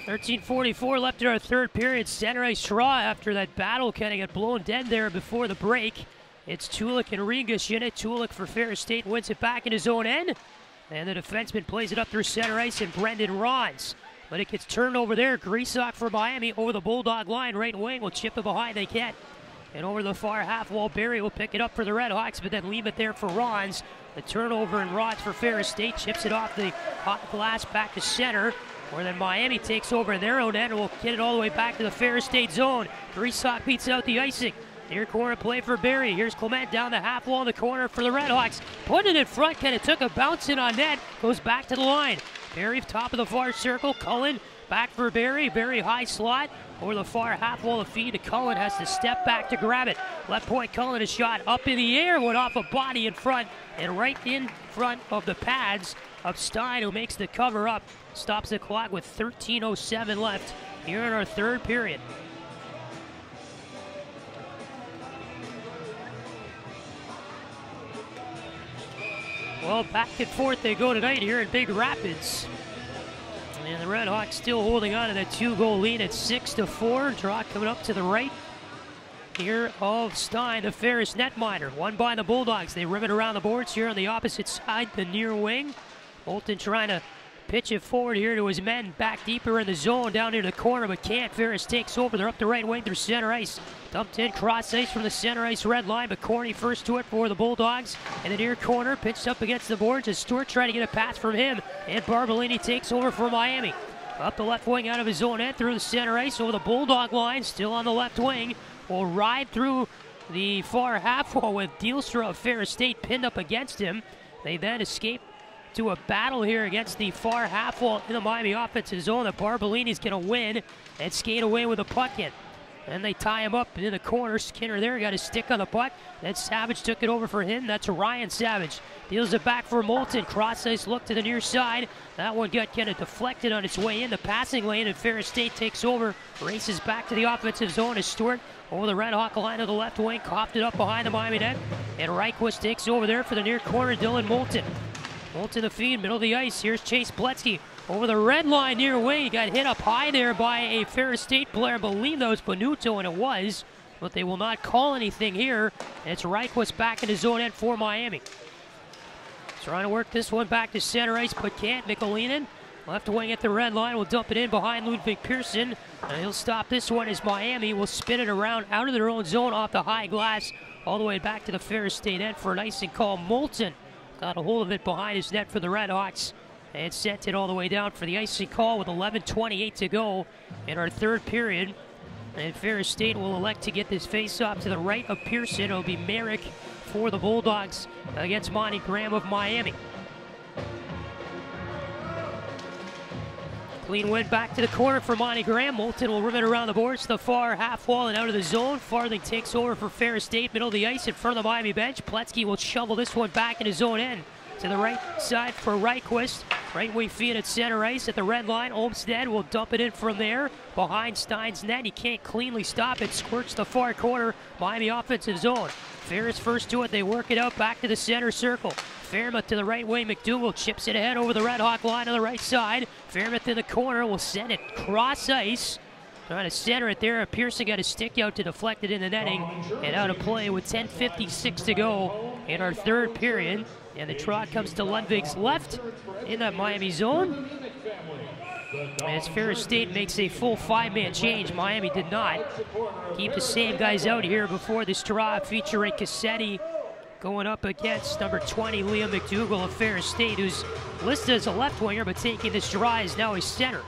13:44 left in our third period. Center ice draw after that battle kind of got blown dead there before the break. It's Tulik and Ringas in it. Tulik for Ferris State wins it back in his own end. And the defenseman plays it up through center ice, and Brendan Ronds. But it gets turned over there. Greasock for Miami over the Bulldog line. Right wing will chip it behind. They can't. And over the far half wall, Barry will pick it up for the RedHawks, but then leave it there for Ronds. The turnover and Ronds for Ferris State chips it off the hot glass back to center, where then Miami takes over in their own end and will get it all the way back to the Ferris State zone. Greasock beats out the icing. Near corner play for Barry. Here's Clement down the half wall in the corner for the RedHawks. Putting it in front, kind of took a bounce in on net. Goes back to the line. Barry top of the far circle. Cullen back for Barry. Barry high slot. Over the far half wall of feed to Cullen. Has to step back to grab it. Left point Cullen, a shot up in the air. Went off a body in front. And right in front of the pads of Stein, who makes the cover up. Stops the clock with 13:07 left here in our third period. Well, back and forth they go tonight here in Big Rapids. And the RedHawks still holding on to that 2-goal lead at 6-4. Draw coming up to the right here of Stein, the Ferris netminder. Won by the Bulldogs. They rim it around the boards here on the opposite side, the near wing. Bolton trying to pitch it forward here to his men, back deeper in the zone, down near the corner, but can't. Ferris takes over. They're up the right wing through center ice. Dumped in cross ice from the center ice red line, but Corney first to it for the Bulldogs. In the near corner, pitched up against the boards as Stewart trying to get a pass from him, and Barbolini takes over for Miami. Up the left wing out of his own end through the center ice over the Bulldog line, still on the left wing. Will ride through the far half wall with Dealstra of Ferris State pinned up against him. They then escape to a battle here against the far half wall in the Miami offensive zone that Barbolini's going to win and skate away with a puck in. And they tie him up in the corner. Skinner there got his stick on the puck. Then Savage took it over for him. That's Ryan Savage. Deals it back for Moulton. Cross ice look to the near side. That one got kind of deflected on its way in the passing lane, and Ferris State takes over. Races back to the offensive zone as Stewart over the RedHawk line to the left wing. Coughed it up behind the Miami net. And Reichwist takes over there for the near corner. Dylan Moulton. Moulton the feed, middle of the ice. Here's Chase Bletzky. Over the red line near wing, he got hit up high there by a Ferris State player. I believe that was Panuto, and it was, but they will not call anything here. And it's Reichwist back in his own end for Miami. Trying to work this one back to center ice, but can't. Mikolinin, left wing at the red line, will dump it in behind Ludwig Pearson. And he'll stop this one as Miami will spin it around out of their own zone off the high glass, all the way back to the Ferris State end for an icing call. Moulton got a hold of it behind his net for the RedHawks and sent it all the way down for the icing call with 11:28 to go in our third period. And Ferris State will elect to get this face-off to the right of Pearson. It'll be Merrick for the Bulldogs against Monty Graham of Miami. Clean win back to the corner for Monty Graham. Moulton will rim it around the boards to the far half wall and out of the zone. Farthing takes over for Ferris State, middle of the ice in front of the Miami bench. Pletzky will shovel this one back in his own end. To the right side for Reichwist. Right wing feed at center ice at the red line. Olmsted will dump it in from there behind Stein's net. He can't cleanly stop it. Squirts the far corner. Miami offensive zone. Ferris first to it. They work it out back to the center circle. Fairmouth to the right wing. McDougal chips it ahead over the RedHawk line on the right side. Fairmouth in the corner will send it cross ice. Trying to center it there. Pearson got a stick out to deflect it in the netting. And out of play with 10:56 to go in our third period. And the trot comes to Lundvig's left in that Miami zone. As Ferris State makes a full 5-man change, Miami did not. Keep the same guys out here before this draw, featuring Cassetti going up against number 20, Liam McDougal of Ferris State, who's listed as a left winger, but taking this draw is now a center.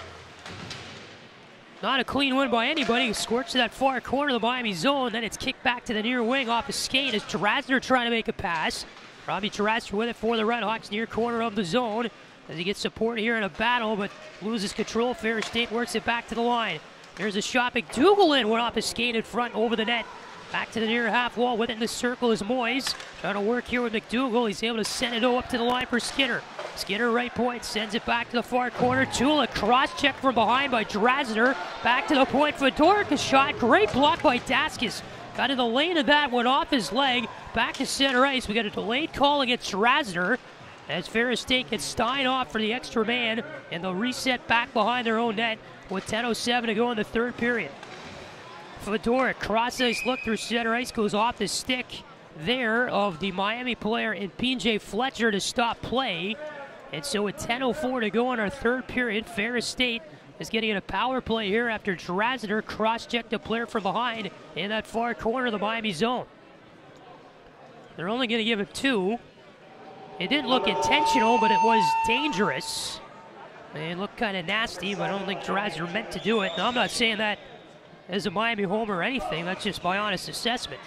Not a clean win by anybody. He squirts to that far corner of the Miami zone. Then it's kicked back to the near wing off his skate as Drasner trying to make a pass. Robbie Drasner with it for the RedHawks, near corner of the zone. As he gets support here in a battle, but loses control. Ferris State works it back to the line. There's a shot. McDougal went off his skate in front over the net. Back to the near half wall. With it in the circle is Moyes. Trying to work here with McDougal. He's able to send it up to the line for Skinner. Skinner right point, sends it back to the far corner. Tula cross check from behind by Drasner. Back to the point for Doric. A shot. Great block by Daskis. Got in the lane of that, went off his leg. Back to center ice. We got a delayed call against Drasner. as Ferris State gets Stein off for the extra man, and they'll reset back behind their own net with 10:07 to go in the third period. Fedoruk, cross-ice look through center ice, goes off the stick there of the Miami player in P.J. Fletcher to stop play. And so with 10:04 to go in our third period, Ferris State is getting a power play here after Drasner cross-checked a player from behind in that far corner of the Miami zone. They're only going to give it 2. It didn't look intentional, but it was dangerous. It looked kind of nasty, but I don't think Drasner meant to do it. Now, I'm not saying that as a Miami homer or anything. That's just my honest assessment.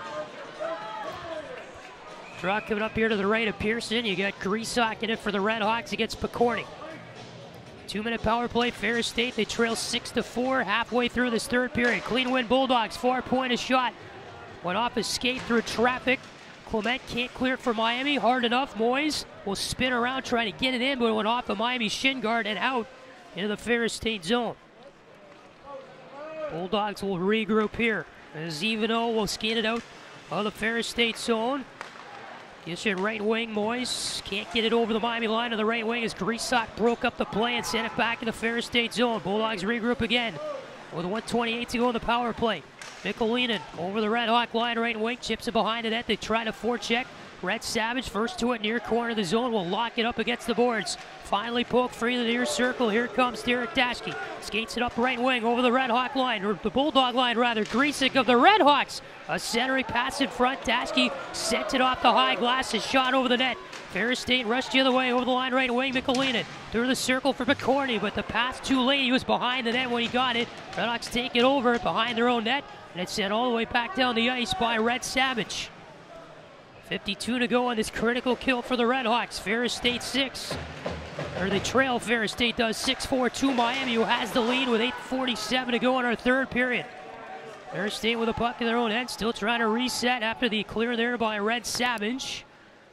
Draw coming up here to the right of Pearson. You got Greasock in it for the RedHawks against Picorni. 2-minute power play, Ferris State. They trail 6-4 halfway through this third period. Clean win Bulldogs, 4-point shot. Went off his skate through traffic. Clement can't clear it for Miami. Hard enough. Moyes will spin around trying to get it in, but it went off the Miami shin guard and out into the Ferris State zone. Bulldogs will regroup here as Ivano will skate it out of the Ferris State zone. Geshan right wing, Moyes can't get it over the Miami line to the right wing as Greasock broke up the play and sent it back in the Ferris State zone. Bulldogs regroup again with 1:28 to go in the power play. Mikulinen over the RedHawk line, right wing, chips it behind the net. They try to forecheck. Red Savage first to it near corner of the zone, will lock it up against the boards. Finally poked free to the near circle. Here comes Derek Daschke. Skates it up right wing over the RedHawk line, or the Bulldog line rather. Greasock of the RedHawks. A centering pass in front. Daschke sent it off the high glass. His shot over the net. Ferris State rushed the other way over the line right wing. Mikulinen through the circle for Picorni, but the pass too late. He was behind the net when he got it. RedHawks take it over behind their own net, and it's sent all the way back down the ice by Red Savage. 52 to go on this critical kill for the RedHawks. Ferris State 6. Or they trail, Ferris State does 6-4 to Miami, who has the lead with 8:47 to go in our third period. Ferris State with a puck in their own end, still trying to reset after the clear there by Red Savage.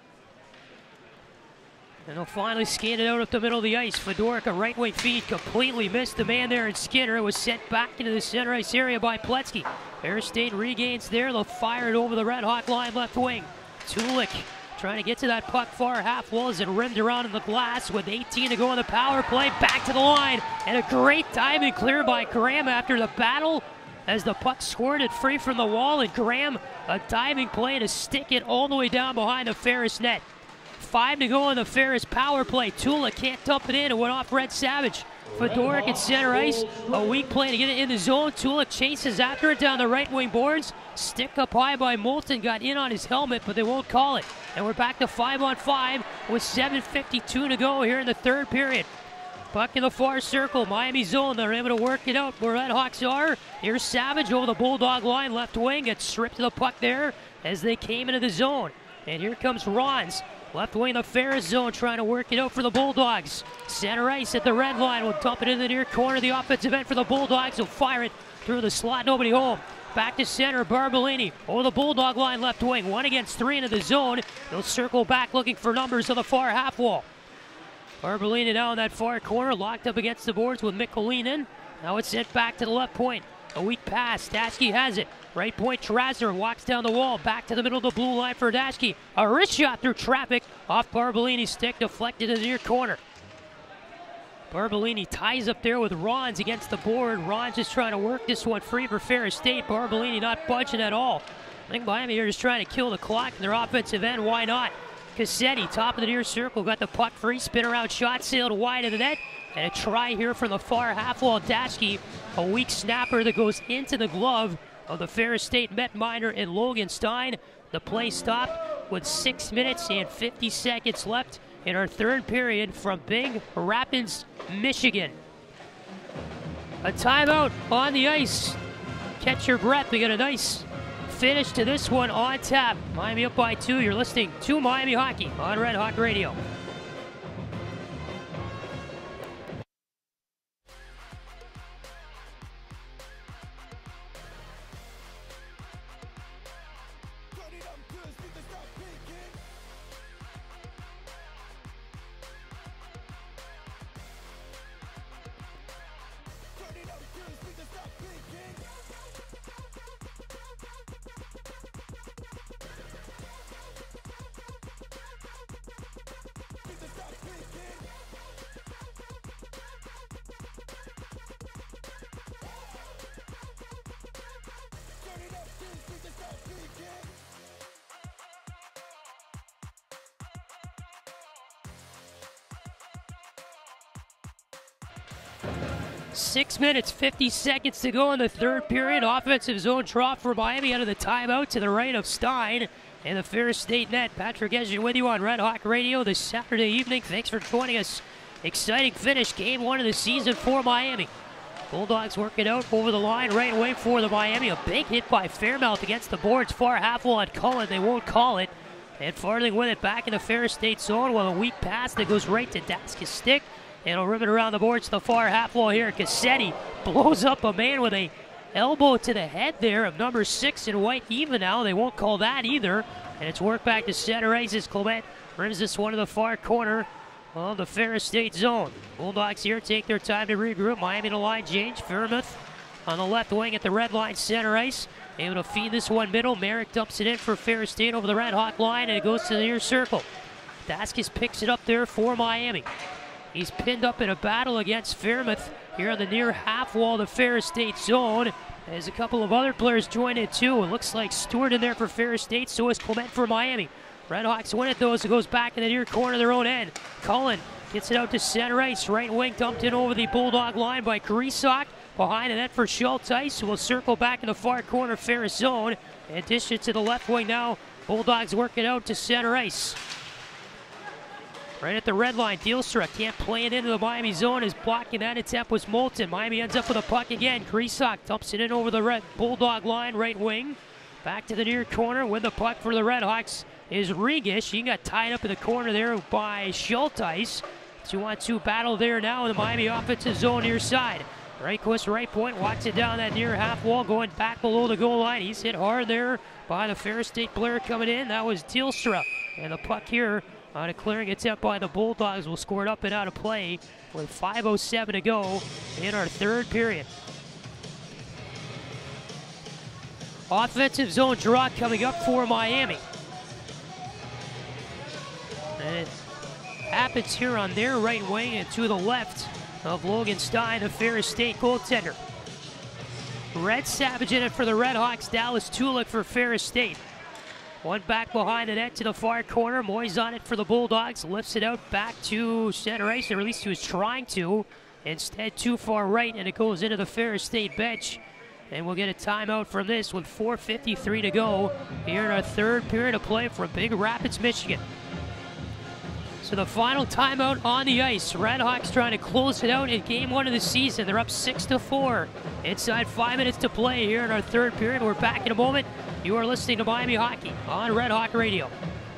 And they'll finally skate it out up the middle of the ice. Fedoruk, a right wing feed, completely missed the man there, and Skinner was sent back into the center ice area by Pletzky. Ferris State regains there, they'll fire it over the RedHawk line left wing. Tulik trying to get to that puck far half wall as it rimmed around in the glass with 18 to go on the power play. Back to the line, and a great diving clear by Graham after the battle as the puck squirted free from the wall, and Graham a diving play to stick it all the way down behind the Ferris net. 5 to go on the Ferris power play. Tulik can't dump it in. It went off Red Savage. Fedoruk at center ice. A weak play to get it in the zone. Tulik chases after it down the right wing boards. Stick up high by Moulton. Got in on his helmet, but they won't call it. And we're back to 5-on-5 with 7:52 to go here in the third period. Puck in the far circle. Miami zone. They're able to work it out where RedHawks are. Here's Savage over the Bulldog line. Left wing. Gets stripped to the puck there as they came into the zone. And here comes Rons. Left wing the Ferris zone, trying to work it out for the Bulldogs. Center ice at the red line. Will dump it in the near corner of the offensive end for the Bulldogs. Will fire it through the slot. Nobody home. Back to center. Barbolini over the Bulldog line left wing. 1 against 3 into the zone. They'll circle back looking for numbers on the far half wall. Barbolini down that far corner. Locked up against the boards with Mikulinen. Now it's sent back to the left point. A weak pass. Daschke has it. Right point, Trasner walks down the wall. Back to the middle of the blue line for Daschke. A wrist shot through traffic. Off Barbolini's stick, deflected in the near corner. Barbolini ties up there with Rons against the board. Rons is trying to work this one free for Ferris State. Barbolini not budging at all. I think Miami here is trying to kill the clock in their offensive end. Why not? Cassetti, top of the near circle, got the puck free. Spin around shot, sailed wide of the net. And a try here from the far half wall. Daschke, a weak snapper that goes into the glove of the Ferris State Met Minor and Logan Stein. The play stopped with 6 minutes and 50 seconds left in our third period from Big Rapids, Michigan. A timeout on the ice. Catch your breath. We got a nice finish to this one on tap. Miami up by 2. You're listening to Miami Hockey on Red Hawk Radio. 6 minutes, 50 seconds to go in the third period. Offensive zone draw for Miami out of the timeout to the right of Stein and the Ferris State net. Patrick Geshan with you on Red Hawk Radio this Saturday evening. Thanks for joining us. Exciting finish, game 1 of the season for Miami. Bulldogs working out over the line, right away for the Miami. A big hit by Fairmouth against the boards, far half wall on Cullen. They won't call it. And Farthing with it back in the Ferris State zone with a weak pass that goes right to Daska's stick. And it'll rip it around the boards to the far half wall here. Cassetti blows up a man with a elbow to the head there of number 6 in white even now. They won't call that either. And it's worked back to center ice as Clement rims this one to the far corner of the Ferris State zone. Bulldogs here take their time to regroup. Miami to line change. Fairmouth on the left wing at the red line center ice. Able to feed this one middle. Merrick dumps it in for Ferris State over the Red Hawk line, and it goes to the near circle. Daskis picks it up there for Miami. He's pinned up in a battle against Fairmouth here on the near half wall of the Ferris State zone. As a couple of other players join in too. It looks like Stewart in there for Ferris State, so is Clement for Miami. Redhawks win it though as it goes back in the near corner of their own end. Cullen gets it out to center ice. Right wing dumped in over the Bulldog line by Griesok. Behind the net for Schulteis, who will circle back in the far corner Ferris zone. And dish it to the left wing now. Bulldogs work it out to center ice. Right at the red line, Dealstra can't play it into the Miami zone as blocking that attempt was Moulton. Miami ends up with a puck again. Griesok dumps it in over the red Bulldog line, right wing. Back to the near corner with the puck for the Redhawks is Regish. He got tied up in the corner there by Schulteis. 2-on-2 battle there now in the Miami offensive zone near side. Reichquist, right point, walks it down that near half wall, going back below the goal line. He's hit hard there by the Ferris State player coming in. That was Dealstra. And the puck here on a clearing attempt by the Bulldogs will score it up and out of play with 5:07 to go in our third period. Offensive zone draw coming up for Miami. And it happens here on their right wing and to the left of Logan Stein, the Ferris State goaltender. Red Savage in it for the Redhawks. Dallas Tulik for Ferris State. One back behind the net to the far corner. Moyes on it for the Bulldogs. Lifts it out back to center ice, or at least he was trying to. Instead, too far right, and it goes into the Ferris State bench. And we'll get a timeout from this with 4:53 to go here in our third period of play from Big Rapids, Michigan. So the final timeout on the ice. Redhawks trying to close it out in game 1 of the season. They're up 6-4. Inside 5 minutes to play here in our third period. We're back in a moment. You are listening to Miami Hockey on Red Hawk Radio.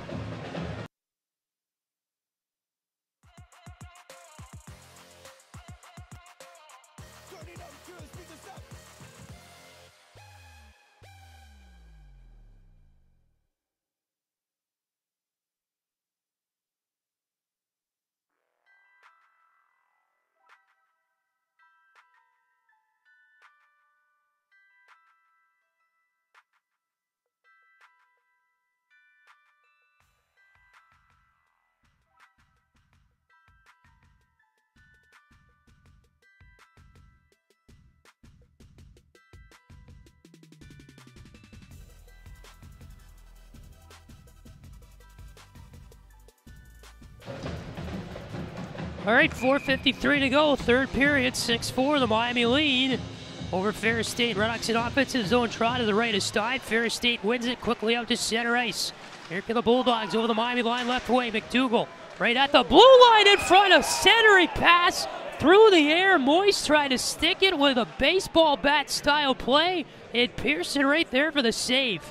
All right, 4:53 to go, third period, 6-4, the Miami lead over Ferris State. Redhawks in offensive zone, draw to the right of Stein. Ferris State wins it quickly out to center ice. Here come the Bulldogs over the Miami line, left way. McDougall right at the blue line in front of centering pass through the air. Moyes trying to stick it with a baseball bat style play. And Pearson right there for the save.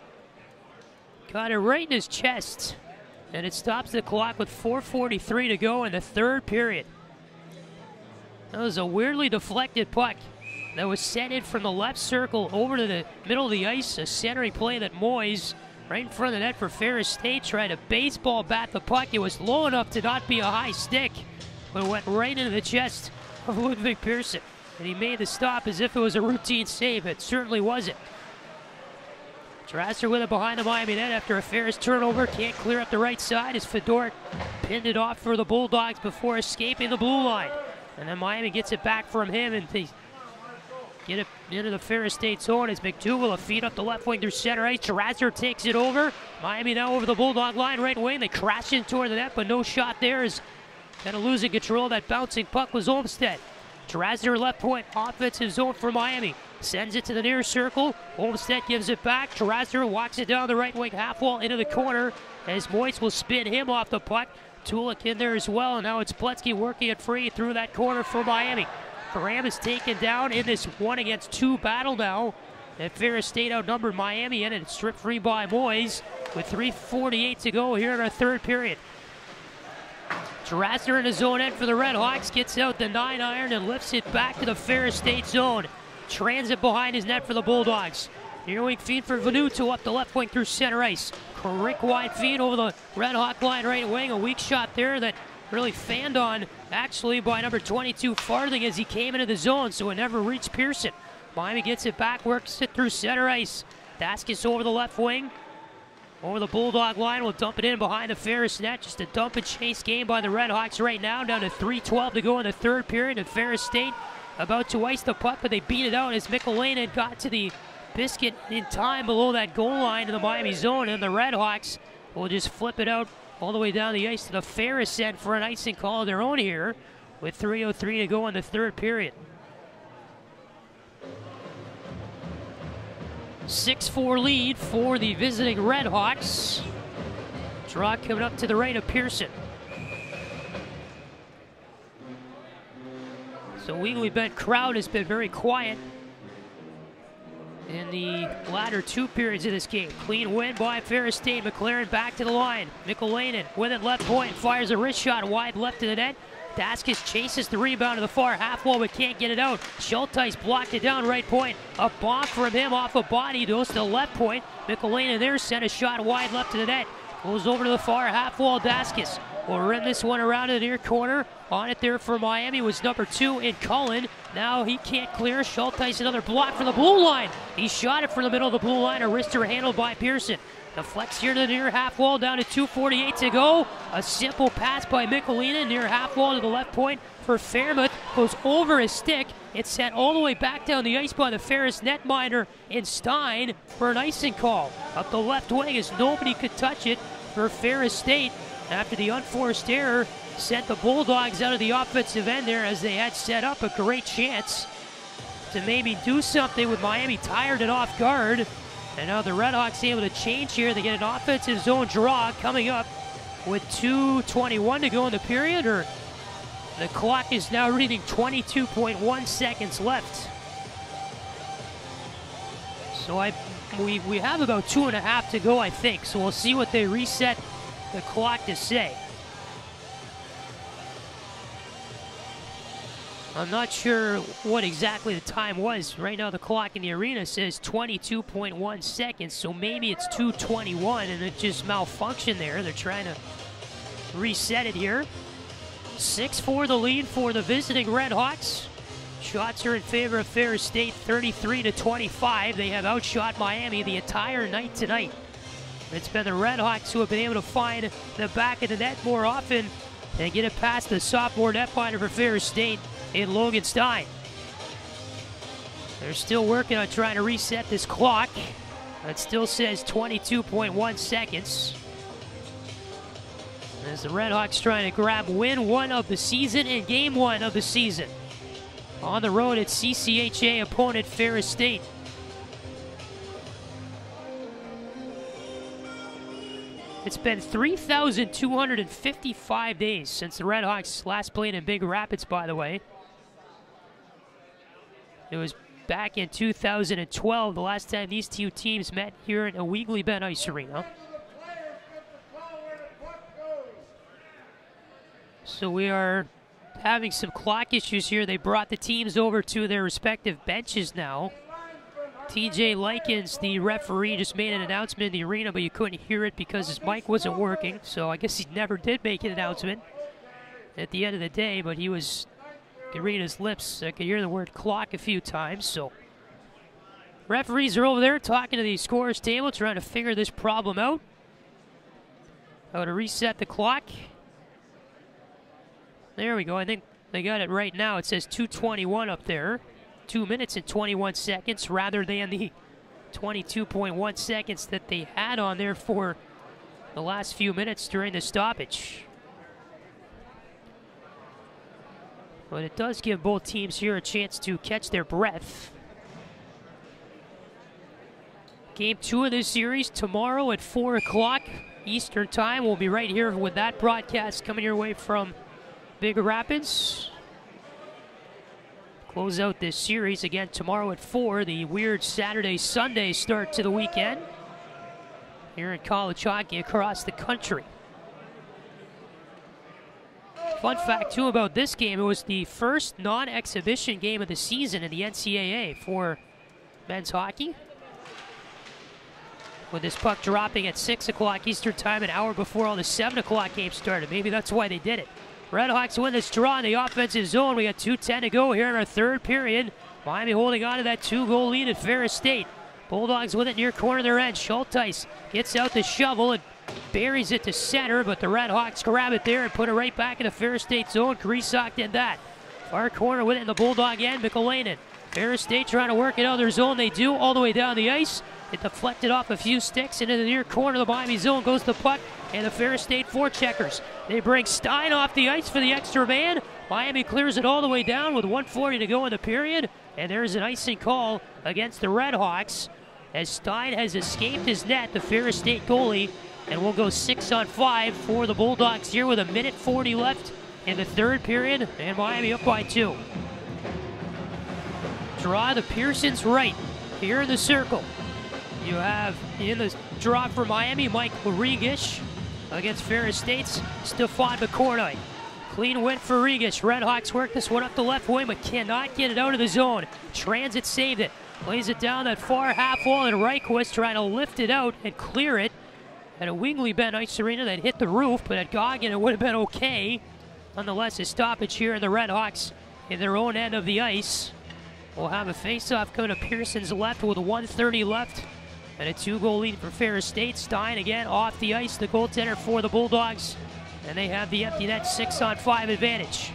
Got it right in his chest. And it stops the clock with 4:43 to go in the third period. That was a weirdly deflected puck that was sent in from the left circle over to the middle of the ice. A centering play that Moyes, right in front of the net for Ferris State, tried to baseball bat the puck. It was low enough to not be a high stick, but it went right into the chest of Ludwig Pearson. And he made the stop as if it was a routine save. It certainly wasn't. Strasser with it behind the Miami net after a Ferris turnover. Can't clear up the right side as Fedor pinned it off for the Bulldogs before escaping the blue line. And then Miami gets it back from him and they get it into the Ferris State zone as McDougall a feed up the left wing through center ice. Strasser takes it over. Miami now over the Bulldog line right wing. They crash in toward the net, but no shot there as kind of losing control. That bouncing puck was Olmstead. Drasner left point, offensive zone for Miami. Sends it to the near circle. Olmstead gives it back. Drasner walks it down the right wing half wall into the corner as Moyes will spin him off the puck. Tulik in there as well. And now it's Pletzky working it free through that corner for Miami. Graham is taken down in this 1-against-2 battle now. And Ferris State outnumbered Miami in, and it's stripped free by Moyes with 3:48 to go here in our third period. Drasner in the zone end for the RedHawks, gets out the 9-iron and lifts it back to the Ferris State zone. Transit behind his net for the Bulldogs. Near wing feed for Venuto up the left wing through center ice. Quick wide feed over the RedHawk line right wing. A weak shot there that really fanned on actually by number 22 Farthing as he came into the zone, so it never reached Pearson. Miami gets it back, works it through center ice. Daskis over the left wing. Over the Bulldog line, will dump it in behind the Ferris net. Just a dump and chase game by the RedHawks right now. Down to 3:12 to go in the third period. And Ferris State about to ice the puck, but they beat it out as Ewigleben got to the biscuit in time below that goal line in the Miami zone. And the RedHawks will just flip it out all the way down the ice to the Ferris end for an icing call of their own here with 3:03 to go in the third period. 6-4 lead for the visiting RedHawks. Draw coming up to the right of Pearson. So Ewigleben crowd has been very quiet in the latter two periods of this game. Clean win by Ferris State. McLaren back to the line. Ewigleben with it left point, fires a wrist shot wide left to the net. Daskis chases the rebound to the far half wall but can't get it out. Schulteis blocked it down right point. A bomb from him off a body goes to the left point. Ewigleben there sent a shot wide left to the net. Goes over to the far half wall. Daskis will rim this one around to the near corner. On it there for Miami was number 2 in Cullen. Now he can't clear. Schulteis another block from the blue line. He shot it from the middle of the blue line. A wrister handled by Pearson. The flex here to the near half wall, down to 2:48 to go. A simple pass by Ewigleben near half wall to the left point for Fairmouth. Goes over his stick. It's sent all the way back down the ice by the Ferris netminder in Stein for an icing call. Up the left wing as nobody could touch it for Ferris State after the unforced error sent the Bulldogs out of the offensive end there as they had set up a great chance to maybe do something with Miami tired and off guard. And now the RedHawks able to change here. They get an offensive zone draw coming up with 2:21 to go in the period, or the clock is now reading 22.1 seconds left. So we have about 2.5 to go, I think. So we'll see what they reset the clock to say. I'm not sure what exactly the time was. Right now the clock in the arena says 22.1 seconds, so maybe it's 2:21 and it just malfunctioned there. They're trying to reset it here. 6-4 the lead for the visiting RedHawks. Shots are in favor of Ferris State, 33-25. They have outshot Miami the entire night tonight. It's been the RedHawks who have been able to find the back of the net more often and get it past the sophomore netminder for Ferris State in Logan Stein. They're still working on trying to reset this clock. It still says 22.1 seconds. As the RedHawks trying to grab win 1 of the season and game 1 of the season. On the road at CCHA opponent Ferris State. It's been 3,255 days since the RedHawks last played in Big Rapids, by the way. It was back in 2012, the last time these two teams met here in Ewigleben Ice Arena. So we are having some clock issues here. They brought the teams over to their respective benches now. TJ Likens, the referee, just made an announcement in the arena, but you couldn't hear it because his mic wasn't working. So I guess he never did make an announcement at the end of the day, but he was, you could read his lips. I could hear the word clock a few times. So referees are over there talking to the scorer's table, trying to figure this problem out. How to reset the clock. There we go. I think they got it right now. It says 2:21 up there. 2 minutes and 21 seconds rather than the 22.1 seconds that they had on there for the last few minutes during the stoppage. But it does give both teams here a chance to catch their breath. Game 2 of this series tomorrow at 4 o'clock Eastern Time. We'll be right here with that broadcast coming your way from Big Rapids. Close out this series again tomorrow at 4, the weird Saturday-Sunday start to the weekend here in college hockey across the country. Fun fact, too, about this game, it was the first non-exhibition game of the season in the NCAA for men's hockey. With this puck dropping at 6 o'clock Eastern Time, an hour before all the 7 o'clock games started. Maybe that's why they did it. RedHawks win this draw in the offensive zone. We got 2:10 to go here in our third period. Miami holding on to that 2-goal lead at Ferris State. Bulldogs with it near corner of their end. Schulteis gets out the shovel and buries it to center, but the RedHawks grab it there and put it right back in the Ferris State zone. Greasock did that. Far corner with it in the Bulldog end. Ewigleben. Ferris State trying to work it out of their zone. They do all the way down the ice. It deflected off a few sticks into the near corner of the Miami zone. Goes the puck, and the Ferris State forecheckers. They bring Stein off the ice for the extra man. Miami clears it all the way down with 1:40 to go in the period. And there's an icing call against the RedHawks as Stein has escaped his net, the Ferris State goalie. And we'll go 6-on-5 for the Bulldogs here with 1:40 left in the third period. And Miami up by 2. Draw to Pearson's right here in the circle. You have in the draw for Miami, Mike Regish against Ferris State's Stefan McCornoy. Clean win for Regish. RedHawks work this one up the left wing, but cannot get it out of the zone. Transit saved it. Plays it down that far half wall, and Reichwitz trying to lift it out and clear it. At a Ewigleben ice arena that hit the roof, but at Goggin it would have been okay. Nonetheless, a stoppage here in the RedHawks in their own end of the ice. We'll have a face-off coming to Pearson's left with 1:30 left. And a 2-goal lead for Ferris State. Stein again off the ice, the goaltender for the Bulldogs. And they have the empty net 6-on-5 advantage.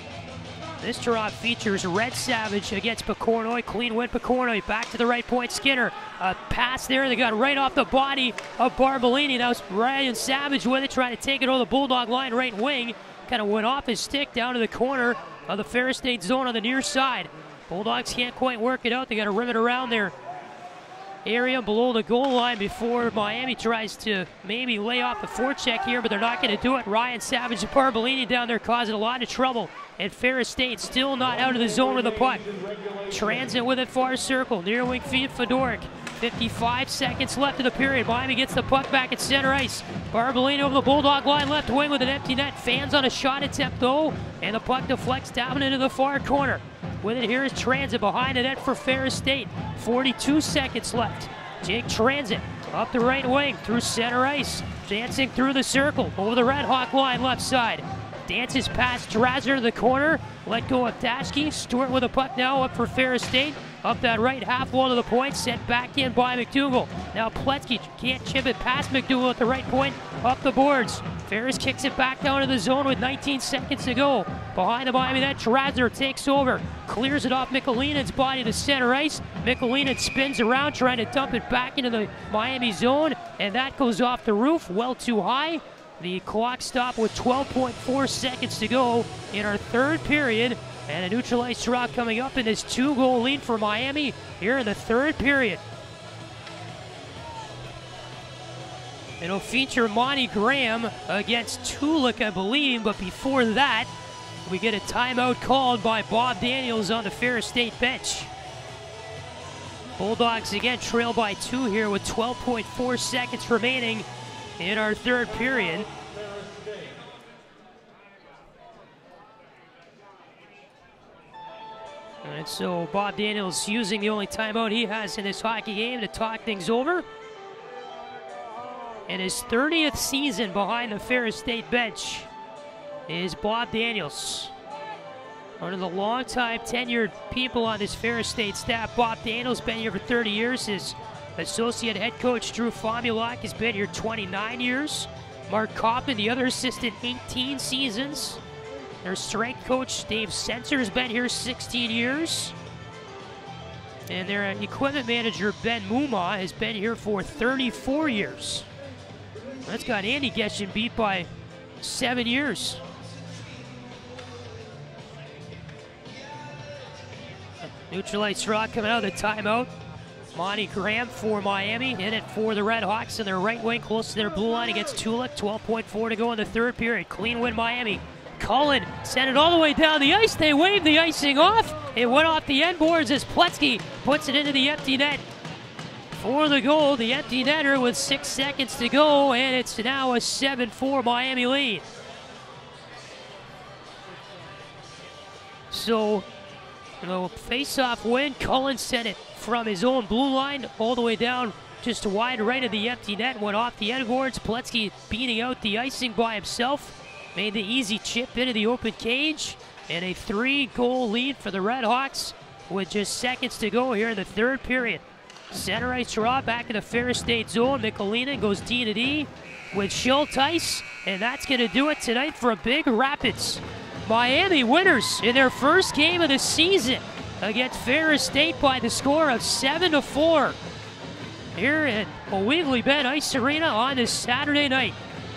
This draw features Red Savage against Pecornoy. Clean win, Pecornoy back to the right point. Skinner, a pass there. They got right off the body of Barbolini. That was Ryan Savage with it, trying to take it over the Bulldog line right wing. Kind of went off his stick down to the corner of the Ferris State zone on the near side. Bulldogs can't quite work it out. They got to rim it around there. Area below the goal line before Miami tries to maybe lay off the forecheck here, but they're not going to do it. Ryan Savage and Barbolini down there causing a lot of trouble. And Ferris State still not out of the zone with the puck. Transit with it far circle. Near wing feed Fedoric. 55 seconds left of the period. Miami gets the puck back at center ice. Barbolini over the Bulldog line left wing with an empty net. Fans on a shot attempt though. And the puck deflects down into the far corner. With it here is Transit behind the net for Ferris State. 42 seconds left. Jake Transit up the right wing through center ice. Dancing through the circle over the RedHawk line left side. Dances past Drazner to the corner. Let go of Dashke. Stewart with a puck now up for Ferris State. Up that right half wall to the point. Sent back in by McDougal. Now Pletsky can't chip it past McDougal at the right point. Up the boards. Ferris kicks it back down to the zone with 19 seconds to go. Behind the Miami net, Drazner takes over. Clears it off Mikulinen's body to center ice. Mikulinen spins around trying to dump it back into the Miami zone. And that goes off the roof well too high. The clock stopped with 12.4 seconds to go in our third period. And a neutral ice draw coming up in this 2-goal lead for Miami here in the third period. It'll feature Monty Graham against Tulik, I believe, but before that, we get a timeout called by Bob Daniels on the Ferris State bench. Bulldogs again trail by 2 here with 12.4 seconds remaining in our third period. And so Bob Daniels using the only timeout he has in this hockey game to talk things over. In his 30th season behind the Ferris State bench is Bob Daniels. One of the long-time tenured people on this Ferris State staff. Bob Daniels been here for 30 years. His associate head coach Drew Famulak has been here 29 years. Mark Coppin, the other assistant, 18 seasons. Their strength coach Dave Sensor has been here 16 years. And their equipment manager Ben Muma has been here for 34 years. That's got Andy Geshan beat by 7 years. Neutral ice draw coming out of the timeout. Monty Graham for Miami, in it for the RedHawks in their right wing, close to their blue line against Tulik. 12.4 to go in the third period. Clean win, Miami. Cullen sent it all the way down the ice. They waved the icing off. It went off the end boards as Pletzky puts it into the empty net. For the goal, the empty netter with 6 seconds to go, and it's now a 7-4 Miami lead. So, face-off win. Cullen sent it from his own blue line all the way down just wide right of the empty net. Went off the end boards. Pletzky beating out the icing by himself. Made the easy chip into the open cage. And a 3-goal lead for the RedHawks with just seconds to go here in the third period. Center ice draw back in the Ferris State zone. Mikulina goes D to D with Schulteis. And that's going to do it tonight for a Big Rapids. Miami winners in their first game of the season against Ferris State by the score of 7-4 here at Ewigleben Ice Arena on this Saturday night.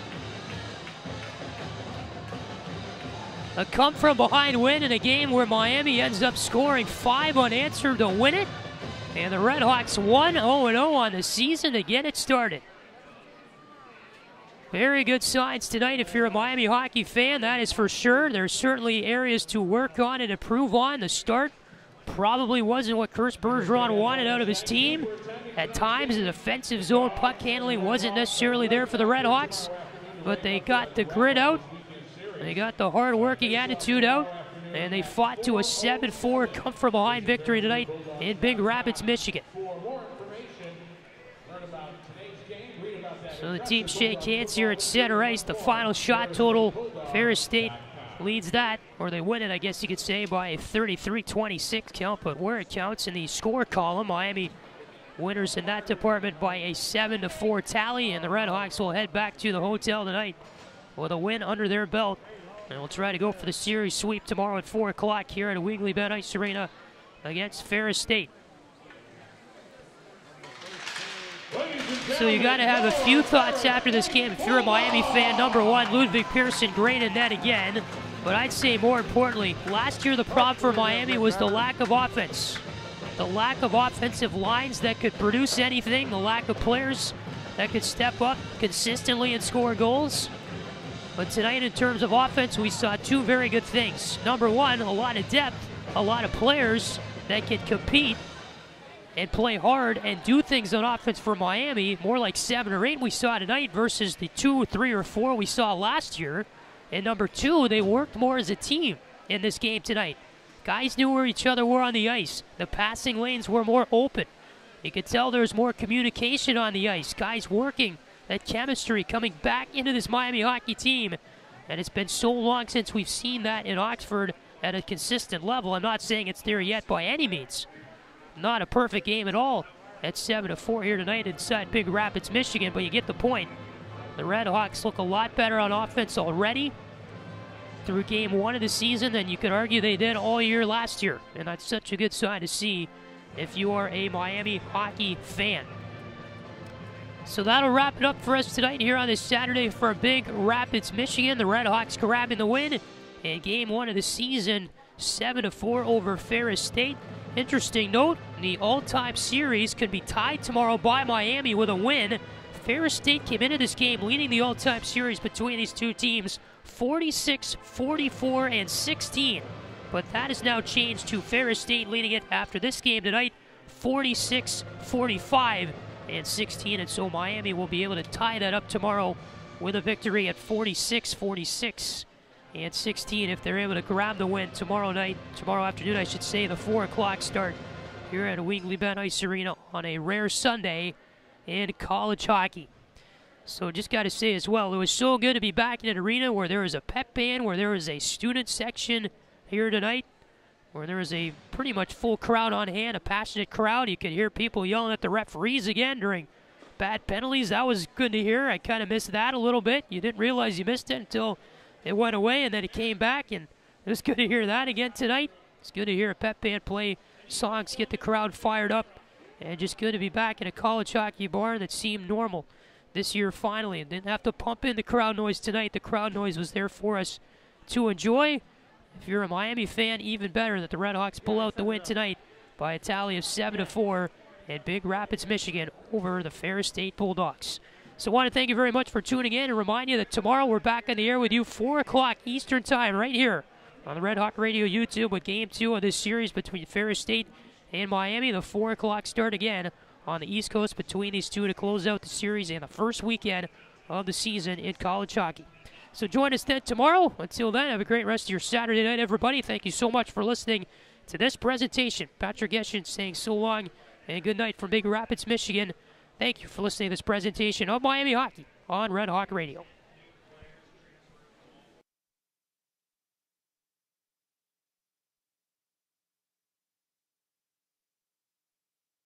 A come-from-behind win in a game where Miami ends up scoring 5 unanswered to win it, and the RedHawks 1-0-0 on the season to get it started. Very good signs tonight if you're a Miami hockey fan, that is for sure. There's certainly areas to work on and improve on. The start probably wasn't what Chris Bergeron wanted out of his team. At times, the defensive zone puck handling wasn't necessarily there for the RedHawks, but they got the grit out, they got the hard-working attitude out, and they fought to a 7-4 come-from-behind victory tonight in Big Rapids, Michigan. So the team shake hands here at center ice. The final shot total, Ferris State leads that, or they win it, I guess you could say, by a 33-26 count. But where it counts in the score column, Miami winners in that department by a 7-4 tally, and the RedHawks will head back to the hotel tonight with a win under their belt. And we'll try to go for the series sweep tomorrow at 4 o'clock here at Ewigleben Ice Arena against Ferris State. So you got to have a few thoughts after this game if you're a Miami fan. Number one, Ludwig Pearson, great in net again. But I'd say more importantly, last year the problem for Miami was the lack of offense. The lack of offensive lines that could produce anything, the lack of players that could step up consistently and score goals. But tonight in terms of offense, we saw two very good things. Number one, a lot of depth, a lot of players that can compete and play hard and do things on offense for Miami, more like 7 or 8 we saw tonight versus the 2, 3, or 4 we saw last year. And number two, they worked more as a team in this game tonight. Guys knew where each other were on the ice. The passing lanes were more open. You could tell there was more communication on the ice. Guys working, that chemistry coming back into this Miami hockey team. And it's been so long since we've seen that in Oxford at a consistent level. I'm not saying it's there yet by any means. Not a perfect game at all at 7-4 here tonight inside Big Rapids, Michigan, but you get the point. The RedHawks look a lot better on offense already through game 1 of the season than you could argue they did all year last year. And that's such a good sign to see if you are a Miami hockey fan. So that'll wrap it up for us tonight here on this Saturday for Big Rapids, Michigan. The RedHawks grabbing the win in game 1 of the season, 7-4 over Ferris State. Interesting note, the all-time series could be tied tomorrow by Miami with a win. Ferris State came into this game leading the all-time series between these two teams 46, 44, and 16. But that has now changed to Ferris State leading it after this game tonight 46, 45, and 16. And so Miami will be able to tie that up tomorrow with a victory at 46, 46. And 16 if they're able to grab the win tomorrow afternoon, I should say, the 4 o'clock start here at Ewigleben Ice Arena on a rare Sunday in college hockey. So just got to say as well, it was so good to be back in an arena where there was a pep band, where there was a student section here tonight, where there was a pretty much full crowd on hand, a passionate crowd. You could hear people yelling at the referees again during bad penalties. That was good to hear. I kind of missed that a little bit. You didn't realize you missed it until it went away, and then it came back, and it was good to hear that again tonight. It's good to hear a pep band play songs, get the crowd fired up, and just good to be back in a college hockey barn that seemed normal this year finally, and didn't have to pump in the crowd noise tonight. The crowd noise was there for us to enjoy. If you're a Miami fan, even better that the RedHawks pull out the win tonight by a tally of 7-4 in Big Rapids, Michigan over the Ferris State Bulldogs. So I want to thank you very much for tuning in and remind you that tomorrow we're back on the air with you 4 o'clock Eastern Time right here on the Red Hawk Radio YouTube with Game 2 of this series between Ferris State and Miami. The 4 o'clock start again on the East Coast between these two to close out the series and the first weekend of the season in college hockey. So join us then tomorrow. Until then, have a great rest of your Saturday night, everybody. Thank you so much for listening to this presentation. Patrick Geshan saying so long and good night from Big Rapids, Michigan. Thank you for listening to this presentation of Miami Hockey on Red Hawk Radio.